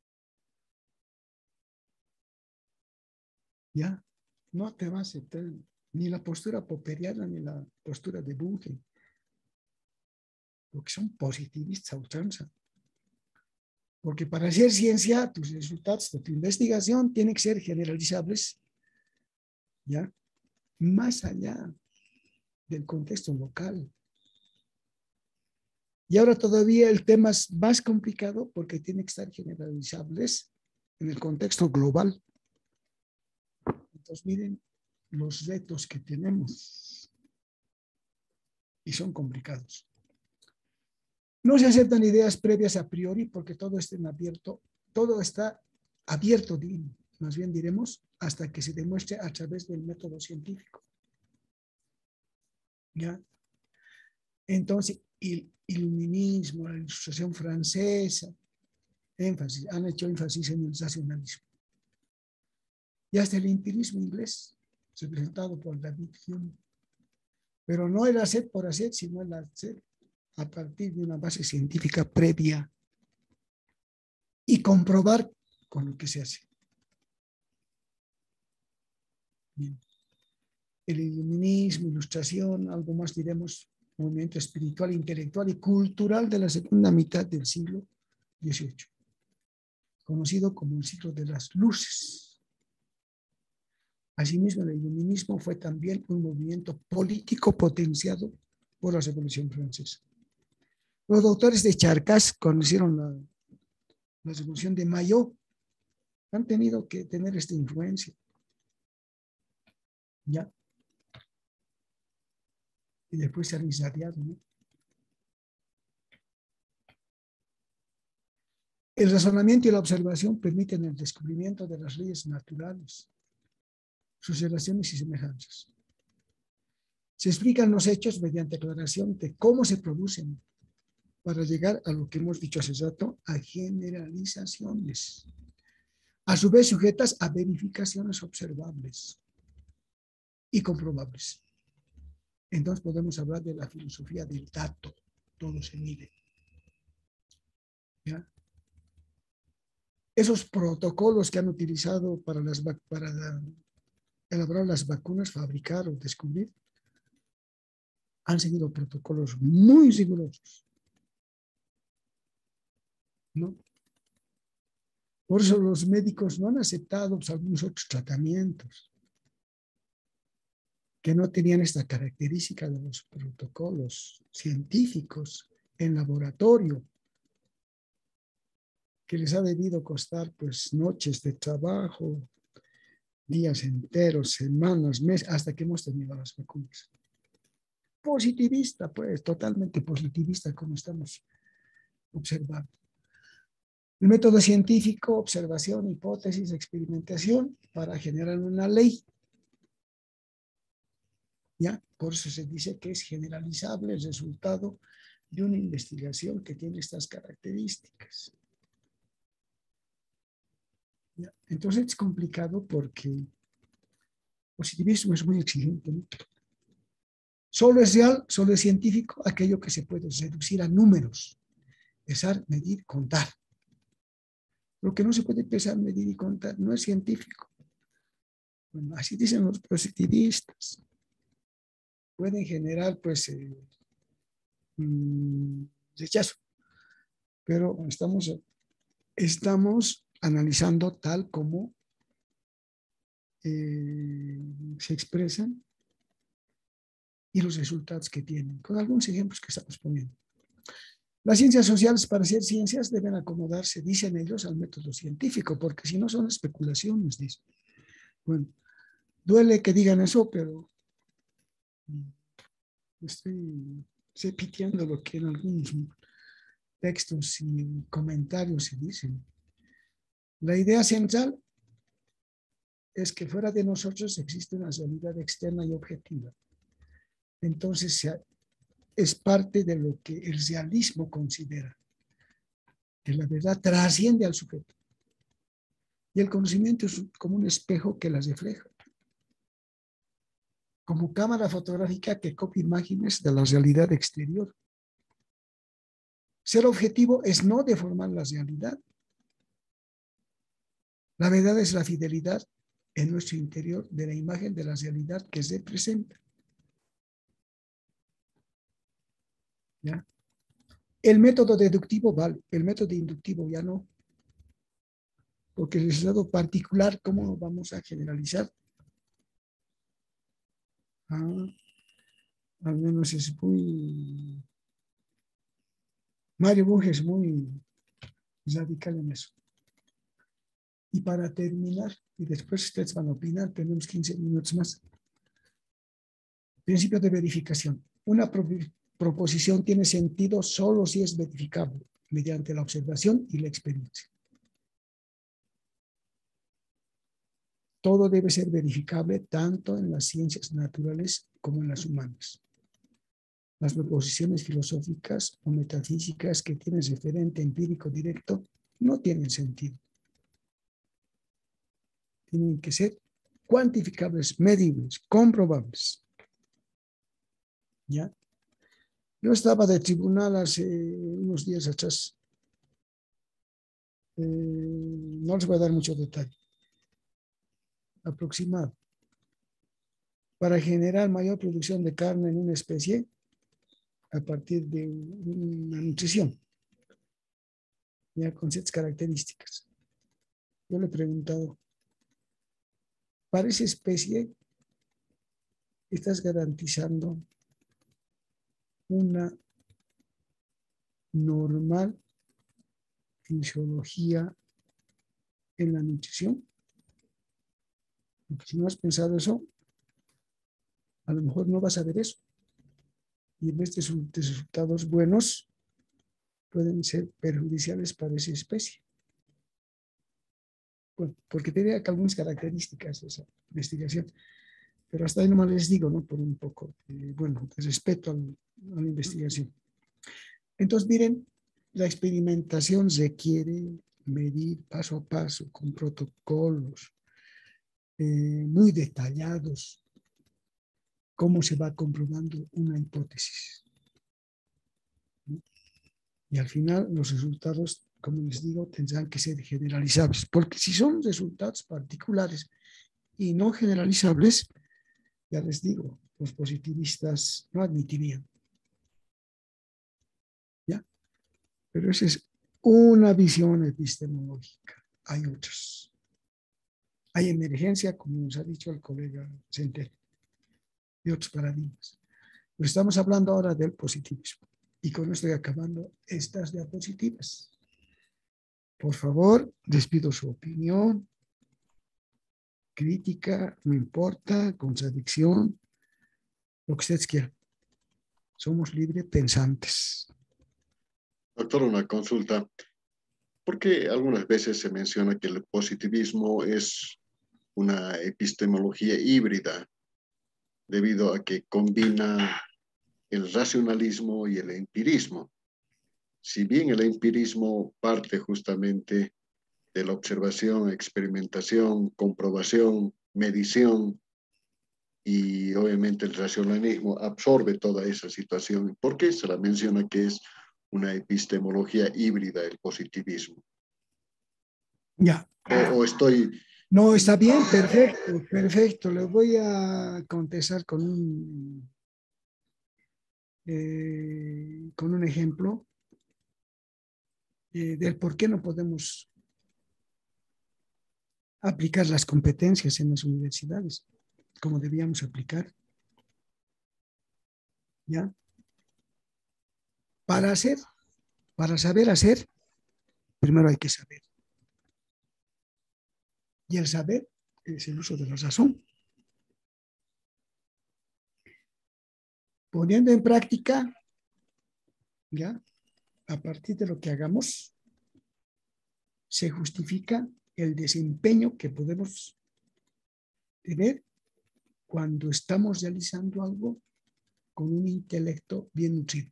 ¿Ya? No te va a aceptar ni la postura popperiana ni la postura de Bunge, porque son positivistas a ultranza. Porque para hacer ciencia, tus resultados de tu investigación tienen que ser generalizables, ¿ya? Más allá del contexto local. Y ahora todavía el tema es más complicado porque tiene que estar generalizables en el contexto global. Entonces, miren los retos que tenemos y son complicados. No se aceptan ideas previas a priori porque todo está abierto, más bien diremos, hasta que se demuestre a través del método científico. ¿Ya? Entonces, el iluminismo, la Ilustración francesa, han hecho énfasis en el racionalismo. Y hasta el empirismo inglés, representado por David Hume. Pero no el hacer por hacer, sino el hacer a partir de una base científica previa y comprobar con lo que se hace. Bien. El iluminismo, ilustración, algo más diremos, movimiento espiritual, intelectual y cultural de la segunda mitad del siglo XVIII. conocido como el ciclo de las luces. Asimismo, el iluminismo fue también un movimiento político potenciado por la Revolución Francesa. Los doctores de Charcas, cuando hicieron la Revolución de Mayo, han tenido que tener esta influencia. ¿Ya? Y después se han irradiado, ¿no? El razonamiento y la observación permiten el descubrimiento de las leyes naturales, sus relaciones y semejanzas. Se explican los hechos mediante aclaración de cómo se producen para llegar a lo que hemos dicho hace rato, a generalizaciones, a su vez sujetas a verificaciones observables y comprobables. Entonces podemos hablar de la filosofía del dato, todo se mide. ¿Ya? Esos protocolos que han utilizado para elaborar las vacunas, fabricar o descubrir, han seguido protocolos muy rigurosos, ¿no? Por eso los médicos no han aceptado algunos otros tratamientos que no tenían esta característica de los protocolos científicos en laboratorio, que les ha debido costar pues noches de trabajo, días enteros, semanas, meses, hasta que hemos tenido las vacunas. Positivista, pues, totalmente positivista, como estamos observando. El método científico, observación, hipótesis, experimentación, para generar una ley. ¿Ya? Por eso se dice que es generalizable el resultado de una investigación que tiene estas características. ¿Ya? Entonces es complicado porque el positivismo es muy exigente, ¿no? Solo es real, solo es científico aquello que se puede reducir a números, pesar, medir, contar. Lo que no se puede pesar, medir y contar no es científico. Bueno, así dicen los positivistas. Pueden generar, pues, rechazo. Pero estamos analizando tal como se expresan y los resultados que tienen, con algunos ejemplos que estamos poniendo. Las ciencias sociales, para ser ciencias, deben acomodarse, dicen ellos, al método científico, porque si no son especulaciones, dicen. Bueno, duele que digan eso, pero estoy repitiendo lo que en algunos textos y comentarios se dicen. La idea central es que fuera de nosotros existe una realidad externa y objetiva. Entonces es parte de lo que el realismo considera, que la verdad trasciende al sujeto. Y el conocimiento es como un espejo que las refleja, como cámara fotográfica que copia imágenes de la realidad exterior. Ser objetivo es no deformar la realidad. La verdad es la fidelidad en nuestro interior de la imagen de la realidad que se presenta. ¿Ya? El método deductivo vale, el método inductivo ya no. Porque el resultado particular, ¿cómo lo vamos a generalizar? Al menos es muy... Mario Bunge es muy radical en eso. Y para terminar, y después ustedes van a opinar, tenemos 15 minutos más. Principio de verificación. Una proposición tiene sentido solo si es verificable mediante la observación y la experiencia. Todo debe ser verificable tanto en las ciencias naturales como en las humanas. Las proposiciones filosóficas o metafísicas que tienen referente empírico directo no tienen sentido. Tienen que ser cuantificables, medibles, comprobables. ¿Ya? Yo estaba de tribunal hace unos días atrás. No les voy a dar mucho detalle. Aproximado. Para generar mayor producción de carne en una especie a partir de una nutrición, ya con ciertas características. yo le he preguntado, para esa especie, ¿estás garantizando una normal fisiología en la nutrición? Porque si no has pensado eso, a lo mejor no vas a ver eso. Y en vez de resultados buenos, pueden ser perjudiciales para esa especie. Bueno, porque tiene algunas características esa investigación. Pero hasta ahí nomás les digo, ¿no? Por un poco, bueno, de respeto a la investigación. Entonces, miren, la experimentación requiere medir paso a paso, con protocolos muy detallados, cómo se va comprobando una hipótesis. Y al final, los resultados, como les digo, tendrán que ser generalizables, porque si son resultados particulares y no generalizables, ya les digo, los positivistas no admitirían. ¿Ya? Pero esa es una visión epistemológica. Hay otras. Hay emergencia, como nos ha dicho el colega Centeno, de otros paradigmas. Pero estamos hablando ahora del positivismo. Y con esto estoy acabando estas diapositivas. Por favor, les pido su opinión, crítica, no importa, contradicción, lo que ustedes quieran. Somos libres pensantes. Doctor, una consulta. ¿Por qué algunas veces se menciona que el positivismo es una epistemología híbrida debido a que combina el racionalismo y el empirismo? Si bien el empirismo parte justamente de la observación, experimentación, comprobación, medición, y obviamente el racionalismo absorbe toda esa situación, ¿por qué se la menciona que es una epistemología híbrida el positivismo? Ya. O estoy... No, está bien, perfecto, perfecto. Le voy a contestar con un ejemplo del por qué no podemos aplicar las competencias en las universidades como debíamos aplicar. ¿Ya? Para saber hacer, primero hay que saber. Y el saber es el uso de la razón. Poniendo en práctica, ¿ya? A partir de lo que hagamos, se justifica el desempeño que podemos tener cuando estamos realizando algo con un intelecto bien nutrido.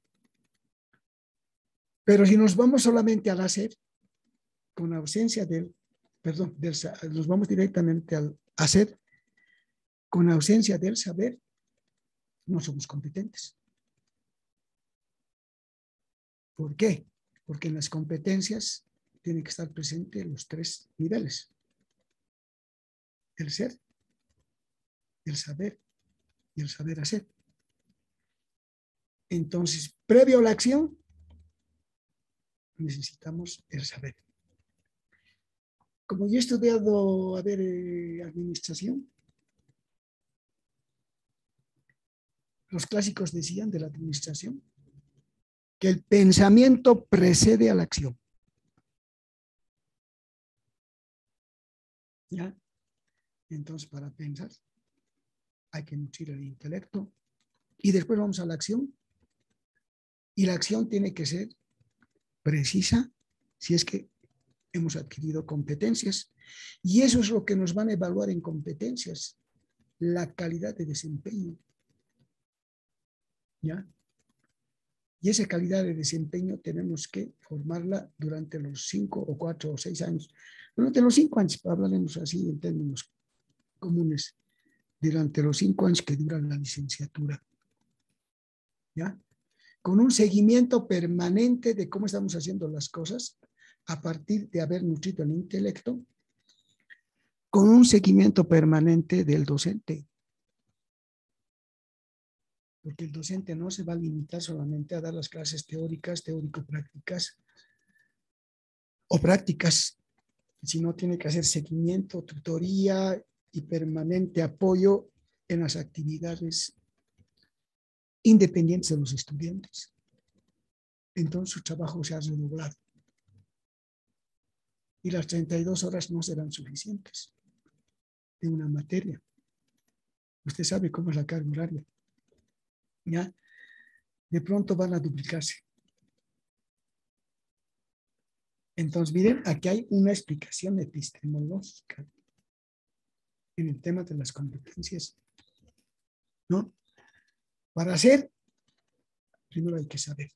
Pero si nos vamos solamente al hacer, con ausencia nos vamos directamente al hacer, con ausencia del saber, no somos competentes. ¿Por qué? Porque en las competencias tienen que estar presentes los tres niveles: el ser, el saber y el saber hacer. Entonces, previo a la acción, necesitamos el saber. Como yo he estudiado, administración, los clásicos decían de la administración que el pensamiento precede a la acción. ¿Ya? Entonces, para pensar, hay que nutrir el intelecto y después vamos a la acción. Y la acción tiene que ser precisa si es que hemos adquirido competencias. Y eso es lo que nos van a evaluar en competencias, la calidad de desempeño. ¿Ya? Y esa calidad de desempeño tenemos que formarla durante los 5 o 4 o 6 años. Durante los 5 años, hablaremos así en términos comunes, durante los 5 años que dura la licenciatura. ¿Ya? Con un seguimiento permanente de cómo estamos haciendo las cosas a partir de haber nutrido el intelecto, con un seguimiento permanente del docente. Porque el docente no se va a limitar solamente a dar las clases teóricas, teórico-prácticas o prácticas. sino tiene que hacer seguimiento, tutoría y permanente apoyo en las actividades independientes de los estudiantes. Entonces su trabajo se ha redoblado. Y las 32 horas no serán suficientes de una materia. Usted sabe cómo es la carga horaria. ¿Ya? De pronto van a duplicarse. Entonces, miren, aquí hay una explicación epistemológica en el tema de las competencias, ¿no? Para hacer, primero hay que saber.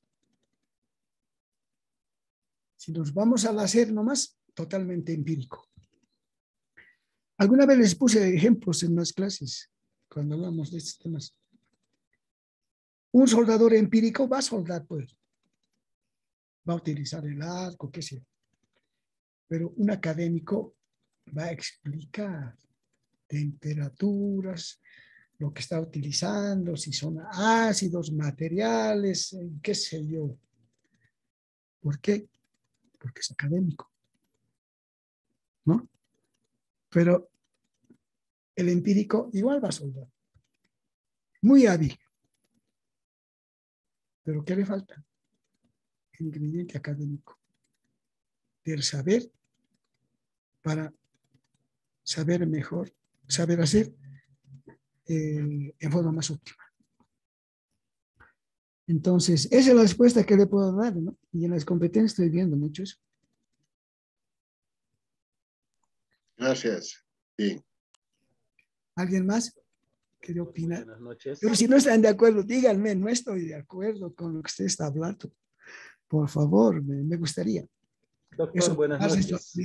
Si nos vamos al hacer nomás, totalmente empírico. Alguna vez les puse ejemplos en las clases, cuando hablamos de estos temas. Un soldador empírico va a soldar, pues. Va a utilizar el arco, qué sé yo. Pero un académico va a explicar temperaturas, lo que está utilizando, si son ácidos, materiales, qué sé yo. ¿Por qué? Porque es académico, ¿no? Pero el empírico igual va a soldar. Muy hábil. ¿Pero qué le falta? El ingrediente académico. Del saber para saber mejor, saber hacer en forma más óptima. Entonces, esa es la respuesta que le puedo dar, ¿no? Y en las competencias estoy viendo mucho eso. Gracias. Bien. ¿Alguien más quiere opinar? Buenas noches. Pero si no están de acuerdo, díganme, no estoy de acuerdo con lo que usted está hablando. Por favor, me gustaría. Doctor, Eso buenas noches.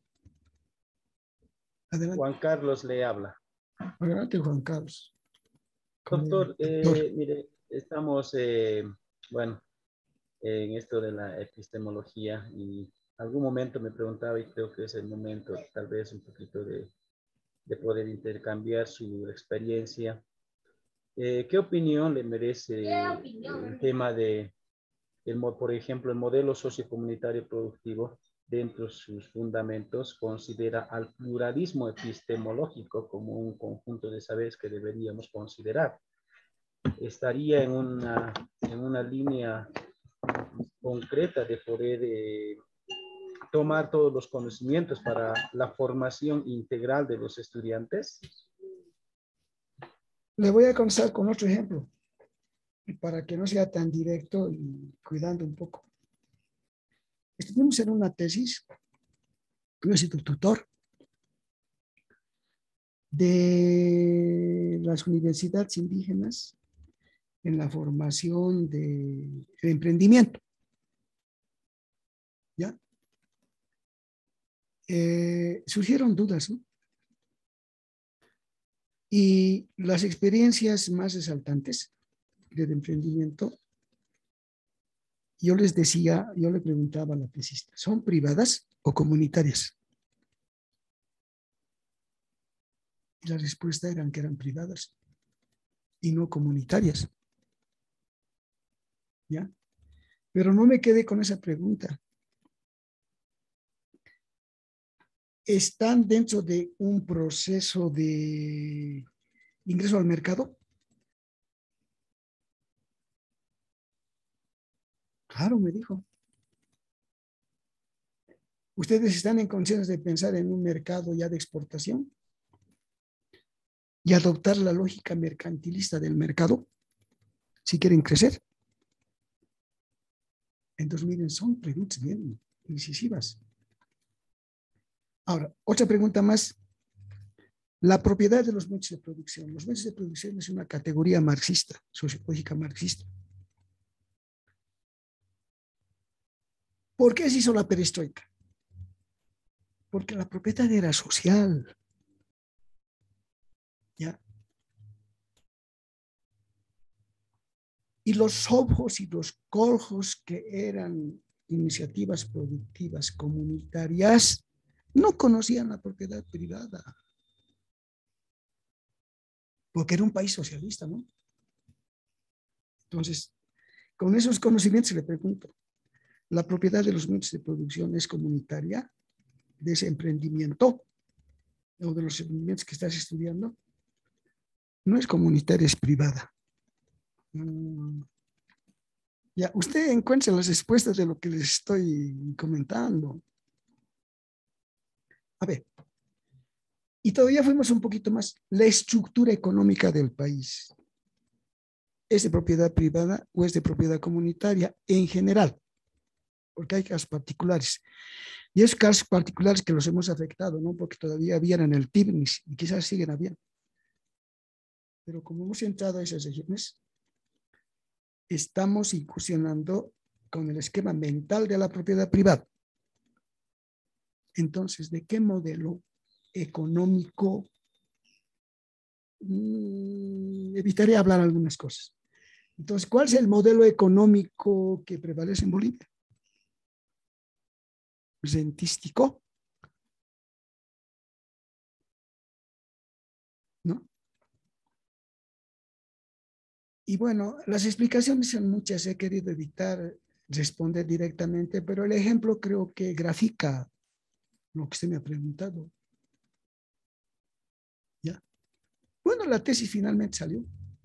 Adelante. Juan Carlos le habla. Adelante, Juan Carlos. Doctor, mire, estamos, bueno, en esto de la epistemología y algún momento me preguntaba y creo que es el momento tal vez un poquito de poder intercambiar su experiencia. ¿Qué opinión le merece el tema de, por ejemplo, el modelo sociocomunitario productivo? Dentro de sus fundamentos, considera al pluralismo epistemológico como un conjunto de saberes que deberíamos considerar. Estaría en una línea concreta de poder tomar todos los conocimientos para la formación integral de los estudiantes. Le voy a comenzar con otro ejemplo, para que no sea tan directo y cuidando un poco. Estuvimos en una tesis, yo he sido tutor de las universidades indígenas en la formación de emprendimiento. ¿Ya? Surgieron dudas, ¿no? Y las experiencias más resaltantes del emprendimiento, yo les decía, yo le preguntaba a la tesista, ¿son privadas o comunitarias? Y la respuesta eran que eran privadas y no comunitarias. ¿Ya? Pero no me quedé con esa pregunta. ¿Están dentro de un proceso de ingreso al mercado? Claro, me dijo. ¿Ustedes están en conciencia de pensar en un mercado ya de exportación y adoptar la lógica mercantilista del mercado si quieren crecer? Entonces, miren, son preguntas bien incisivas. Ahora, otra pregunta más. La propiedad de los medios de producción. Los medios de producción es una categoría marxista, sociológica marxista. ¿Por qué se hizo la perestroika? Porque la propiedad era social. ¿Ya? Y los sovjos y los koljos, que eran iniciativas productivas comunitarias, no conocían la propiedad privada. Porque era un país socialista, ¿no? Entonces, con esos conocimientos le pregunto, ¿la propiedad de los medios de producción es comunitaria de ese emprendimiento o de los emprendimientos que estás estudiando no es comunitaria, es privada. Ya, usted encuentra las respuestas de lo que les estoy comentando. A ver, y todavía fuimos un poquito más. La estructura económica del país, ¿es de propiedad privada o es de propiedad comunitaria en general? Porque hay casos particulares. Y esos casos particulares que los hemos afectado, ¿no? Porque todavía habían en el TIBNIS y quizás siguen habiendo. Pero como hemos entrado a esas regiones, estamos incursionando con el esquema mental de la propiedad privada. Entonces, ¿de qué modelo económico? Evitaré hablar algunas cosas. Entonces, ¿cuál es el modelo económico que prevalece en Bolivia? Rentístico, ¿no? Y bueno, las explicaciones son muchas, he querido evitar responder directamente, pero el ejemplo creo que grafica lo que usted me ha preguntado. ¿Ya? Bueno, la tesis finalmente salió.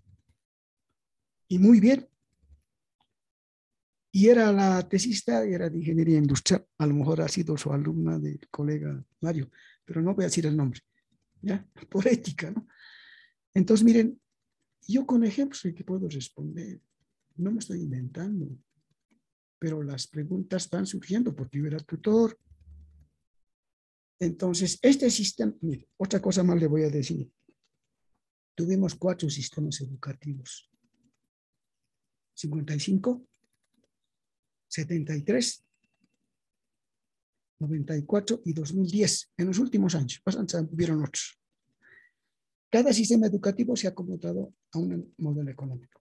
Y muy bien. Y era la tesista, era de ingeniería industrial. A lo mejor ha sido su alumna del colega Mario, pero no voy a decir el nombre. ¿Ya? Por ética, ¿no? Entonces, miren, yo con ejemplos que puedo responder, no me estoy inventando, pero las preguntas van surgiendo porque yo era tutor. Entonces, este sistema, mire, otra cosa más le voy a decir. Tuvimos 4 sistemas educativos. 55, 73, 94 y 2010, en los últimos años. Antes hubieron otros. Cada sistema educativo se ha acomodado a un modelo económico.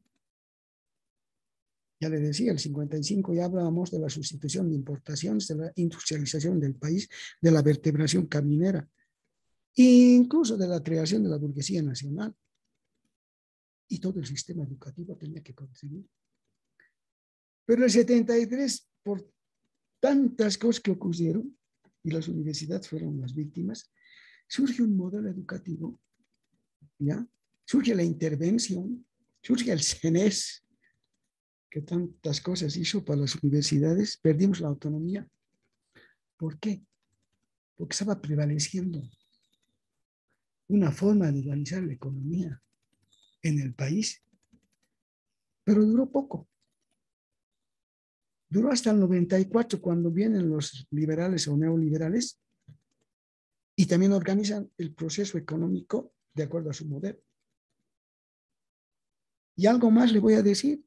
Ya le decía, el 55 ya hablábamos de la sustitución de importaciones, de la industrialización del país, de la vertebración caminera, incluso de la creación de la burguesía nacional. Y todo el sistema educativo tenía que contribuir. Pero el 73, por tantas cosas que ocurrieron, y las universidades fueron las víctimas, surge un modelo educativo, ¿ya? Surge la intervención, surge el CENES, que tantas cosas hizo para las universidades, perdimos la autonomía. ¿Por qué? Porque estaba prevaleciendo una forma de organizar la economía en el país, pero duró poco. Duró hasta el 94, cuando vienen los liberales o neoliberales y también organizan el proceso económico de acuerdo a su modelo. Y algo más le voy a decir.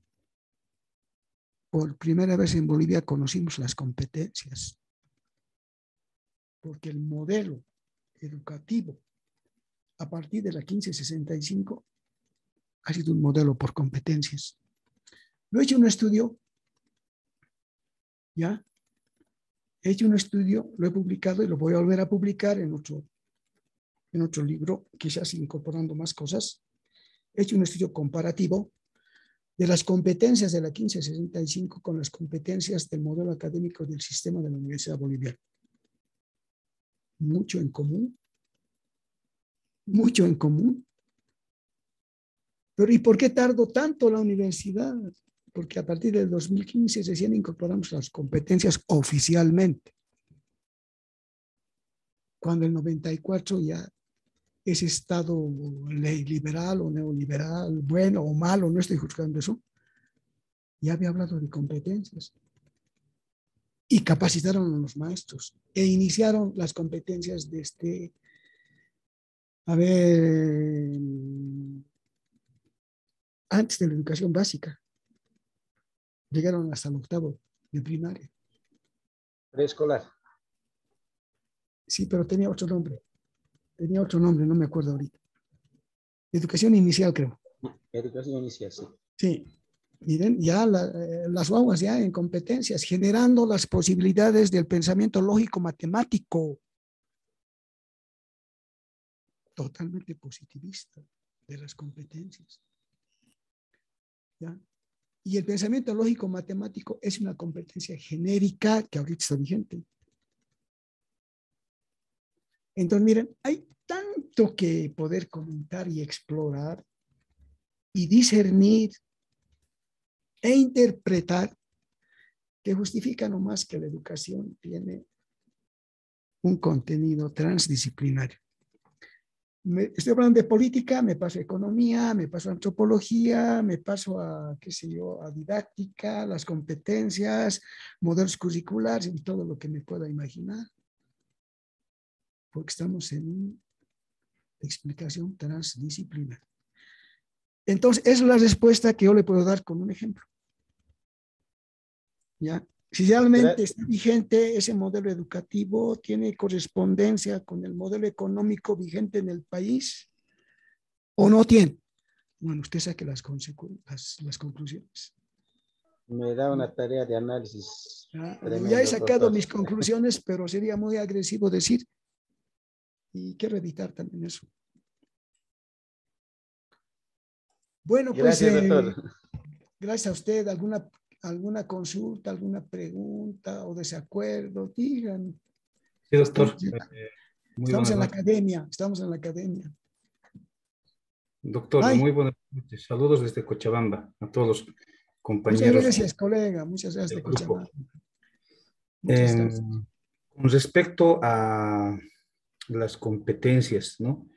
Por primera vez en Bolivia conocimos las competencias, porque el modelo educativo a partir de la 1565 ha sido un modelo por competencias. Lo he hecho un estudio, ¿ya? He hecho un estudio, lo he publicado y lo voy a volver a publicar en otro libro, quizás incorporando más cosas. He hecho un estudio comparativo de las competencias de la 1565 con las competencias del modelo académico del sistema de la Universidad Boliviana. Mucho en común. Mucho en común. Pero ¿y por qué tardó tanto la universidad? Porque a partir del 2015 recién incorporamos las competencias oficialmente. Cuando el 94 ya ese Estado liberal o neoliberal, bueno o malo, no estoy juzgando eso, ya había hablado de competencias. Y capacitaron a los maestros e iniciaron las competencias desde, antes de la educación básica. Llegaron hasta el 8º de primaria. Preescolar. Sí, pero tenía otro nombre, no me acuerdo ahorita. Educación inicial, creo. Educación inicial, sí. Sí, miren, ya las guaguas ya en competencias, generando las posibilidades del pensamiento lógico-matemático, totalmente positivista de las competencias. ¿Ya? Y el pensamiento lógico-matemático es una competencia genérica que ahorita está vigente. Entonces, miren, hay tanto que poder comentar y explorar y discernir e interpretar que justifica nomás que la educación tiene un contenido transdisciplinario. Estoy hablando de política, me paso a economía, me paso a antropología, me paso a, qué sé yo, a didáctica, las competencias, modelos curriculares y todo lo que me pueda imaginar. Porque estamos en una explicación transdisciplinaria. Entonces, esa es la respuesta que yo le puedo dar con un ejemplo. ¿Ya? Si realmente está vigente ese modelo educativo, tiene correspondencia con el modelo económico vigente en el país o no tiene. Bueno, usted saque las conclusiones. Me da una tarea de análisis. Ya he sacado mis conclusiones, pero sería muy agresivo decir, y quiero evitar también eso. Bueno, pues gracias, doctor. Gracias a usted. ¿Alguna consulta, alguna pregunta o desacuerdo? Digan. Sí, doctor. Estamos en la academia, Doctor, Ay. Muy buenas noches. Saludos desde Cochabamba a todos los compañeros. Muchas gracias, colega. Muchas gracias de Cochabamba. Muchas gracias. Con respecto a las competencias, ¿no?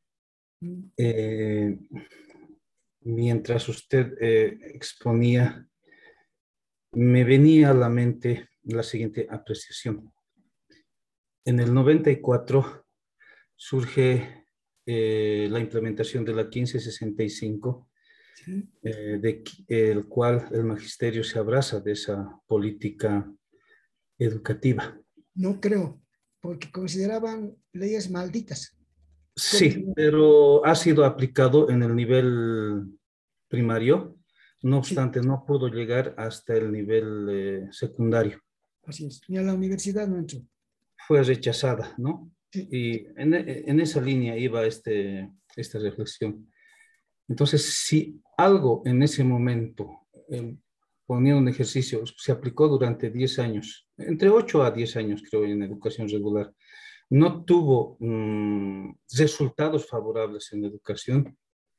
Mientras usted exponía, me venía a la mente la siguiente apreciación. En el 94 surge la implementación de la 1565, sí. El cual el magisterio se abraza de esa política educativa. No creo, porque consideraban leyes malditas. Sí, pero ha sido aplicado en el nivel primario, no obstante, sí. No pudo llegar hasta el nivel secundario. Así es, ni a la universidad no entró. Fue rechazada, ¿no? Sí. Y en esa línea iba esta reflexión. Entonces, si algo en ese momento, poniendo un ejercicio, se aplicó durante 10 años, entre 8 a 10 años creo en educación regular, no tuvo resultados favorables en la educación,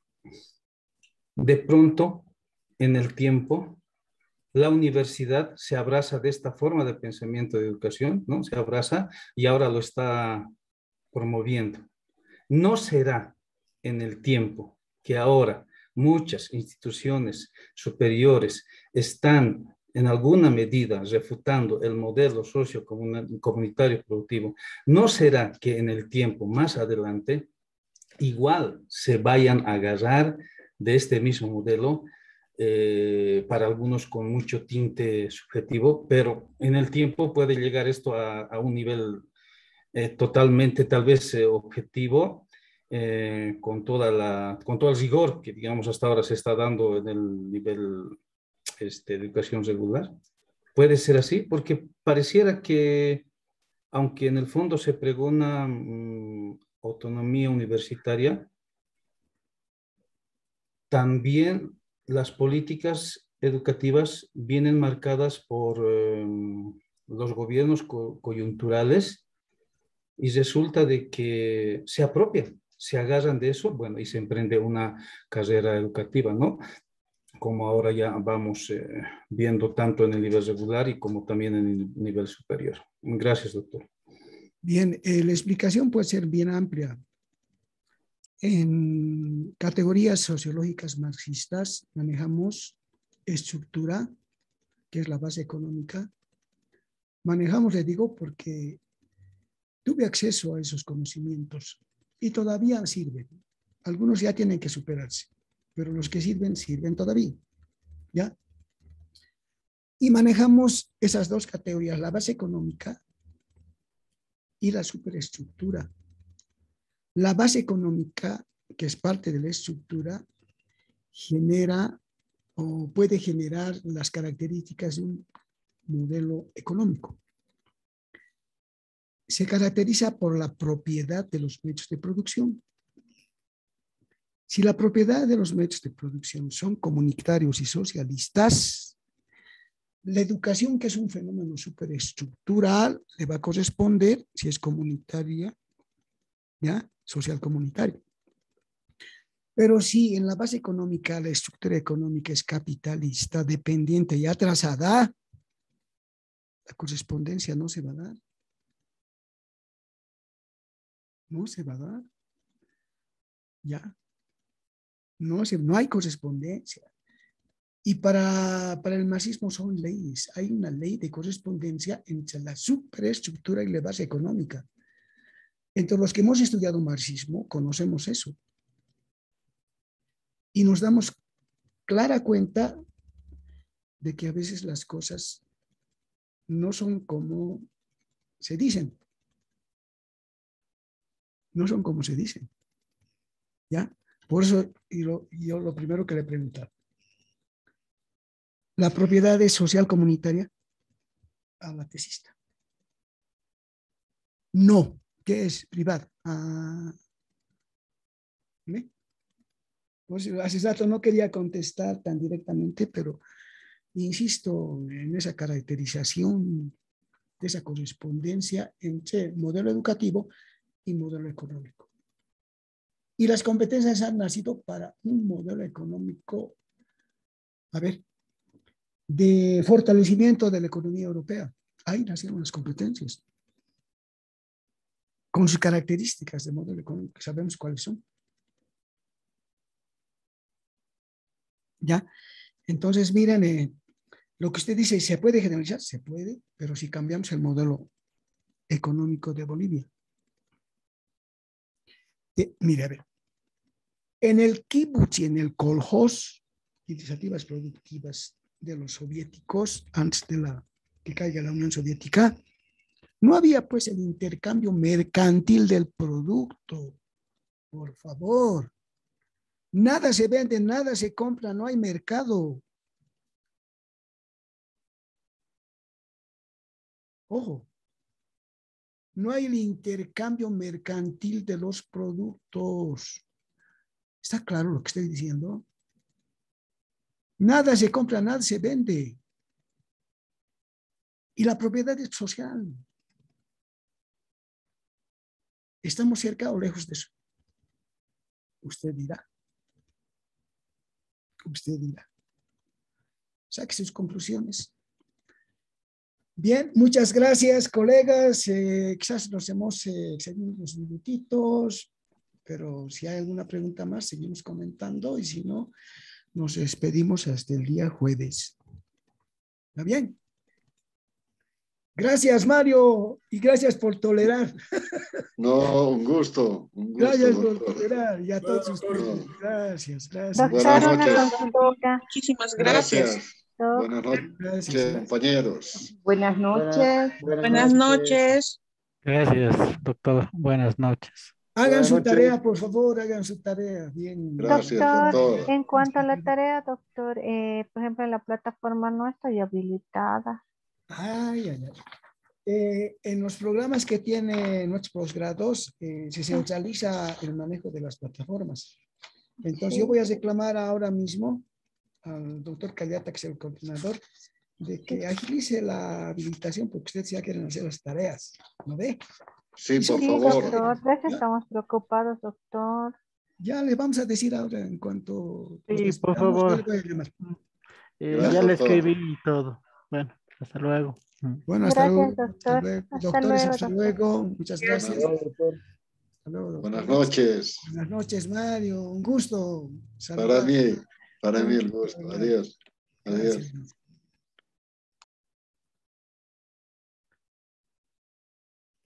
de pronto, en el tiempo, la universidad se abraza de esta forma de pensamiento de educación, ¿no? Se abraza y ahora lo está promoviendo. No será en el tiempo que ahora muchas instituciones superiores están en alguna medida refutando el modelo sociocomunitario productivo, no será que en el tiempo más adelante igual se vayan a agarrar de este mismo modelo, para algunos con mucho tinte subjetivo, pero en el tiempo puede llegar esto a un nivel totalmente tal vez objetivo, con todo el rigor que digamos hasta ahora se está dando en el nivel de educación regular. Puede ser así porque pareciera que aunque en el fondo se pregona autonomía universitaria, también las políticas educativas vienen marcadas por los gobiernos coyunturales y resulta de que se apropian, se agarran de eso, bueno, y se emprende una carrera educativa, ¿no? Como ahora ya vamos viendo tanto en el nivel regular y como también en el nivel superior. Gracias, doctor. Bien, la explicación puede ser bien amplia. En categorías sociológicas marxistas manejamos estructura, que es la base económica. Manejamos, le digo, porque tuve acceso a esos conocimientos y todavía sirven. Algunos ya tienen que superarse, pero los que sirven, sirven todavía. ¿Ya? Y manejamos esas dos categorías, la base económica y la superestructura. La base económica, que es parte de la estructura, genera o puede generar las características de un modelo económico. Se caracteriza por la propiedad de los medios de producción. Si la propiedad de los medios de producción son comunitarios y socialistas, la educación, que es un fenómeno superestructural, le va a corresponder, si es comunitaria, ¿ya? Social comunitario. Pero si en la base económica la estructura económica es capitalista, dependiente y atrasada, la correspondencia no se va a dar. No se va a dar. ¿Ya? No hay correspondencia. Y para el marxismo son leyes. Hay una ley de correspondencia entre la superestructura y la base económica. Entre los que hemos estudiado marxismo, conocemos eso. Y nos damos clara cuenta de que a veces las cosas no son como se dicen. No son como se dicen. ¿Ya? Por eso yo lo primero que le preguntaba. La propiedad es social comunitaria a la tesista. No. ¿Qué es? Privada. ¿Ve? Pues hace rato no quería contestar tan directamente, pero insisto en esa caracterización de esa correspondencia entre modelo educativo y modelo económico. Y las competencias han nacido para un modelo económico, de fortalecimiento de la economía europea. Ahí nacieron las competencias. Con sus características de modelo económico, sabemos cuáles son. ¿Ya? Entonces, miren, lo que usted dice, ¿se puede generalizar? Se puede, pero si cambiamos el modelo económico de Bolivia. Mire, a ver, en el kibutz y en el kolhoz, iniciativas productivas de los soviéticos, antes de que caiga la Unión Soviética, no había pues el intercambio mercantil del producto. Por favor. Nada se vende, nada se compra, no hay mercado. Ojo. No hay el intercambio mercantil de los productos. ¿Está claro lo que estoy diciendo? Nada se compra, nada se vende. Y la propiedad es social. ¿Estamos cerca o lejos de eso? Usted dirá. Usted dirá. Saque sus conclusiones. Bien, muchas gracias, colegas. Quizás nos hemos excedido unos minutitos, pero si hay alguna pregunta más, seguimos comentando y si no, nos despedimos hasta el día jueves. ¿Está bien? Gracias, Mario, y gracias por tolerar. No, un gusto. Gracias por Doctor. tolerar y a todos ustedes. Gracias. Doctor, Buenas una noches. consultita. Muchísimas gracias. Buenas noches, Gracias. compañeros. Buenas noches. Buenas noches. Gracias, doctor. Buenas noches. Hagan su tarea, por favor, hagan su tarea. Bien. Gracias, Doctor, doctor. en cuanto a la tarea, doctor, por ejemplo, en la plataforma no estoy habilitada. En los programas que tienen nuestros posgrados se centraliza el manejo de las plataformas. Entonces yo voy a reclamar ahora mismo al doctor Callata, que es el coordinador, de que agilice la habilitación porque ustedes ya quieren hacer las tareas. ¿No ve? Sí, por Sí, favor. doctor, de eso estamos preocupados, doctor. Ya le vamos a decir ahora en cuanto... Sí, por favor. Yo le voy a llamar. Gracias, Ya le doctor. escribí y todo. Bueno, hasta luego. Bueno, hasta Gracias, luego. doctor. Doctores, hasta doctor. luego. Muchas gracias. Hasta luego, doctor. Buenas noches. Buenas noches, Mario. Un gusto. Para saludar. mí el gusto. Adiós. Adiós. Gracias.